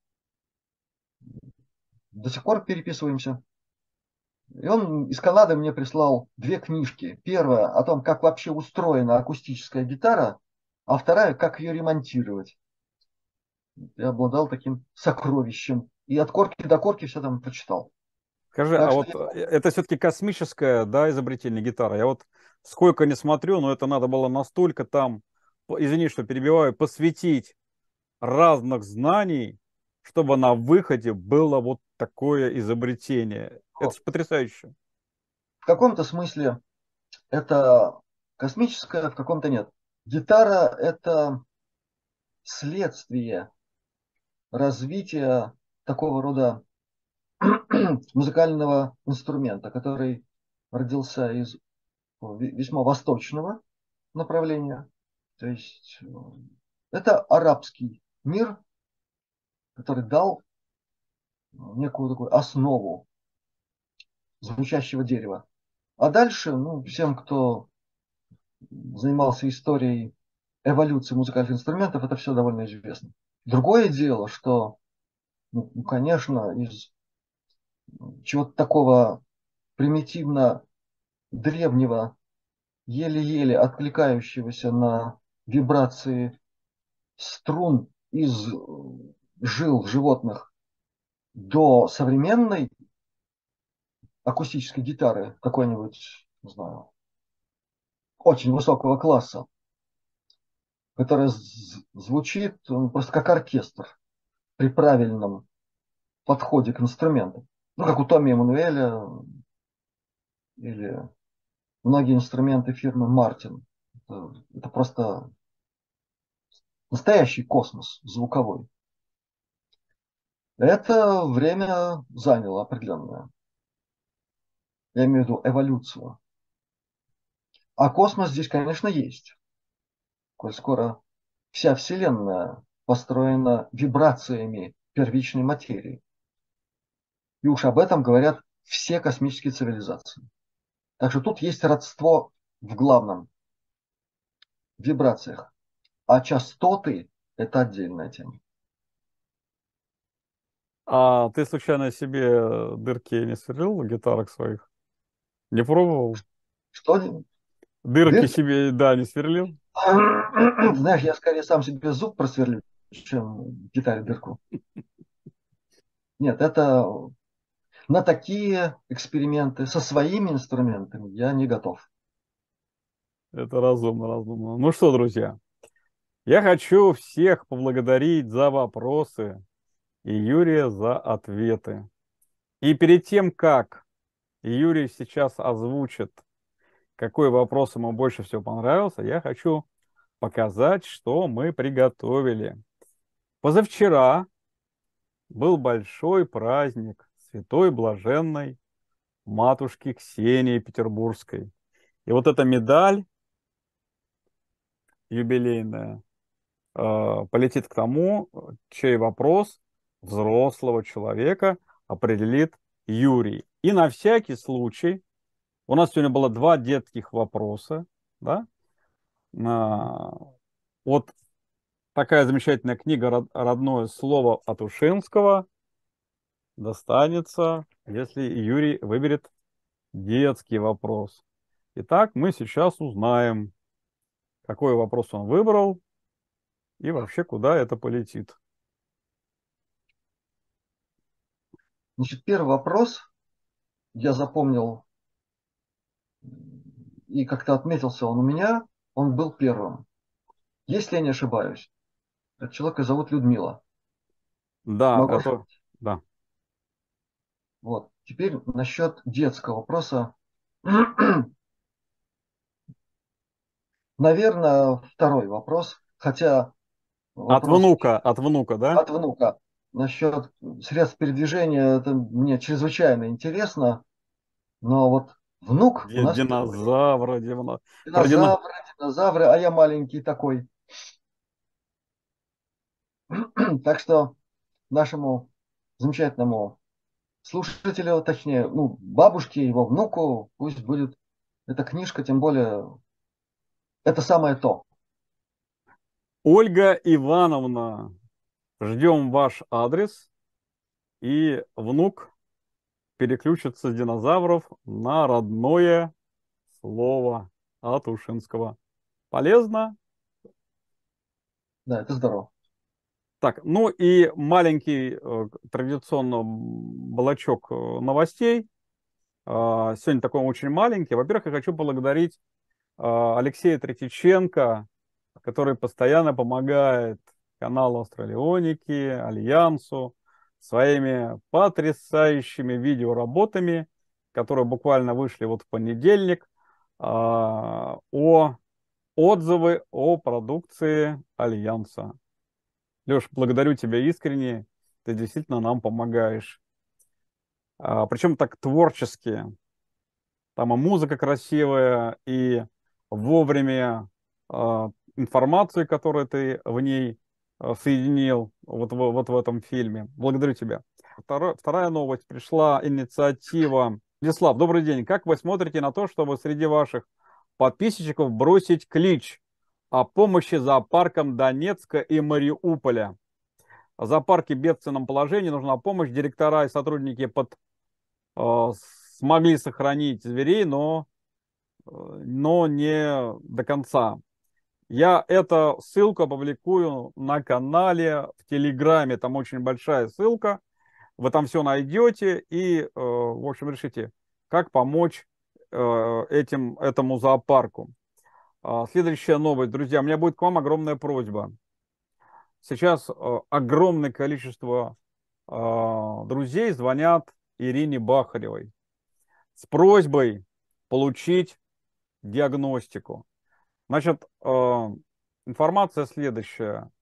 Speaker 5: До сих пор переписываемся. И он из Канады мне прислал две книжки. Первая о том, как вообще устроена акустическая гитара, а вторая, как ее ремонтировать. Я обладал таким сокровищем. И от корки до корки все там прочитал.
Speaker 4: Скажи,
Speaker 5: Так
Speaker 4: а
Speaker 5: что
Speaker 4: вот это все-таки космическое, да, изобретение гитары? Я вот сколько не смотрю, но это надо было настолько там, извини, что перебиваю, посвятить разных знаний, чтобы на выходе было вот такое изобретение. Это же потрясающе.
Speaker 5: в каком-то смысле это космическое, в каком-то нет. Гитара – это следствие развития такого рода музыкального инструмента, который родился из весьма восточного направления. То есть это арабский мир, который дал некую такую основу звучащего дерева. А дальше, ну, всем, кто занимался историей эволюции музыкальных инструментов, это все довольно известно. Другое дело, что, ну, конечно, из чего-то такого примитивно древнего, еле-еле откликающегося на вибрации струн из жил животных до современной акустической гитары какой-нибудь, не знаю, очень высокого класса, которая звучит просто как оркестр при правильном подходе к инструменту. Ну, как у Томми Эммануэля или многие инструменты фирмы Мартин. Это просто настоящий космос звуковой. Это время заняло определенное. Я имею в виду эволюцию. А космос здесь, конечно, есть. Коль скоро вся Вселенная построена вибрациями первичной материи. И уж об этом говорят все космические цивилизации. Так что тут есть родство в главном, в вибрациях. А частоты – это отдельная тема.
Speaker 4: А ты случайно себе дырки не сверлил в гитарах своих? Не пробовал?
Speaker 5: Что?
Speaker 4: Дырки
Speaker 5: Дырки?
Speaker 4: себе, да, не сверлил?
Speaker 5: Знаешь, я скорее сам себе зуб просверлю, чем в гитаре дырку. Нет, это на такие эксперименты со своими инструментами я не готов.
Speaker 4: Это разумно, разумно. Ну что, друзья, я хочу всех поблагодарить за вопросы и Юрия за ответы. И перед тем, как Юрий сейчас озвучит, какой вопрос ему больше всего понравился, я хочу показать, что мы приготовили. Позавчера был большой праздник Святой Блаженной Матушки Ксении Петербургской. И вот эта медаль юбилейная полетит к тому, чей вопрос взрослого человека определит Юрий. И на всякий случай, у нас сегодня было два детских вопроса, да? А, Вот такая замечательная книга «Родное слово» от Ушинского достанется, если Юрий выберет детский вопрос. Итак, мы сейчас узнаем, какой вопрос он выбрал и вообще куда это полетит.
Speaker 5: Значит, первый вопрос я запомнил и как-то отметился он у меня, он был первым. Если я не ошибаюсь, этот человека зовут Людмила.
Speaker 4: Да,
Speaker 5: Могу ошибаться?
Speaker 4: да.
Speaker 5: Вот. Теперь насчет детского вопроса. Наверное, второй вопрос, хотя вопрос
Speaker 4: От внука, да?
Speaker 5: от внука насчет средств передвижения, это мне чрезвычайно интересно, но вот внук у нас впервые.
Speaker 4: Динозавра,
Speaker 5: Динозавры, динозавры, а я маленький такой. Так что нашему замечательному слушателю, точнее, ну, бабушке, его внуку, пусть будет эта книжка, тем более, это самое то.
Speaker 4: Ольга Ивановна, ждем ваш адрес, и внук переключится с динозавров на родное слово от Ушинского. Полезно?
Speaker 5: Да, это здорово.
Speaker 4: Так, ну и маленький традиционно блочок новостей. Сегодня такой очень маленький. Во-первых, я хочу поблагодарить Алексея Третьяченко, который постоянно помогает каналу Астралионики, Альянсу своими потрясающими видеоработами, которые буквально вышли вот в понедельник, о отзывы о продукции Альянса. Леш, благодарю тебя искренне, ты действительно нам помогаешь. Причем так творчески. Там и музыка красивая, и вовремя информацию, которую ты в ней соединил вот в этом фильме. Благодарю тебя. Вторая новость. Пришла инициатива. Владислав, добрый день. Как вы смотрите на то, чтобы среди ваших подписчиков бросить клич о помощи зоопаркам Донецка и Мариуполя? Зоопарки в бедственном положении, нужна помощь. Директора и сотрудники э, смогли сохранить зверей, но не до конца. Я эту ссылку опубликую на канале в Телеграме. Там очень большая ссылка. Вы там все найдете и, в общем, решите, как помочь этому зоопарку. Следующая новость, друзья. У меня будет к вам огромная просьба. Сейчас огромное количество друзей звонят Ирине Бахаревой с просьбой получить диагностику. Значит, информация следующая.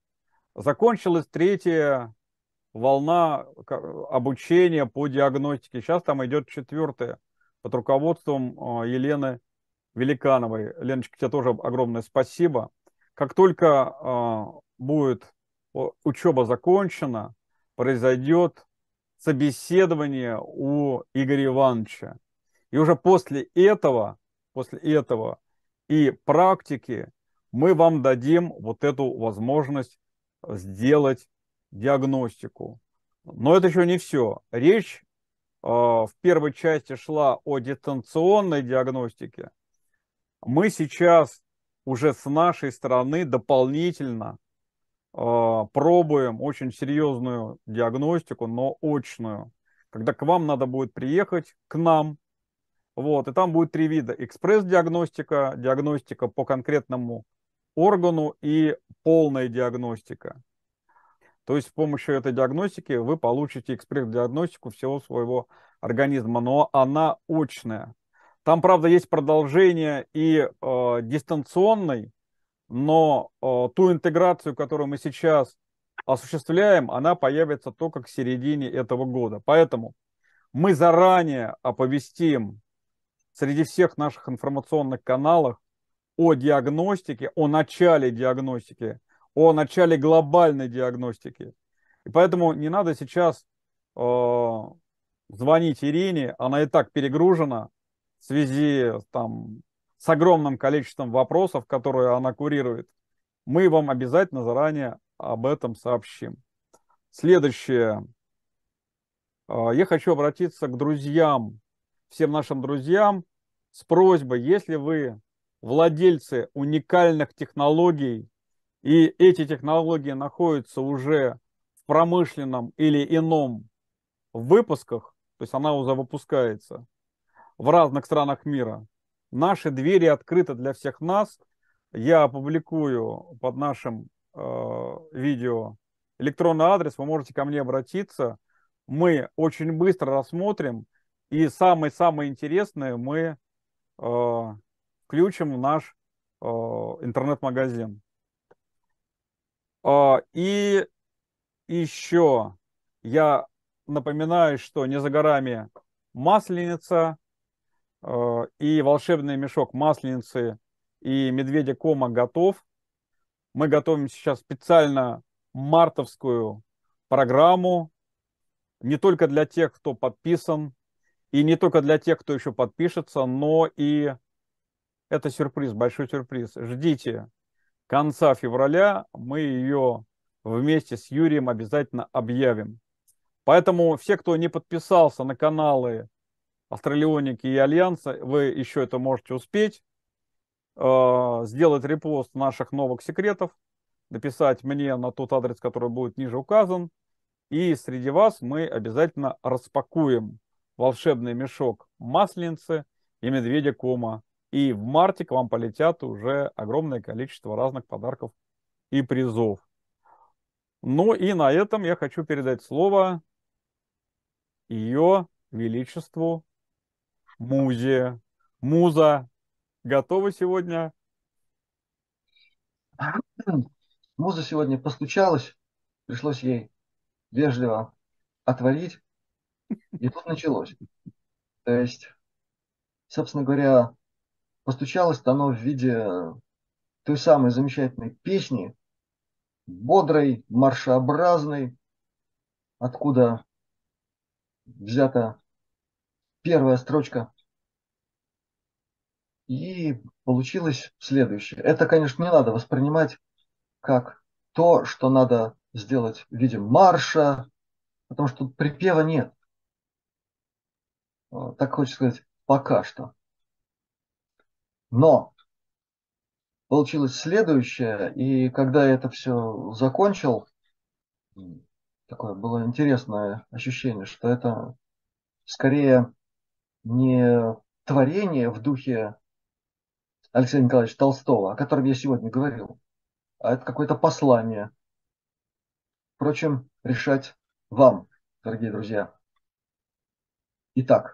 Speaker 4: Закончилась третья волна обучения по диагностике. Сейчас там идет четвертая под руководством Елены Великановой. Леночка, тебе тоже огромное спасибо. Как только будет учеба закончена, произойдет собеседование у Игоря Ивановича. И уже после этого и практики мы вам дадим вот эту возможность сделать диагностику. Но это еще не все. Речь в первой части шла о дистанционной диагностике. Мы сейчас уже с нашей стороны дополнительно пробуем очень серьезную диагностику, но очную, когда к вам надо будет приехать, к нам, вот, и там будет три вида: экспресс-диагностика, диагностика по конкретному органу и полная диагностика. То есть с помощью этой диагностики вы получите экспресс-диагностику всего своего организма, но она очная. Там, правда, есть продолжение и дистанционной, но ту интеграцию, которую мы сейчас осуществляем, она появится только к середине этого года. Поэтому мы заранее оповестим среди всех наших информационных каналов о диагностике, о начале диагностики, о начале глобальной диагностики. И поэтому не надо сейчас звонить Ирине, она и так перегружена в связи там, с огромным количеством вопросов, которые она курирует. Мы вам обязательно заранее об этом сообщим. Следующее. Я хочу обратиться к друзьям, всем нашим друзьям с просьбой, если вы владельцы уникальных технологий, и эти технологии находятся уже в промышленном или ином выпусках, то есть она уже выпускается в разных странах мира, наши двери открыты для всех нас. Я опубликую под нашим видео электронный адрес, вы можете ко мне обратиться. Мы очень быстро рассмотрим, и самое-самое интересное мы включим в наш интернет-магазин. И еще я напоминаю, что не за горами Масленица, и волшебный мешок Масленицы и медведя Кома готов. Мы готовим сейчас специально мартовскую программу, не только для тех, кто подписан, и не только для тех, кто еще подпишется, но и это сюрприз, большой сюрприз. Ждите конца февраля, мы ее вместе с Юрием обязательно объявим. Поэтому все, кто не подписался на каналы Астралионики и Альянса, вы еще это можете успеть. Сделать репост наших новых секретов, написать мне на тот адрес, который будет ниже указан. И среди вас мы обязательно распакуем волшебный мешок Масленицы и медведя Кома. И в марте к вам полетят уже огромное количество разных подарков и призов. Ну и на этом я хочу передать слово Ее Величеству Музе. Муза, готова сегодня?
Speaker 5: Муза сегодня постучалась, пришлось ей вежливо отворить, и тут началось. То есть, собственно говоря, постучалось-то оно в виде той самой замечательной песни, бодрой, маршеобразной, откуда взята первая строчка. И получилось следующее. Это, конечно, не надо воспринимать как то, что надо сделать в виде марша, потому что тут припева нет. Так хочется сказать, пока что. Но получилось следующее, и когда я это все закончил, такое было интересное ощущение, что это скорее не творение в духе Алексея Николаевича Толстого, о котором я сегодня говорил, а это какое-то послание. Впрочем, решать вам, дорогие друзья. Итак,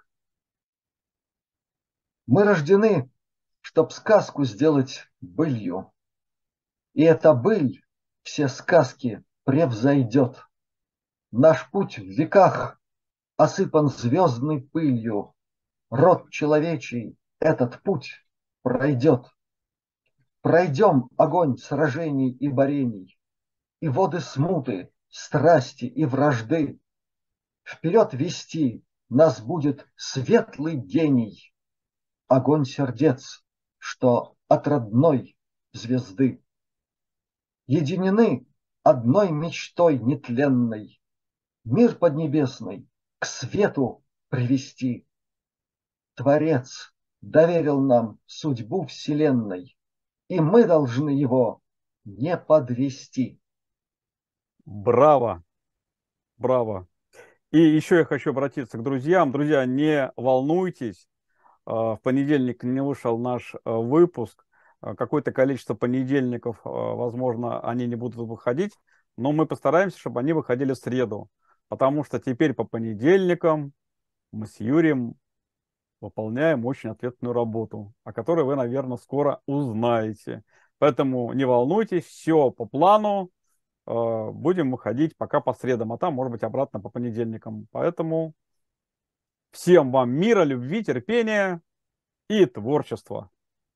Speaker 5: мы рождены, чтоб сказку сделать былью. И эта быль все сказки превзойдет. Наш путь в веках осыпан звездной пылью. Род человечий этот путь пройдет. Пройдем огонь сражений и борений, и воды смуты, страсти и вражды. Вперед вести нас будет светлый гений, огонь сердец, что от родной звезды. Единены одной мечтой нетленной, мир поднебесный к свету привести. Творец доверил нам судьбу вселенной, и мы должны его не подвести.
Speaker 4: Браво! Браво! И еще я хочу обратиться к друзьям. Друзья, не волнуйтесь. В понедельник не вышел наш выпуск. Какое-то количество понедельников, возможно, они не будут выходить. Но мы постараемся, чтобы они выходили в среду. Потому что теперь по понедельникам мы с Юрием выполняем очень ответственную работу, о которой вы, наверное, скоро узнаете. Поэтому не волнуйтесь, все по плану. Будем выходить пока по средам, а там, может быть, обратно по понедельникам. Поэтому всем вам мира, любви, терпения и творчества.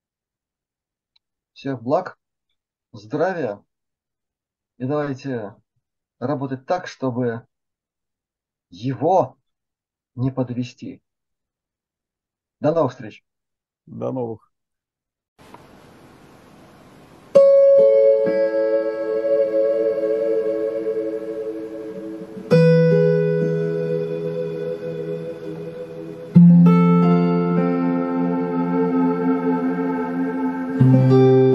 Speaker 5: Всех благ, здравия. И давайте работать так, чтобы его не подвести. До новых встреч.
Speaker 4: До новых.
Speaker 3: Thank you.